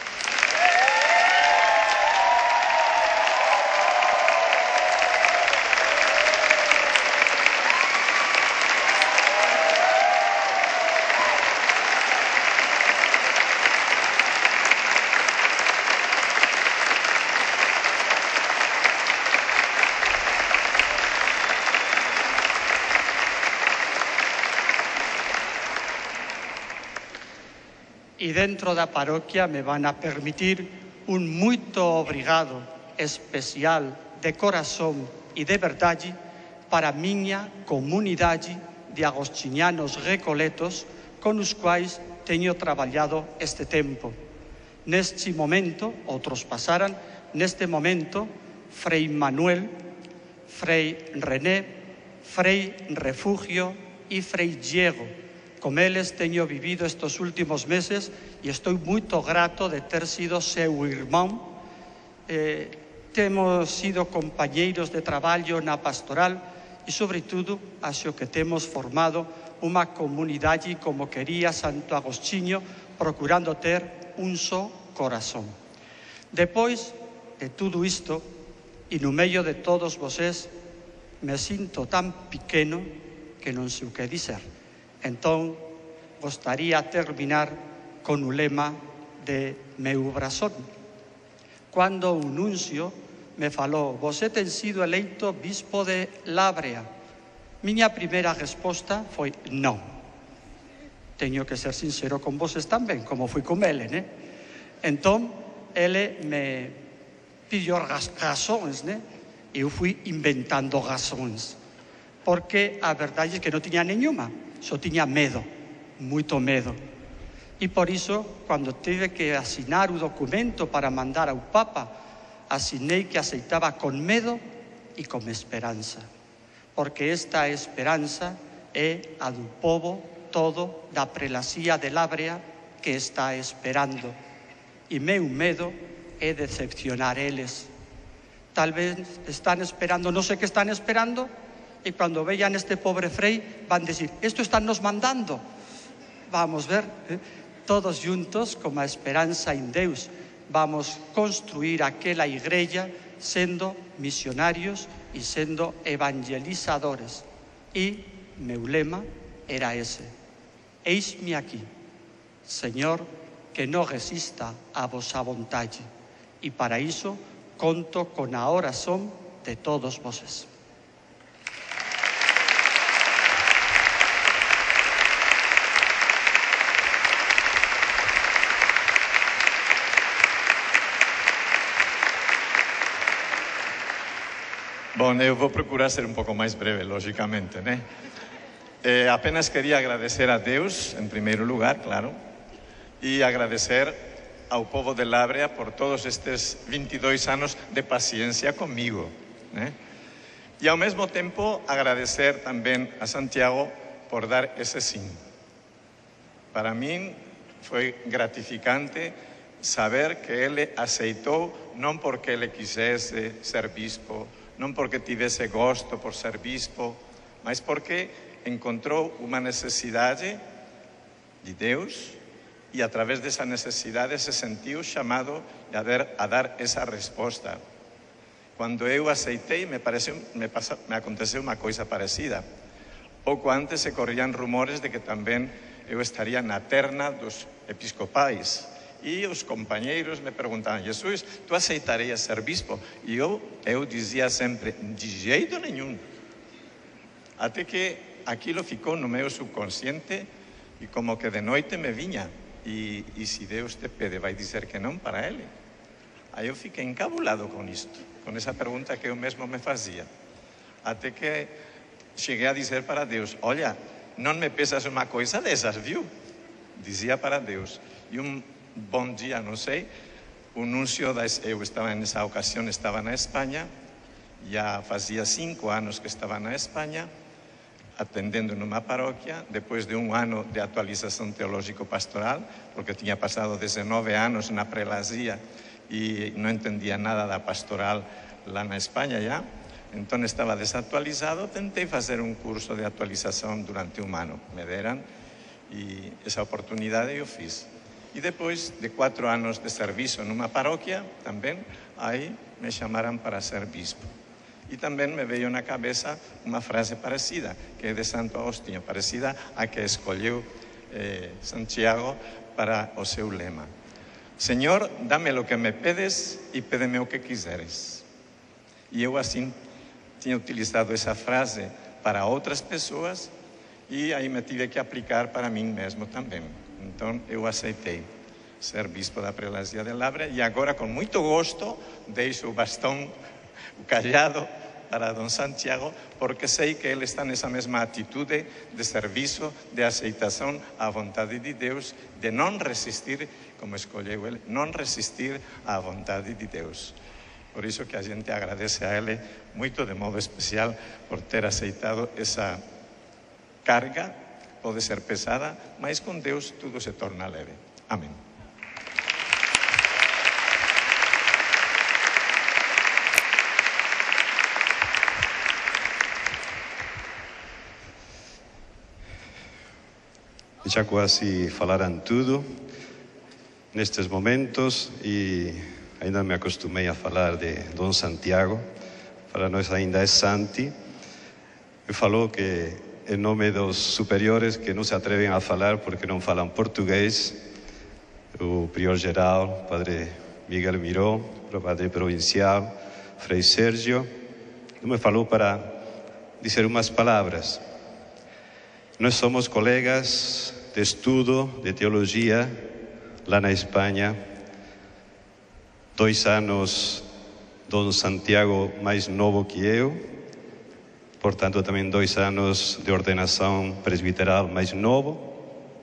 E dentro da parroquia me van a permitir un moito obrigado especial de corazón e de verdade para a miña comunidade de agostinianos recoletos con os quais teño traballado este tempo. Neste momento, outros pasaran, neste momento, Frei Manuel, Frei René, Frei Refugio e Frei Diego. Con eles teño vivido estes últimos meses e estou moito grato de ter sido seu irmán. Eh, temos sido compañeiros de traballo na pastoral e, sobre tudo, acho que temos formado unha comunidade como quería Santo Agostinho, procurando ter un só corazón. Depois de tudo isto, e no medio de todos vocês, me sinto tan pequeno que non sei o que dizer. Entón, gostaría terminar con o lema de meu brasón. Cando o nuncio me falou, você ten sido eleito bispo de Lábrea, miña primeira resposta foi non. Teño que ser sincero con voses tamén, como fui con ele, né? Entón, ele me pillou razóns, né? Eu fui inventando razóns, porque a verdade é que non tiña nenhuma. Só tiña medo, moito medo. E por iso, cando tive que asinar o documento para mandar ao Papa, asinei que aceitaba con medo e con esperanza. Porque esta esperanza é a do povo todo da prelacía de Lábrea que está esperando. E meu medo é decepcionar eles. Tal vez están esperando, non sei que están esperando, e cando vean este pobre frei van decir, isto están nos mandando. Vamos ver, eh? Todos juntos, como a esperanza en Deus, vamos construir aquela igreja sendo misionarios e sendo evangelizadores. E meu lema era ese. Eis-me aquí, Señor, que non resista a vosa vontade. E para iso conto con a oración de todos voses. Bom, eu vou procurar ser um pouco mais breve, logicamente, né? Eh, apenas queria agradecer a Deus, em primeiro lugar, claro, e agradecer ao povo de Lábrea por todos estes vinte e dois anos de paciência comigo, né? E ao mesmo tempo agradecer também a Santiago por dar esse sim. Para mim foi gratificante saber que ele aceitou, não porque ele quisesse ser bispo, non porque tivese gosto por ser bispo, mas porque encontrou unha necesidade de Deus e a través desa necesidade se sentiu chamado a dar, a dar esa resposta. Cando eu aceitei, me, pareceu, me, pasa, me aconteceu unha coisa parecida. Pouco antes se corrían rumores de que tamén eu estaría na terna dos episcopais. E os compañeiros me perguntaban, Jesus, tu aceitarías ser bispo? E eu, eu dizia sempre, de jeito nenhum. Até que aquilo ficou no meu subconsciente e como que de noite me vinha. E, e se Deus te pede, vai dizer que não para Ele? Aí eu fiquei encabulado com isto, com essa pergunta que eu mesmo me fazia. Até que cheguei a dizer para Deus, olha, não me peças uma coisa dessas, viu? Dizia para Deus. E um bom dia, não sei, o núncio, da, eu estava nessa ocasião, estava na Espanha, já fazia cinco anos que estava na Espanha, atendendo numa paróquia, depois de um ano de atualização teológico-pastoral, porque tinha passado dezenove anos na prelazia e não entendia nada da pastoral lá na Espanha já, então estava desatualizado, tentei fazer um curso de atualização durante um ano, me deram, e essa oportunidade eu fiz. E depois de quatro anos de serviço numa paróquia, também, aí me chamaram para ser bispo. E também me veio na cabeça uma frase parecida, que é de Santo Agostinho, parecida a que escolheu eh, Santiago para o seu lema. Senhor, dame lo que me pedes e pede-me o que quiseres. E eu assim tinha utilizado essa frase para outras pessoas e aí me tive que aplicar para mim mesmo também. Então eu aceitei ser bispo da Prelazia de Lábrea e agora com muito gosto deixo o bastão, o cajado para Dom Santiago, porque sei que ele está nessa mesma atitude de serviço, de aceitação à vontade de Deus, de não resistir, como escolheu ele, não resistir à vontade de Deus. Por isso que a gente agradece a ele muito de modo especial por ter aceitado essa carga, pode ser pesada, mas com Deus tudo se torna leve. Amém. Já quase falaram tudo nestes momentos e ainda me acostumei a falar de Dom Santiago. Para nós ainda é Santi. Ele falou que em nome dos superiores que não se atrevem a falar porque não falam português, o prior geral, padre Miguel Miró, o padre provincial, Frei Sérgio, me falou para dizer umas palavras. Nós somos colegas de estudo, de teologia, lá na Espanha. Dois anos, Dom Santiago mais novo que eu, portanto também dois anos de ordenação presbiteral mais novo.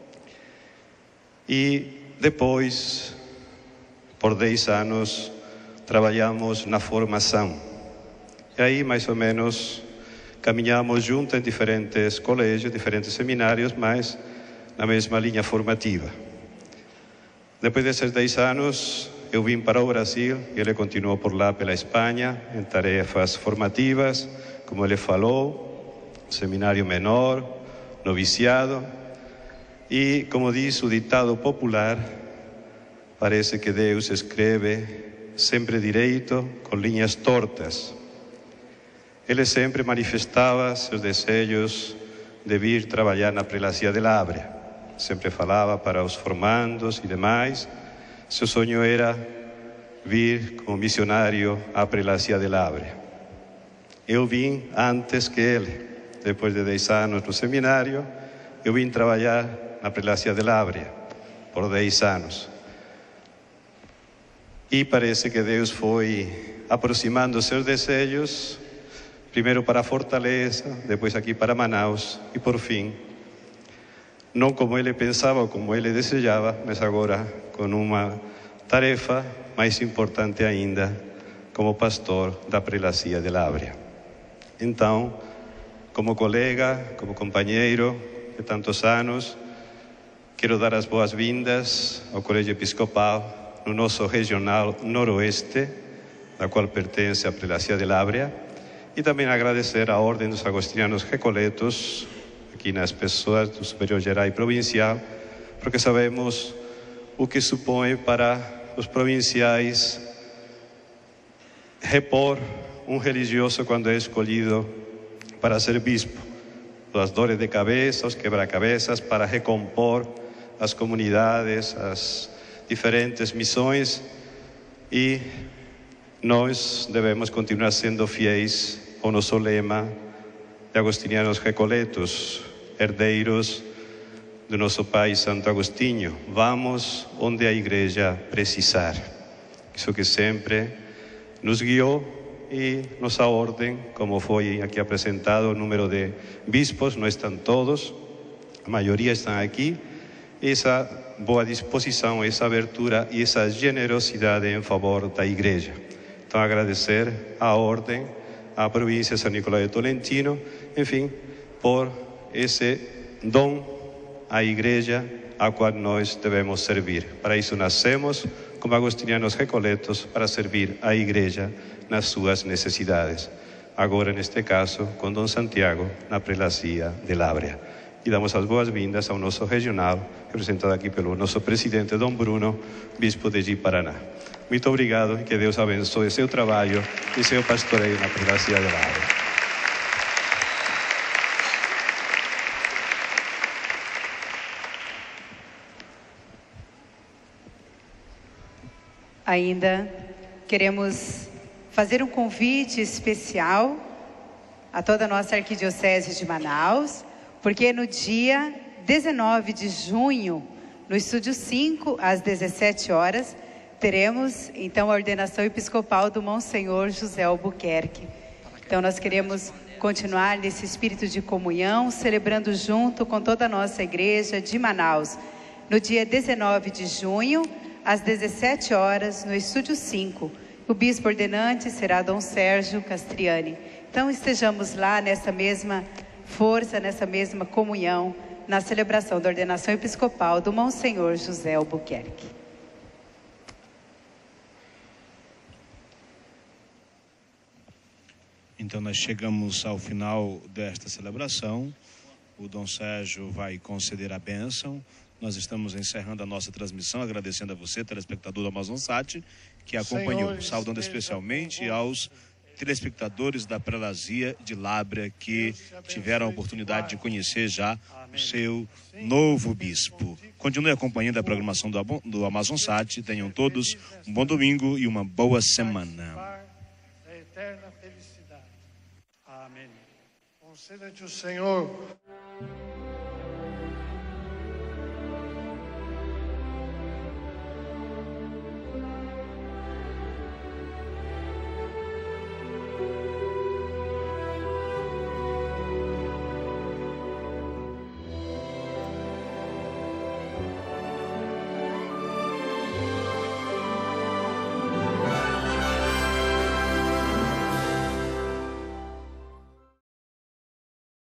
E depois, por dez anos, trabalhamos na formação. E aí, mais ou menos, caminhamos juntos em diferentes colégios, diferentes seminários, mas na mesma linha formativa. Depois desses dez anos, eu vim para o Brasil e ele continuou por lá pela Espanha, em tarefas formativas, como ele falou, seminário menor, noviciado. E, como diz o ditado popular, parece que Deus escreve sempre direito, com linhas tortas. Ele sempre manifestava seus desejos de vir trabalhar na Prelazia de Lábrea. Sempre falava para os formandos e demais. Seu sonho era vir como missionário à Prelazia de Lábrea. Eu vim antes que ele. Depois de dez anos no seminário, eu vim trabalhar na Prelazia de Lábrea por dez anos. E parece que Deus foi aproximando seus desejos, primeiro para Fortaleza, depois aqui para Manaus e por fim, não como ele pensava ou como ele desejava, mas agora com uma tarefa mais importante ainda, como pastor da Prelazia de Lábrea. Então, como colega, como companheiro de tantos anos, quero dar as boas-vindas ao Colégio Episcopal no nosso regional noroeste, da qual pertence a Prelazia de Lábrea, e também agradecer à Ordem dos Agostinianos Recoletos, aqui nas pessoas do Superior Geral e Provincial, porque sabemos o que supõe para os provinciais repor um religioso quando é escolhido para ser bispo. As dores de cabeça, os quebra-cabeças para recompor as comunidades, as diferentes missões, e nós devemos continuar sendo fiéis ao nosso lema de agostinianos recoletos, herdeiros do nosso pai Santo Agostinho. Vamos onde a igreja precisar. Isso que sempre nos guiou, e nossa ordem, como foi aqui apresentado, o número de bispos, não estão todos, a maioria estão aqui. Essa boa disposição, essa abertura e essa generosidade em favor da igreja. Então, agradecer à ordem, à província de São Nicolás de Tolentino, enfim, por esse dom à igreja a qual nós devemos servir. Para isso nascemos como agostinianos recoletos, para servir à igreja nas suas necessidades. Agora, neste caso, com Dom Santiago, na prelazia de Lábrea. E damos as boas-vindas ao nosso regional, representado aqui pelo nosso presidente, Dom Bruno, bispo de Ji-Paraná. Muito obrigado e que Deus abençoe seu trabalho e seu pastoreio na prelazia de Lábrea. Ainda queremos fazer um convite especial a toda a nossa Arquidiocese de Manaus, porque no dia dezenove de junho, no Estúdio cinco, às dezessete horas, teremos então a ordenação episcopal do Monsenhor José Albuquerque. Então nós queremos continuar nesse espírito de comunhão, celebrando junto com toda a nossa igreja de Manaus, no dia dezenove de junho, às dezessete horas, no Estúdio cinco. O bispo ordenante será Dom Sérgio Castriani. Então estejamos lá nessa mesma força, nessa mesma comunhão, na celebração da ordenação episcopal do Monsenhor José Albuquerque. Então nós chegamos ao final desta celebração. O Dom Sérgio vai conceder a bênção. Nós estamos encerrando a nossa transmissão, agradecendo a você, telespectador do Amazonsat, que acompanhou, Senhor, saudando especialmente aos telespectadores da prelazia de Lábrea, que tiveram a oportunidade de conhecer já o seu novo bispo. Continue acompanhando a programação do, do Amazonsat. Tenham todos um bom domingo e uma boa semana. Da eterna felicidade. Amém. Conceda-te o Senhor